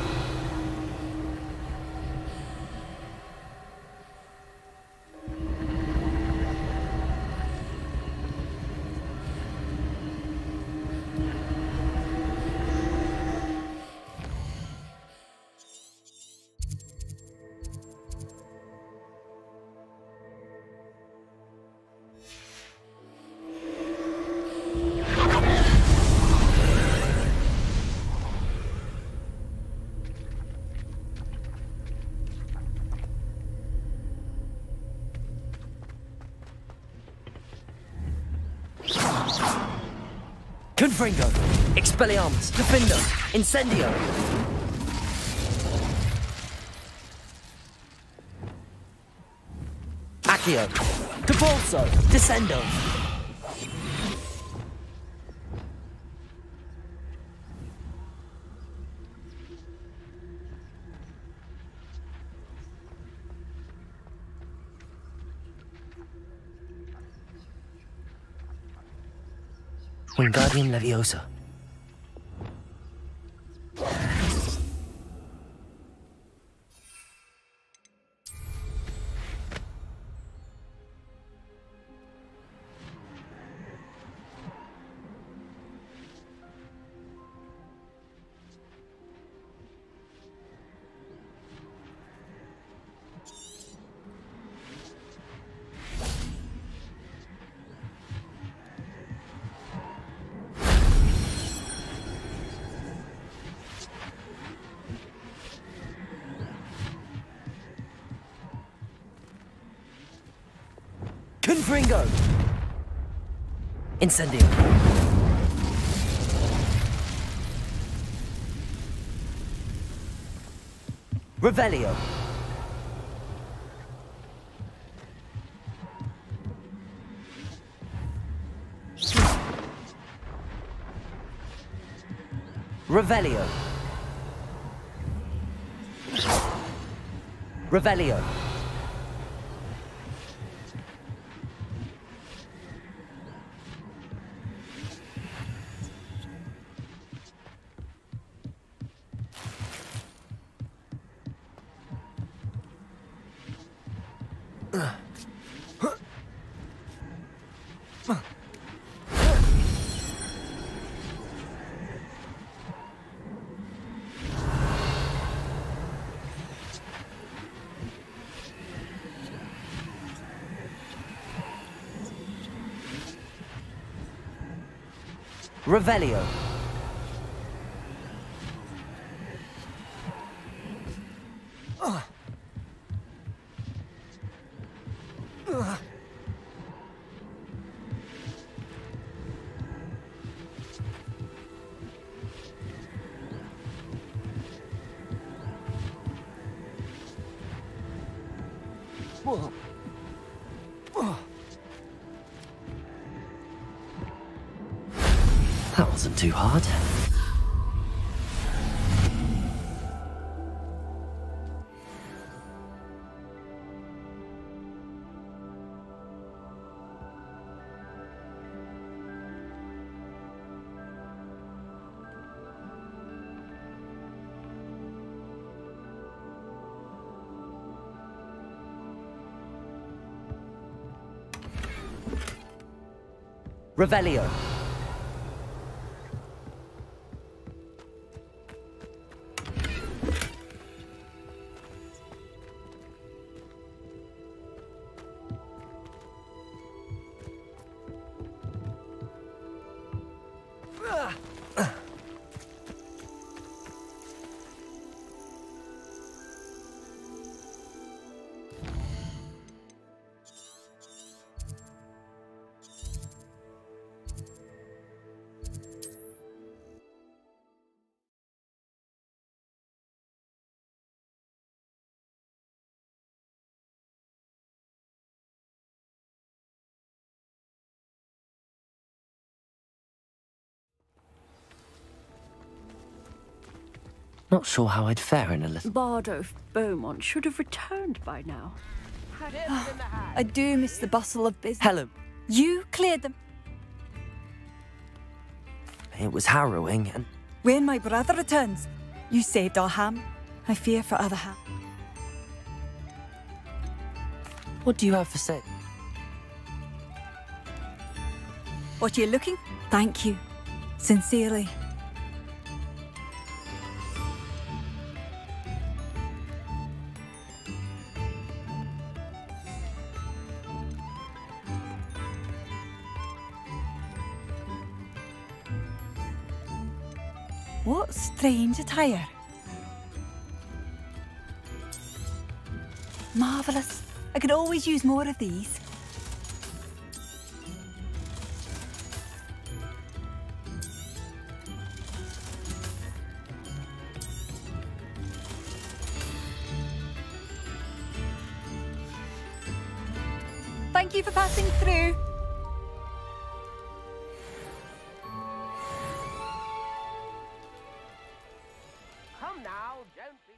Confringo, Expelliarmus, Defindo, Incendio. Accio, Depulso, Descendo. Wingardium Leviosa. Confringo! Incendio. Revelio. Revelio. Revelio. Revelio. That wasn't too hard. Revelio. Not sure how I'd fare in a little... Bardo Beaumont should have returned by now. I do miss the bustle of business. Helen. You cleared them. It was harrowing, and When my brother returns, you saved our ham. I fear for other ham. what do you have for sale? What you looking? Thank you. Sincerely. What strange attire. Marvellous. I could always use more of these. Thank you for passing through. Come now, don't be...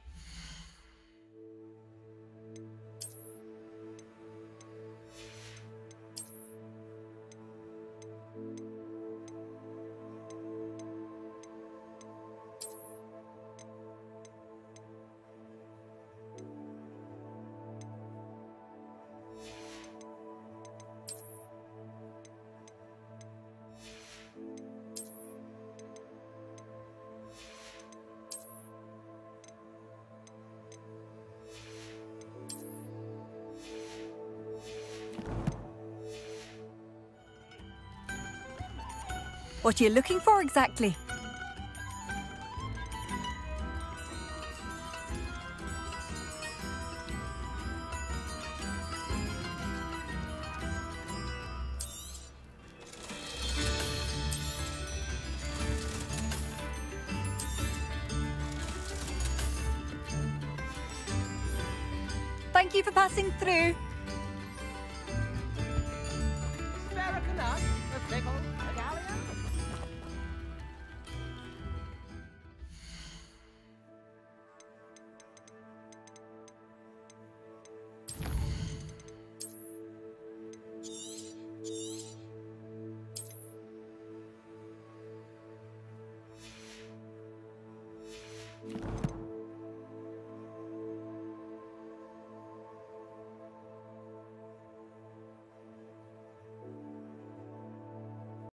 What are you looking for exactly? Thank you for passing through.